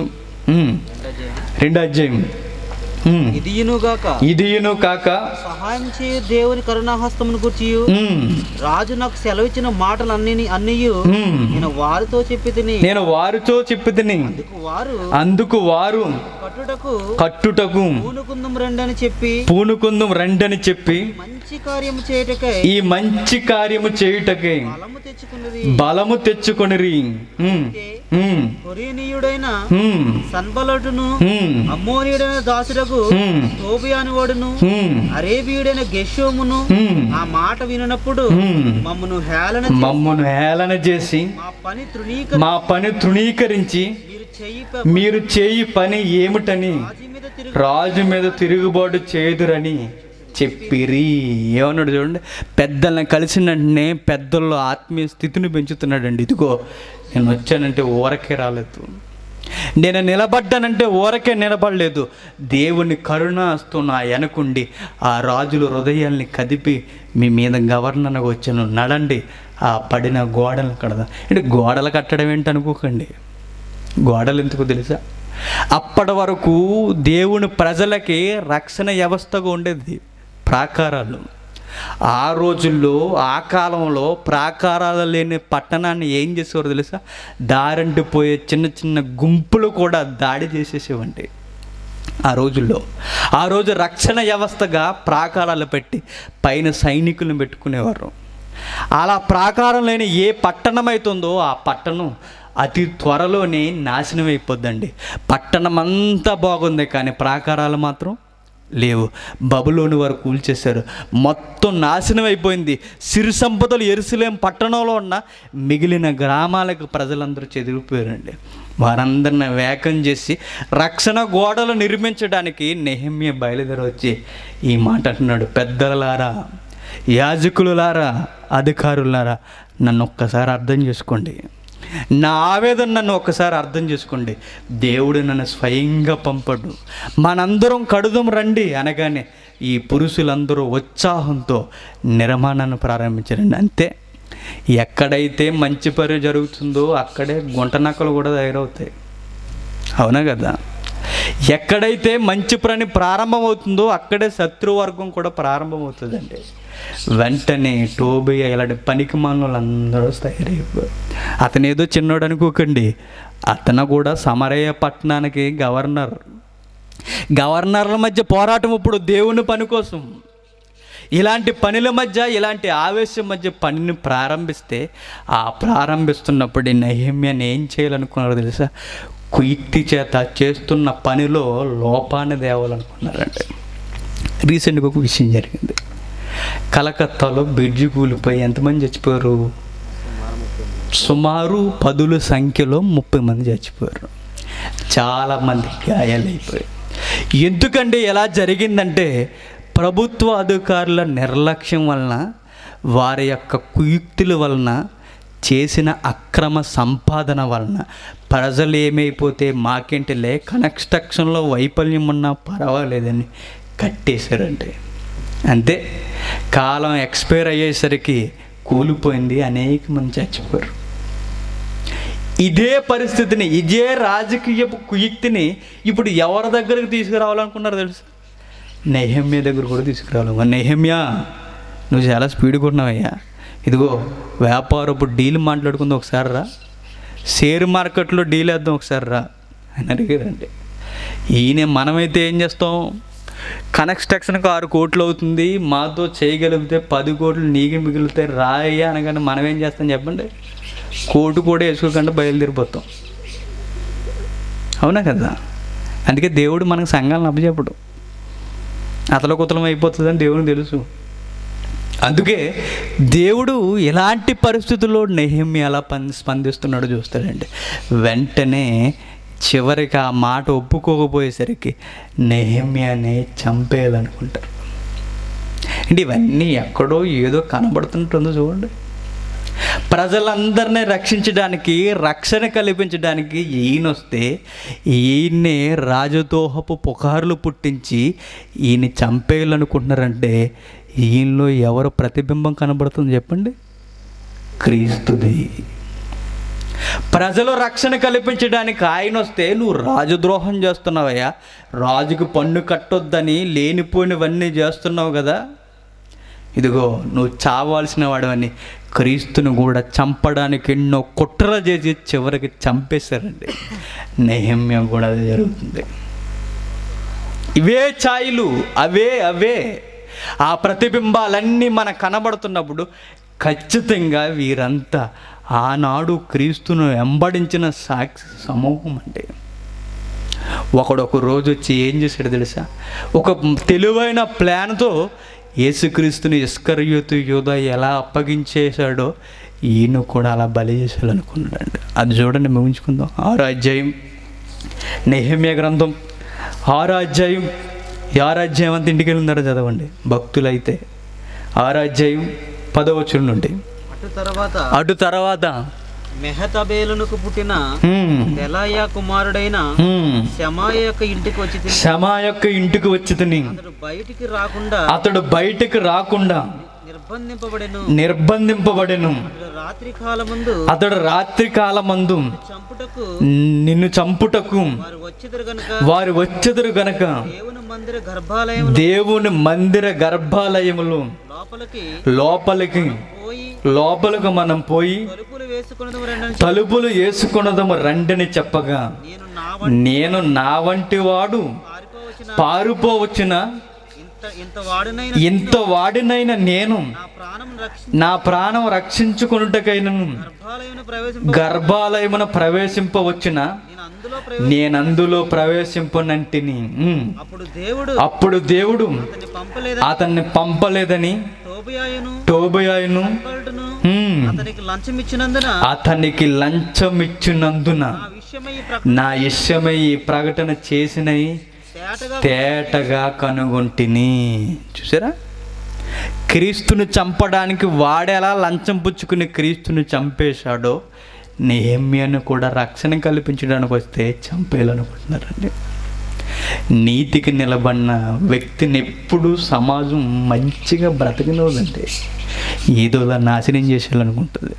రెండో అధ్యాయం. ఇదియునుగాక ఇదియును కాక సహాయం చేయు దేవుని కరుణాహస్తమును గురించి రాజు నాకు సెలవిచ్చిన మాటలు అన్ని అన్నయ్యు నేను వారితో చెప్పి తిని నేను వారితో చెప్పి తిని వారు అందుకు వారు కట్టుటకు కట్టుటకు పూనుకుందం రండని చెప్పి పూనుకుందం రండని చెప్పి మంచి కార్యము చేయుటకై ఈ మంచి కార్యము చేయుటకై బలము తెచ్చుకున్నది బలము తెచ్చుకొనిరి. కొరియనీయుడైన సన్బలటును అమ్మోనీయుడైన దాసుడకు తోబియాను వాడును అరేబియుడైన గెషోమును ఆ మాట వినప్పుడు మమ్మను హేళన మమ్మను హేళన చేసి మా పని తృణీకరి మా పని తృణీకరించి మీరు చేయి పని ఏమిటని రాజు మీద తిరుగుబాటు చేదురని చెప్పిరి. ఏమన్నాడు చూడండి, పెద్దల్ని కలిసిన వెంటనే పెద్దల్లో ఆత్మీయ స్థితిని పెంచుతున్నాడండి. ఇదిగో నేను వచ్చానంటే ఊరకే రాలేదు, నేను నిలబడ్డానంటే ఊరకే నిలబడలేదు, దేవుని కరుణాస్తూ నా వెనకుండి ఆ రాజుల హృదయాల్ని కదిపి మీ మీద గవర్నర్గా వచ్చాను, నడండి ఆ పడిన గోడలు కడదాం. అంటే గోడలు కట్టడం ఏంటి అనుకోకండి, గోడలు ఎందుకు తెలుసా? అప్పటి వరకు దేవుని ప్రజలకి రక్షణ వ్యవస్థగా ఉండేది ప్రాకారాలు. ఆ రోజుల్లో ఆ కాలంలో ప్రాకారాలు లేని పట్టణాన్ని ఏం చేసేవారు తెలుసా? దారంటి పోయే చిన్న చిన్న గుంపులు కూడా దాడి చేసేసేవండి ఆ రోజుల్లో. ఆ రోజు రక్షణ వ్యవస్థగా ప్రాకారాలు పెట్టి పైన సైనికులను పెట్టుకునేవారు. అలా ప్రాకారం లేని ఏ పట్టణం అవుతుందో ఆ పట్టణం అతి త్వరలోనే నాశనం అయిపోద్దండి. పట్టణం అంతా బాగుంది కానీ ప్రాకారాలు మాత్రం లేవు. బబులోని వారు కూల్చేశారు, మొత్తం నాశనం అయిపోయింది. సిరి సంపదలు యెరూషలేం పట్టణంలో ఉన్న మిగిలిన గ్రామాలకు ప్రజలందరూ చెదిరిపోయారండి. వారందరిని వేకం చేసి రక్షణ గోడలు నిర్మించడానికి నెహెమ్యా బయలుదేరి వచ్చి ఈ మాట అంటున్నాడు, పెద్దలారా, యాజకులారా, అధికారులారా, నన్ను ఒక్కసారి అర్థం చేసుకోండి, నా ఆవేదన నన్ను ఒక్కసారి అర్థం చేసుకోండి. దేవుడు నన్ను స్వయంగా పంపడు, మనందరం కడుదాం రండి అనగానే ఈ పురుషులందరూ ఉత్సాహంతో నిర్మాణాన్ని ప్రారంభించారండి. అంతే, ఎక్కడైతే మంచి పని జరుగుతుందో అక్కడే గుంటనక్కలు కూడా తయారవుతాయి. అవునా కదా? ఎక్కడైతే మంచి పని ప్రారంభమవుతుందో అక్కడే శత్రువర్గం కూడా ప్రారంభమవుతుందండి. వెంటనే టోబియా ఇలాంటి పనికి మానులు అందరూ తయారైపోయారు. అతను ఏదో చిన్నోడు అనుకోకండి, అతను కూడా సమరయ పట్టణానికి గవర్నర్. గవర్నర్ల మధ్య పోరాటం ఇప్పుడు దేవుని పని కోసం. ఇలాంటి పనుల మధ్య, ఇలాంటి ఆవేశం మధ్య పనిని ప్రారంభిస్తే ఆ ప్రారంభిస్తున్నప్పుడు నెహెమ్యాని ఏం చేయాలనుకున్నారు తెలుసా? కుయుక్తి చేత చేస్తున్న పనిలో లోపాన్ని తేవాలనుకున్నారండి. రీసెంట్గా ఒక విషయం జరిగింది. కలకత్తాలో బ్రిడ్జి కూలిపోయి ఎంతమంది చచ్చిపోయారు? సుమారు పదుల సంఖ్యలో ముప్పై మంది చచ్చిపోయారు, చాలామంది గాయాలైపోయారు. ఎందుకంటే ఎలా జరిగిందంటే ప్రభుత్వ అధికారుల నిర్లక్ష్యం వలన, వారి యొక్క కుయుక్తుల వలన, చేసిన అక్రమ సంపాదన వలన ప్రజలు ఏమైపోతే మాకేంటిలే, కన్స్ట్రక్షన్లో వైఫల్యం ఉన్నా పర్వాలేదని కట్టేశారంటే. అంతే, కాలం ఎక్స్పైర్ అయ్యేసరికి కూలిపోయింది, అనేక మంది చచ్చిపోయారు. ఇదే పరిస్థితిని, ఇదే రాజకీయ కుయుక్తిని ఇప్పుడు ఎవరి దగ్గరకు తీసుకురావాలనుకున్నారు తెలుసు? నెహెమ్యా దగ్గర కూడా తీసుకురావాలి. నెహెమ్యా, నువ్వు చాలా స్పీడ్గా ఉన్నావయ్యా, ఇదిగో వ్యాపారపు డీల్ మాట్లాడుకుంది ఒకసారి రా, షేర్ మార్కెట్లో డీల్ వేద్దాం ఒకసారి రా అని అడిగారండి. ఈయన మనమైతే ఏం చేస్తాం, కన్స్ట్రక్షన్కి ఆరు కోట్లు అవుతుంది, మాతో చేయగలిగితే పది కోట్లు నీకు మిగులుతాయి రాయ్యా అనగానే మనం ఏం చేస్తాం చెప్పండి, కోటు కూడా వేసుకోకుండా బయలుదేరిపోతాం. అవునా కదా? అందుకే దేవుడు మనకు సంఘాలను అప్పచెప్పడు, అతలకుతలం అయిపోతుందని దేవునికి తెలుసు. అందుకే దేవుడు ఎలాంటి పరిస్థితుల్లో నెహెమ్యా ఎలా పని స్పందిస్తున్నాడో చూస్తాడండి. వెంటనే చివరికి ఆ మాట ఒప్పుకోకపోయేసరికి నెహెమ్యానే చంపేయాలనుకుంటారు. అంటే ఇవన్నీ ఎక్కడో ఏదో కనబడుతుంటుందో చూడండి. ప్రజలందరినీ రక్షించడానికి, రక్షణ కల్పించడానికి ఈయన వస్తే ఈయన్నే రాజదోహపు పుకార్లు పుట్టించి ఈయన చంపేయాలనుకుంటున్నారంటే ఈయనలో ఎవరు ప్రతిబింబం కనబడుతుంది చెప్పండి? క్రీస్తుది. ప్రజలు రక్షణ కల్పించడానికి ఆయన వస్తే నువ్వు రాజద్రోహం చేస్తున్నావయ్యా, రాజుకు పన్ను కట్టొద్దని లేనిపోయినవన్నీ చేస్తున్నావు కదా, ఇదిగో నువ్వు చావాల్సిన వాడవని క్రీస్తును కూడా చంపడానికి ఎన్నో కుట్రలు చేసి చివరికి చంపేశారండి. నెహెమ్యా కూడా అది జరుగుతుంది. ఇవే ఛాయలు, అవే అవే ఆ ప్రతిబింబాలన్నీ మనకు కనబడుతున్నప్పుడు ఖచ్చితంగా వీరంతా ఆనాడు క్రీస్తును వెంబడించిన సాక్షి సమూహం. అంటే ఒకడొక రోజు వచ్చి ఏం చేశాడు తెలుసా, ఒక తెలివైన ప్లాన్తో యేసుక్రీస్తుని ఇస్కరియోతు యూదా ఎలా అప్పగించేశాడో ఈయన కూడా అలా బలి చేసేయాలనుకున్నాడండి. అది చూడండి, ముగించుకుందాం. ఆరో అధ్యాయం నెహెమ్యా గ్రంథం, ఆరో అధ్యాయం. ఆరో అధ్యాయం అంత ఇంటికి వెళ్ళిందారో చదవండి భక్తులైతే. ఆరో అధ్యాయం పదవచనం నుండి. అటు తర్వాత అటు తర్వాత మెహతబేలునకు పుట్టిన దెలాయా కుమారుడైన షమాయా యొక్క ఇంటికి వచ్చి షమాయా యొక్క ఇంటికి వచ్చి తిని అతడు బయటికి రాకుండా అతడు బయటికి రాకుండా నిర్బంధింపబడెను నిర్బంధింపబడెను రాత్రి కాలమందు అతడు రాత్రి కాలమందు చంపుటకు నిన్ను చంపుటకు వారు వచ్చెదరు గనుక వారు వచ్చెదరు గనక దేవుని మందిర గర్భాలయం దేవుని మందిర గర్భాలయములు లోపలికి లోపలికి పోయి లోపలికి మనం పోయి తలుపులు వేసుకున్నదము రెండని తలుపులు వేసుకున్నదము రండని చెప్పగా నేను నా నేను నా వంటి వాడు పారిపోవచ్చిన పారిపోవచ్చిన ఇంత ఇంత వాడినైన ఇంత వాడినైన నేను నా ప్రాణం రక్షి నా ప్రాణం రక్షించుకొనుటకైనను గర్భాలయమును ప్రవేశింప గర్భాలయమున ప్రవేశింపవచ్చిన నేను అందులో ప్రవేశ నేనందులో ప్రవేశింపనంటిని. ఉమ్. అప్పుడు దేవుడు అప్పుడు దేవుడు అతన్ని పంపలేదని అతన్ని పంపలేదని టోబియాయును టోబియాయును పల్టును ఉమ్, అతనికి లంచం ఇచ్చినందున అతనికి లంచం ఇచ్చినందున నా విషయమై ఈ ప్రకటన నా ఇష్టమై ఈ ప్రకటన చేసినవి తేటగా తేటగా కనుగొంటిని. చూసారా, క్రీస్తుని చంపడానికి వాడేలా లంచం పుచ్చుకుని క్రీస్తుని చంపేశాడో నెహెమ్యాను కూడా రక్షణ కల్పించడానికి వస్తే చంపేయాలనుకుంటున్నారండి. నీతికి నిలబడిన వ్యక్తిని ఎప్పుడు సమాజం మంచిగా బ్రతకనోదంటే ఏదోలా నాశనం చేసేయాలనుకుంటుంది.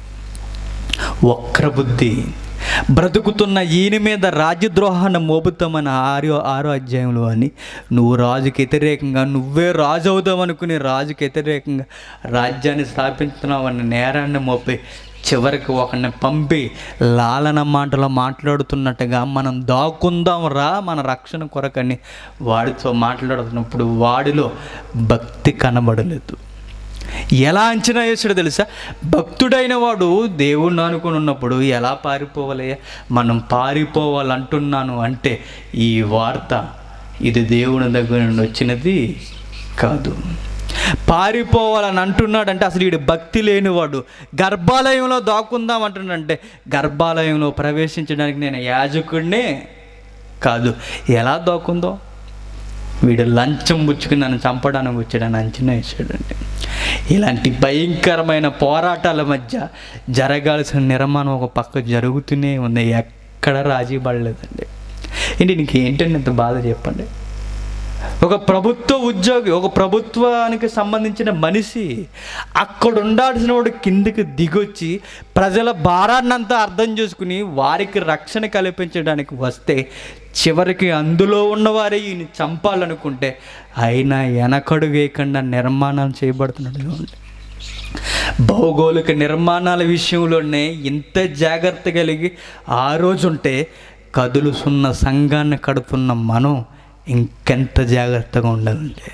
వక్ర బుద్ధి బ్రతుకుతున్న ఈయన మీద రాజ్యద్రోహాన్ని మోపుతామని ఆరో ఆరో అధ్యాయంలో అని నువ్వు రాజుకి వ్యతిరేకంగా నువ్వే రాజు అవుదాం అనుకుని రాజుకి వ్యతిరేకంగా రాజ్యాన్ని స్థాపించుతున్నావన్న నేరాన్ని మోపి చివరికి ఒకరిని పంపి లాలన మాటలో మాట్లాడుతున్నట్టుగా మనం దాక్కుందాం రా మన రక్షణ కొరకని వాడితో మాట్లాడుతున్నప్పుడు వాడిలో భక్తి కనబడలేదు. ఎలా అంచనా వేసాడో తెలుసా, భక్తుడైన వాడు దేవుణ్ణి అనుకుని ఉన్నప్పుడు ఎలా పారిపోవాలయ్యా, మనం పారిపోవాలంటున్నాను అంటే ఈ వార్త ఇది దేవుని దగ్గర నుండి వచ్చినది కాదు. పారిపోవాలని అంటున్నాడంటే అసలు వీడు భక్తి లేనివాడు. గర్భాలయంలో దాక్కుందాం అంటున్నాడంటే గర్భాలయంలో ప్రవేశించడానికి నేను యాజకుడినే కాదు. ఎలా దాక్కుందో, వీడు లంచం పుచ్చుకుని నన్ను చంపడానికి వచ్చాడని అంచనా వేసాడండి. ఇలాంటి భయంకరమైన పోరాటాల మధ్య జరగాల్సిన నిర్మాణం ఒక పక్క జరుగుతూనే ఉంది, ఎక్కడ రాజీ పడలేదండి. ఏంటి నీకు ఏంటంటే ఇంత బాధ చెప్పండి. ఒక ప్రభుత్వ ఉద్యోగి, ఒక ప్రభుత్వానికి సంబంధించిన మనిషి అక్కడ ఉండాల్సిన వాడు కిందికి దిగొచ్చి ప్రజల భారాన్నంతా అర్థం చేసుకుని వారికి రక్షణ కల్పించడానికి వస్తే చివరికి అందులో ఉన్నవారే ఈయన చంపాలనుకుంటే అయినా వెనకడు వేయకుండా నిర్మాణం చేయబడుతున్నాడు. భౌగోళిక నిర్మాణాల విషయంలోనే ఇంత జాగ్రత్త కలిగి ఆ రోజు ఉంటే కదులుసున్న సంఘాన్ని కడుతున్న మనం ఇంకెంత జాగ్రత్తగా ఉండాలంటే,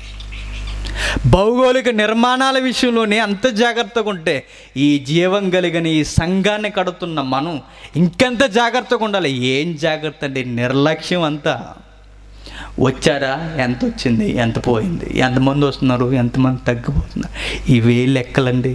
భౌగోళిక నిర్మాణాల విషయంలోనే అంత జాగ్రత్తగా ఉంటే ఈ జీవం కలిగిన ఈ సంఘాన్ని కడుతున్న మనం ఇంకెంత జాగ్రత్తగా ఉండాలి. ఏం జాగ్రత్త అండి, నిర్లక్ష్యం అంతా. వచ్చారా, ఎంత వచ్చింది, ఎంత పోయింది, ఎంతమంది వస్తున్నారు, ఎంతమంది తగ్గిపోతున్నారు, ఇవే లెక్కలండి.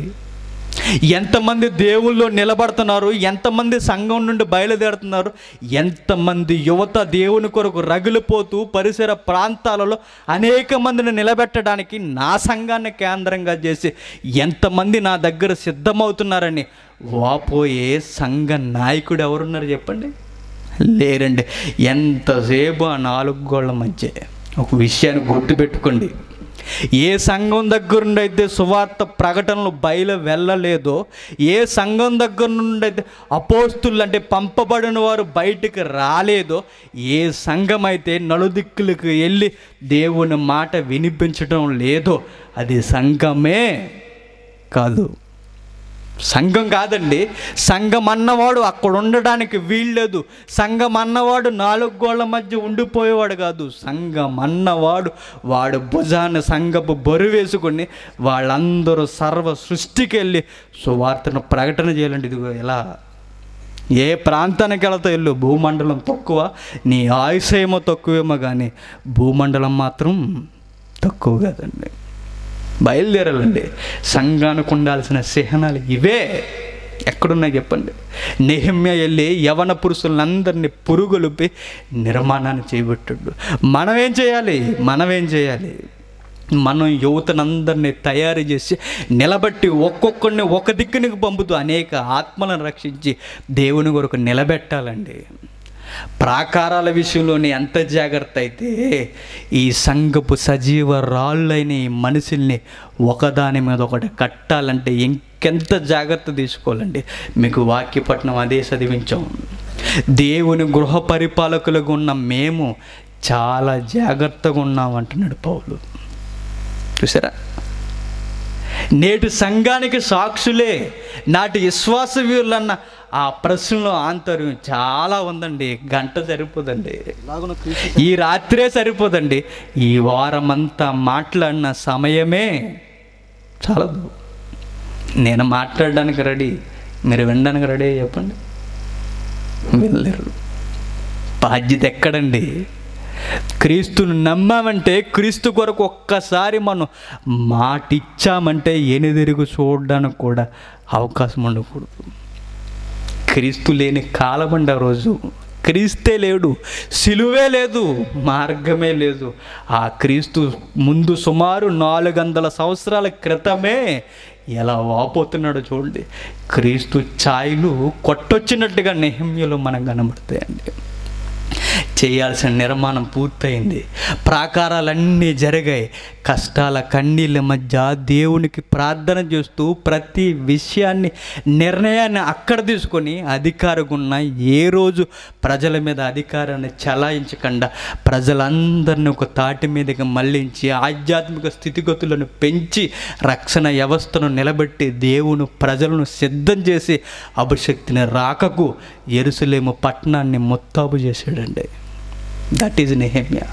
ఎంతమంది దేవుళ్ళు నిలబడుతున్నారు, ఎంతమంది సంఘం నుండి బయలుదేరుతున్నారు, ఎంతమంది యువత దేవుని కొరకు రగిలిపోతూ పరిసర ప్రాంతాలలో అనేక మందిని నిలబెట్టడానికి నా సంఘాన్ని కేంద్రంగా చేసి ఎంతమంది నా దగ్గర సిద్ధమవుతున్నారని వాపోయే సంఘ నాయకుడు ఎవరున్నారు చెప్పండి? లేరండి. ఎంతసేపు ఆ నాలుగు గోళ్ల మధ్య. ఒక విషయాన్ని గుర్తుపెట్టుకోండి, ఏ సంఘం దగ్గర నుండి అయితే సువార్త ప్రకటనలు బయలు వెళ్ళలేదో, ఏ సంఘం దగ్గర నుండి అయితే అపోస్తులు అంటే పంపబడిన వారు బయటికి రాలేదో, ఏ సంఘం అయితే నలుదిక్కులకు వెళ్ళి దేవుని మాట వినిపించడం లేదో అది సంఘమే కాదు. సంఘం కాదండి. సంఘం అన్నవాడు అక్కడ ఉండడానికి వీల్లేదు. సంఘం అన్నవాడు నాలుగు గోళ్ల మధ్య ఉండిపోయేవాడు కాదు. సంఘం అన్నవాడు వాడు భుజాన్ని సంఘపు బరువు వేసుకొని వాళ్ళందరూ సర్వ సృష్టికి వెళ్ళి సువార్తను ప్రకటన చేయాలండి. ఇదిగో ఎలా, ఏ ప్రాంతానికి వెళతా వెళ్ళు, భూమండలం తక్కువ, నీ ఆయుషేమో తక్కువేమో కానీ భూమండలం మాత్రం తక్కువ కాదండి. బయలుదేరాలండి. సంఘానికి ఉండాల్సిన చిహ్నాలు ఇవే. ఎక్కడున్నాయి చెప్పండి? నెహెమ్యా వెళ్ళి యవన పురుషులందరినీ పురుగొలిపి నిర్మాణాన్ని చేపట్టాడు. మనమేం చేయాలి? మనమేం చేయాలి? మనం యువతనందరినీ తయారు చేసి నిలబెట్టి ఒక్కొక్కరిని ఒక దిక్కునికి పంపుతూ అనేక ఆత్మలను రక్షించి దేవుని కొరకు నిలబెట్టాలండి. ప్రాకారాల విషయంలోనే ఎంత జాగ్రత్త అయితే ఈ సంఘపు సజీవ రాళ్ళైన ఈ మనుషుల్ని ఒకదాని మీద ఒకటి కట్టాలంటే ఇంకెంత జాగ్రత్త తీసుకోవాలండి. మీకు వాక్యపట్నం అదే చదివించాం. దేవుని గృహ పరిపాలకులుగా ఉన్న మేము చాలా జాగ్రత్తగా ఉన్నామంటున్నాడు పౌలు. చూసారా? నేటి సంఘానికి సాక్షులే నాటి విశ్వాస వీరులన్న ఆ ప్రశ్నలో ఆంతర్యం చాలా ఉందండి. గంట సరిపోదండి, ఈ రాత్రే సరిపోదండి, ఈ వారమంతా మాట్లాడిన సమయమే చాలదు. నేను మాట్లాడడానికి రెడీ, మీరు వినడానికి రెడీ చెప్పండి. వెళ్ళలేరు. బాధ్యత ఎక్కడండి? క్రీస్తును నమ్మామంటే, క్రీస్తు కొరకు ఒక్కసారి మనం మాట ఇచ్చామంటే ఎనిదిరుగు చూడడానికి కూడా అవకాశం ఉండకూడదు. క్రీస్తు లేని కాలమండి ఆ రోజు. క్రీస్తే లేడు, సిలువే లేదు, మార్గమే లేదు. ఆ క్రీస్తు ముందు సుమారు నాలుగు వందల సంవత్సరాల క్రితమే ఎలా వాపోతున్నాడో చూడండి. క్రీస్తు ఛాయలు కొట్టొచ్చినట్టుగా నెహెమ్యాలో మనకు కనబడతాయండి. చేయాల్సిన నిర్మాణం పూర్తయింది. ప్రాకారాలన్నీ జరిగాయి. కష్టాల కన్నీళ్ళ మధ్య దేవునికి ప్రార్థన చేస్తూ ప్రతి విషయాన్ని, నిర్ణయాన్ని అక్కడ తీసుకొని అధికారగున్న ఏ రోజు ప్రజల మీద అధికారాన్ని చలాయించకుండా ప్రజలందరినీ ఒక తాటి మీదకి మళ్లించి ఆధ్యాత్మిక స్థితిగతులను పెంచి రక్షణ వ్యవస్థను నిలబెట్టి దేవుని ప్రజలను సిద్ధం చేసి అభిషక్తిని రాకకు యెరూషలేము పట్టణాన్ని ముస్తాబు చేశాడండి. That is Nehemiah.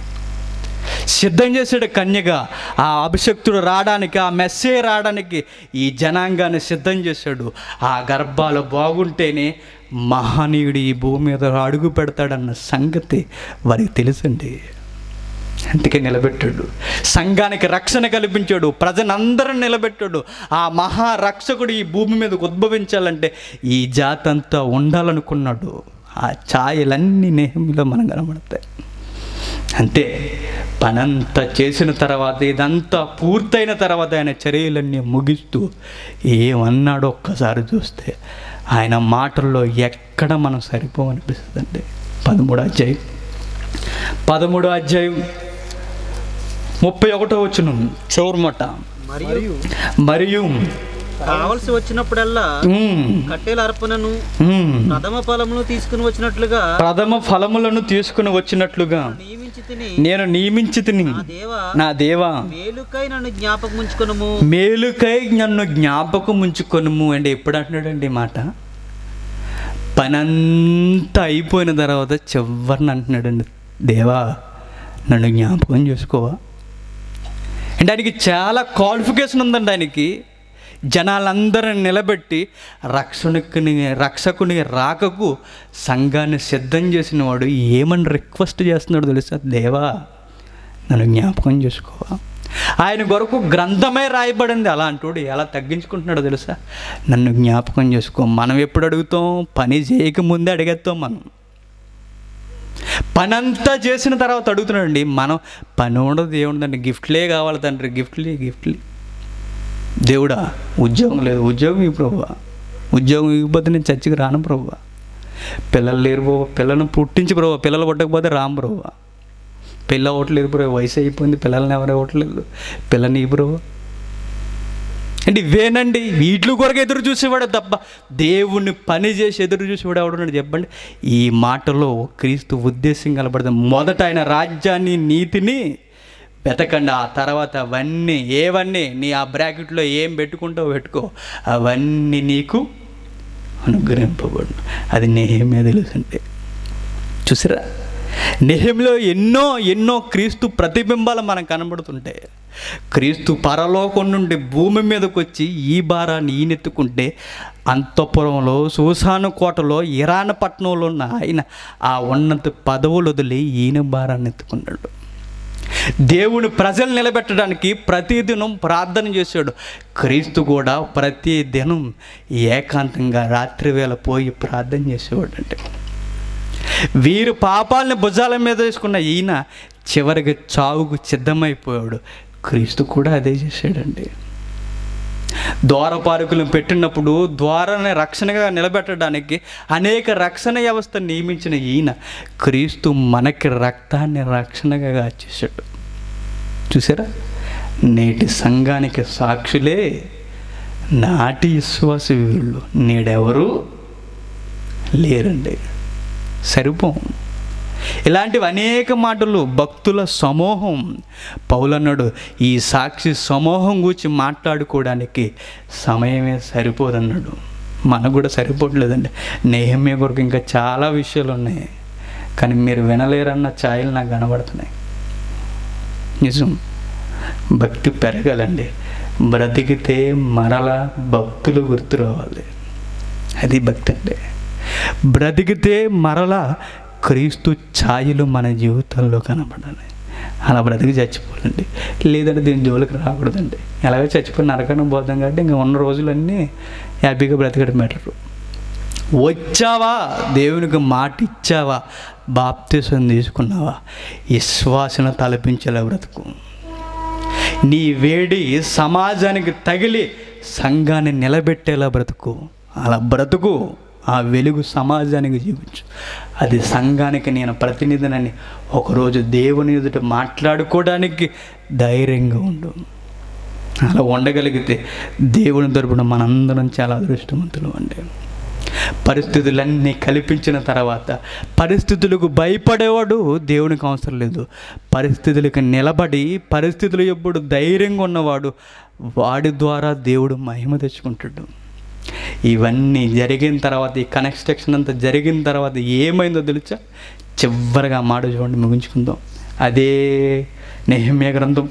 సిద్ధం చేసాడు కన్యగా. ఆ అభిషక్తుడు రావడానికి, ఆ మెస్సే రావడానికి ఈ జనాంగాన్ని సిద్ధం చేశాడు. ఆ గర్భాలు బాగుంటేనే మహనీయుడు ఈ భూమి మీద అడుగు పెడతాడన్న సంగతి వారికి తెలుసండి. అందుకే నిలబెట్టాడు. సంఘానికి రక్షణ కల్పించాడు. ప్రజలందరిని నిలబెట్టాడు. ఆ మహారక్షకుడు ఈ భూమి మీదకు ఉద్భవించాలంటే ఈ జాతి అంతా ఉండాలనుకున్నాడు. ఆ ఛాయలన్నీ నెహెమ్యాలో మనం కనబడతాయి. అంతే. పనంతా చేసిన తర్వాత, ఇదంతా పూర్తయిన తర్వాత ఆయన చర్యలన్నీ ముగిస్తూ ఏమన్నాడో ఒక్కసారి చూస్తే ఆయన మాటల్లో ఎక్కడ మనం సరిపోవనిపిస్తుందండి. పదమూడో అధ్యాయం పదమూడో అధ్యాయం ముప్పై ఒకటో వచనం చివరిమట. మరియు మరియు కావలసి వచ్చినప్పుడల్లా కట్టెల అర్పణను ప్రథమ ఫలమును తీసుకుని వచ్చినట్లుగా ప్రథమ ఫలములను తీసుకుని వచ్చినట్లుగా నియమించి నియమించితిని నేను నియమించితిని నా దేవా నా దేవా మేలుకై నన్ను జ్ఞాపకం ఉంచుకొనుము మేలుకై నన్ను జ్ఞాపకం ఉంచుకొనుము అంటే ఎప్పుడు అంటున్నాడండి ఈ మాట? పనంతా అయిపోయిన తర్వాత చివరిని అంటున్నాడండి, దేవా నన్ను జ్ఞాపకం చేసుకోవా అంటే ఆయనకి చాలా క్వాలిఫికేషన్ ఉందండి. ఆయనకి జనాలందరిని నిలబెట్టి రక్షణకుని రక్షకుని రాకకు సంఘాన్ని సిద్ధం చేసిన వాడు ఏమని రిక్వెస్ట్ చేస్తున్నాడు తెలుసా? దేవా నన్ను జ్ఞాపకం చేసుకోవా. ఆయన కొరకు గ్రంథమే రాయబడింది. అలా అంటాడు ఎలా తగ్గించుకుంటున్నాడో తెలుసా? నన్ను జ్ఞాపకం చేసుకో. మనం ఎప్పుడు అడుగుతాం? పని చేయకముందే అడిగేస్తాం. మనం పని అంతా చేసిన తర్వాత అడుగుతున్నాడండి. మనం పని ఉండదు ఏముందండి, గిఫ్ట్లే కావాలి తండ్రి, గిఫ్ట్లే గిఫ్ట్లే. దేవుడా ఉద్యోగం లేదు, ఉద్యోగం ఈ ప్రభువా, ఉద్యోగం ఇవ్వకపోతే నేను చర్చికి రాను ప్రభువా, పిల్లలు లేరు ప్రభు, పిల్లలను పుట్టించి ప్రభు, పిల్లలు పుట్టకపోతే రాము ప్రభువా, పిల్ల అవ్వట్లేదు ప్రభు, వయసు అయిపోయింది పిల్లల్ని ఎవరు ఇవ్వట్లేదు, పిల్లని ఈ ప్రభు అంటే ఇవేనండి. వీటి కొరకు ఎదురు చూసేవాడు తప్ప దేవుణ్ణి పని చేసి ఎదురు చూసేవాడు ఎవడున్నాడు చెప్పండి? ఈ మాటలో క్రీస్తు ఉద్దేశం కనబడుతుంది. మొదట ఆయన రాజ్యాన్ని నీతిని వెతకండి, ఆ తర్వాత అవన్నీ ఏవన్నీ నీ ఆ బ్రాకెట్లో ఏం పెట్టుకుంటావు పెట్టుకో, అవన్నీ నీకు అనుగ్రహింపబడు. అది నెహెమ్యా తెలుసండి. చూసారా, నెహెమ్యాలో ఎన్నో ఎన్నో క్రీస్తు ప్రతిబింబాలు మనకు కనబడుతుంటాయి. క్రీస్తు పరలోకం నుండి భూమి మీదకి వచ్చి ఈ భారాన్ని ఈయనెత్తుకుంటే అంతఃపురంలో సూసాను కోటలో ఇరాన్ పట్టణంలో ఉన్న ఆయన ఆ ఉన్నత పదవులు వదిలి ఈయన భారాన్ని ఎత్తుకున్నాడు. దేవుని ప్రజలు నిలబెట్టడానికి ప్రతిదినం ప్రార్థన చేశాడు. క్రీస్తు కూడా ప్రతి దినం ఏకాంతంగా రాత్రి వేళ పోయి ప్రార్థన చేసేవాడు. అంటే వీరు పాపాలని భుజాల మీద వేసుకున్న ఈయన చివరికి చావుకు సిద్ధమైపోయాడు. క్రీస్తు కూడా అదే చేశాడండి. ద్వారపాలకులను పెట్టినప్పుడు ద్వారాన్ని రక్షణగా నిలబెట్టడానికి అనేక రక్షణ వ్యవస్థ నియమించిన ఈయన క్రీస్తు మనకి రక్తాన్ని రక్షణగా చేశాడు. చూసారా, నేటి సంఘానికి సాక్షులే నాటి విశ్వాస వీళ్ళు, నేడెవరు లేరండి. సరిపోం. ఇలాంటివి అనేక మాటలు భక్తుల సమూహం. పౌలన్నాడు, ఈ సాక్షి సమూహం గురించి మాట్లాడుకోవడానికి సమయమే సరిపోదన్నాడు. మనకు కూడా సరిపోవట్లేదండి. నెహెమ్యా కొరకు ఇంకా చాలా విషయాలు ఉన్నాయి, కానీ మీరు వినలేరన్న ఛాయలు నాకు కనబడుతున్నాయి. నిజం, భక్తి పెరగాలండి. బ్రతికితే మరలా భక్తులు గుర్తు రావాలి. అది భక్తి అంటే. బ్రతికితే మరలా క్రీస్తు ఛాయలు మన జీవితంలో కనపడాలి. అలా బ్రతికి చచ్చిపోవాలండి, లేదంటే దీని జోలికి రాకూడదండి. ఎలాగో చచ్చిపోయి నరకడం పోతాం కాబట్టి ఇంకా ఉన్న రోజులన్నీ హ్యాపీగా బ్రతకడం బెటరు. వచ్చావా, దేవునికి మాట ఇచ్చావా, బాప్తిసం తీసుకున్నావా, విశ్వాసన తలపించేలా బ్రతుకు. నీ వేడి సమాజానికి తగిలి సంఘాన్ని నిలబెట్టేలా బ్రతుకు. అలా బ్రతుకు, ఆ వెలుగు సమాజానికి జీవించు. అది సంఘానికి నేను ప్రతినిధినని ఒకరోజు దేవుని ఎదుట మాట్లాడుకోవడానికి ధైర్యంగా ఉండు. అలా ఉండగలిగితే దేవుని తరపున మనందరం చాలా అదృష్టవంతులు అండి. పరిస్థితులన్నీ కల్పించిన తర్వాత పరిస్థితులకు భయపడేవాడు దేవునికి అవసరం లేదు. పరిస్థితులకు నిలబడి పరిస్థితులు ఎప్పుడు ధైర్యంగా ఉన్నవాడు వాడి ద్వారా దేవుడు మహిమ తెచ్చుకుంటాడు. ఇవన్నీ జరిగిన తర్వాత, ఈ కన్స్ట్రక్షన్ అంతా జరిగిన తర్వాత ఏమైందో తెలుసా? చివరిగా మాట చూడండి, ముగించుకుందాం. అదే నెహెమ్యా గ్రంథం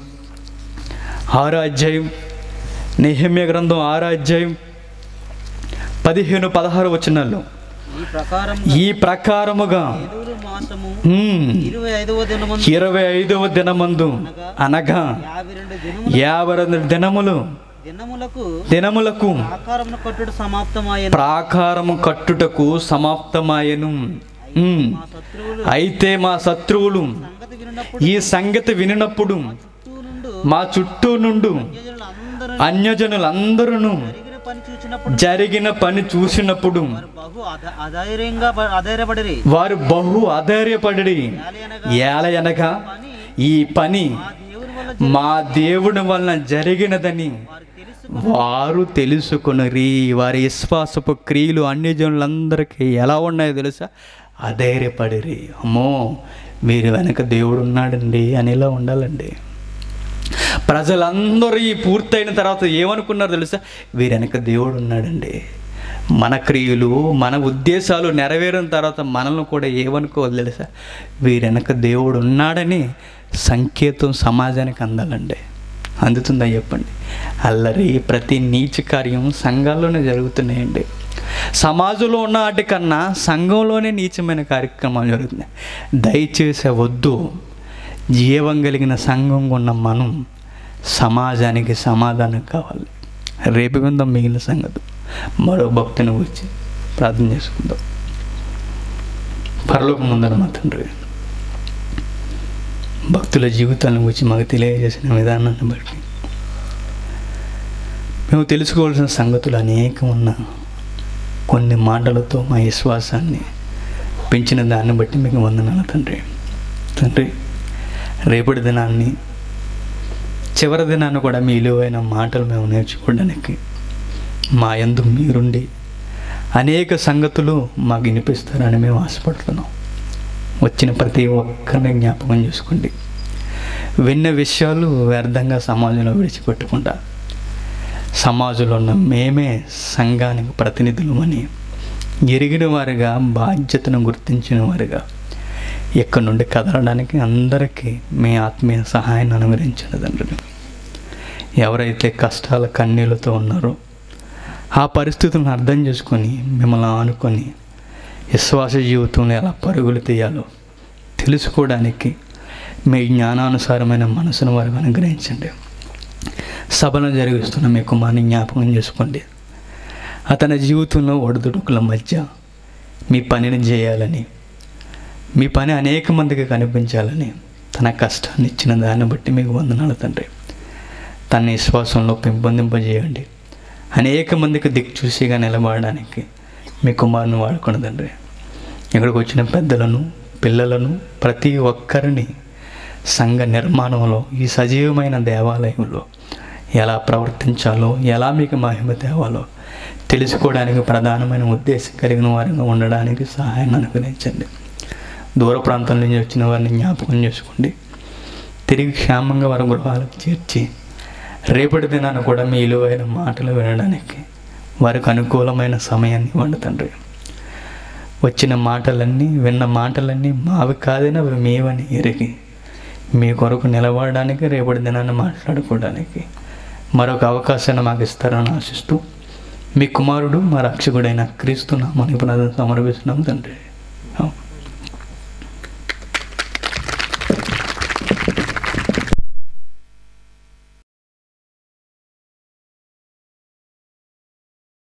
ఆరో అధ్యాయం, నెహెమ్యా గ్రంథం ఆరో అధ్యాయం పదిహేను పదహారు వచనాల్లో ఈ ప్రకారముగా ఇరవై ఐదవ దినమందు అనగా యాభై రెండు దినములు దినములకు ప్రాకారము కట్టుటకు సమాప్తమాయను. అయితే మా శత్రువులు ఈ సంగతి వినినప్పుడు మా చుట్టూ నుండి అన్యజనులందరూ జరిగిన పని చూసినప్పుడు వారు బహు అధైర్యపడి, ఏలయనగా ఈ పని మా దేవుని వలన జరిగినదని వారు తెలుసుకుని వారి విశ్వాసపు క్రియలు అన్ని జనులందరికీ ఎలా ఉన్నాయో తెలుసా? అధైర్యపడిరి. అమ్మో మీరు వెనక దేవుడు ఉన్నాడండి అనేలా ఉండాలండి. ప్రజలందరూ ఈ పూర్తయిన తర్వాత ఏమనుకున్నారు తెలుసా? వీరి వెనక దేవుడు ఉన్నాడండి. మన క్రియలు మన ఉద్దేశాలు నెరవేరిన తర్వాత మనల్ని కూడా ఏమనుకోవాలి తెలుసా? వీరి వెనక దేవుడు ఉన్నాడని సంకేతం సమాజానికి అందాలండి. అందుతుందా చెప్పండి? అల్లరి ప్రతి నీచ కార్యం సంఘాల్లోనే జరుగుతున్నాయండి. సమాజంలో ఉన్న వాటికన్నా సంఘంలోనే నీచమైన కార్యక్రమాలు జరుగుతున్నాయి. దయచేసి వద్దు. జీవం కలిగిన సంఘం ఉన్న మనం సమాజానికి సమాధానం కావాలి. రేపు కొందాం మిగిలిన సంగతి. మరో భక్తుని వచ్చి ప్రార్థన చేసుకుందాం. పరలోకం ముందర మా తండ్రి, భక్తుల జీవితాలను గురించి మాకు తెలియజేసిన విధానాన్ని బట్టి మేము తెలుసుకోవాల్సిన సంగతులు అనేకం ఉన్నా కొన్ని మాటలతో మా విశ్వాసాన్ని పెంచిన దాన్ని బట్టి మీకు వందనాలు తండ్రి. తండ్రి రేపటి దినాన్ని చివరి దినాన్ని కూడా మీ విలువైన మాటలు మేము నేర్చుకోవడానికి మా యందు మీరుండి అనేక సంగతులు మాకు వినిపిస్తారని మేము ఆశపడుతున్నాం. వచ్చిన ప్రతి ఒక్కరిని జ్ఞాపకం చేసుకోండి. విన్న విషయాలు వ్యర్థంగా సమాజంలో విడిచిపెట్టకుండా సమాజంలో ఉన్న మేమే సంఘానికి ప్రతినిధులమని ఎరిగిన వారిగా, బాధ్యతను గుర్తించిన వారిగా ఎక్కడి నుండి కదలడానికి అందరికీ మీ ఆత్మీయ సహాయాన్ని అనుగ్రహించండి తండ్రి. ఎవరైతే కష్టాల కన్నీళ్ళతో ఉన్నారో ఆ పరిస్థితులను అర్థం చేసుకొని మిమ్మల్ని ఆనుకొని విశ్వాస జీవితంలో ఎలా పరుగులు తీయాలో తెలుసుకోవడానికి మీ జ్ఞానానుసారమైన మనసును వారికి అనుగ్రహించండి. సభను జరిగిస్తున్న మీ కుమారుని జ్ఞాపకం చేసుకోండి. అతని జీవితంలో ఒడిదుడుకుల మధ్య మీ పనిని చేయాలని, మీ పని అనేక మందికి కనిపించాలని తన కష్టాన్ని ఇచ్చిన దాన్ని బట్టి మీకు వందనాలు తండ్రి. తన విశ్వాసంలో పెంపొందింపజేయండి. అనేక మందికి దిక్చూసిగా నిలబడడానికి మీ కుమారుని వాడుకున్న తండ్రి. ఇక్కడికి వచ్చిన పెద్దలను, పిల్లలను, ప్రతి ఒక్కరిని సంఘ నిర్మాణంలో ఈ సజీవమైన దేవాలయంలో ఎలా ప్రవర్తించాలో, ఎలా మీకు మహిమ తేవాలో తెలుసుకోవడానికి ప్రధానమైన ఉద్దేశం కలిగిన వారిగా ఉండడానికి సహాయాన్ని అనుగ్రహించండి. దూర ప్రాంతం నుంచి వచ్చిన వారిని జ్ఞాపకం చేసుకోండి. తిరిగి క్షేమంగా వారి గృహాలకు చేర్చి రేపటి దినాన్ని కూడా మీ విలువైన మాటలు వినడానికి వారికి అనుకూలమైన సమయాన్ని ఇవ్వండి తండ్రి. వచ్చిన మాటలన్నీ, విన్న మాటలన్నీ మావి కాదని అవి మేవని ఎరిగి మీ కొరకు నిలబడడానికి, రేపటి దినాన్ని మాట్లాడుకోవడానికి మరొక అవకాశాన్ని మాకు ఇస్తారని ఆశిస్తూ మీ కుమారుడు మా రక్షకుడైన క్రీస్తు నామమున ప్రార్థన సమర్పిస్తున్నాం తండ్రి.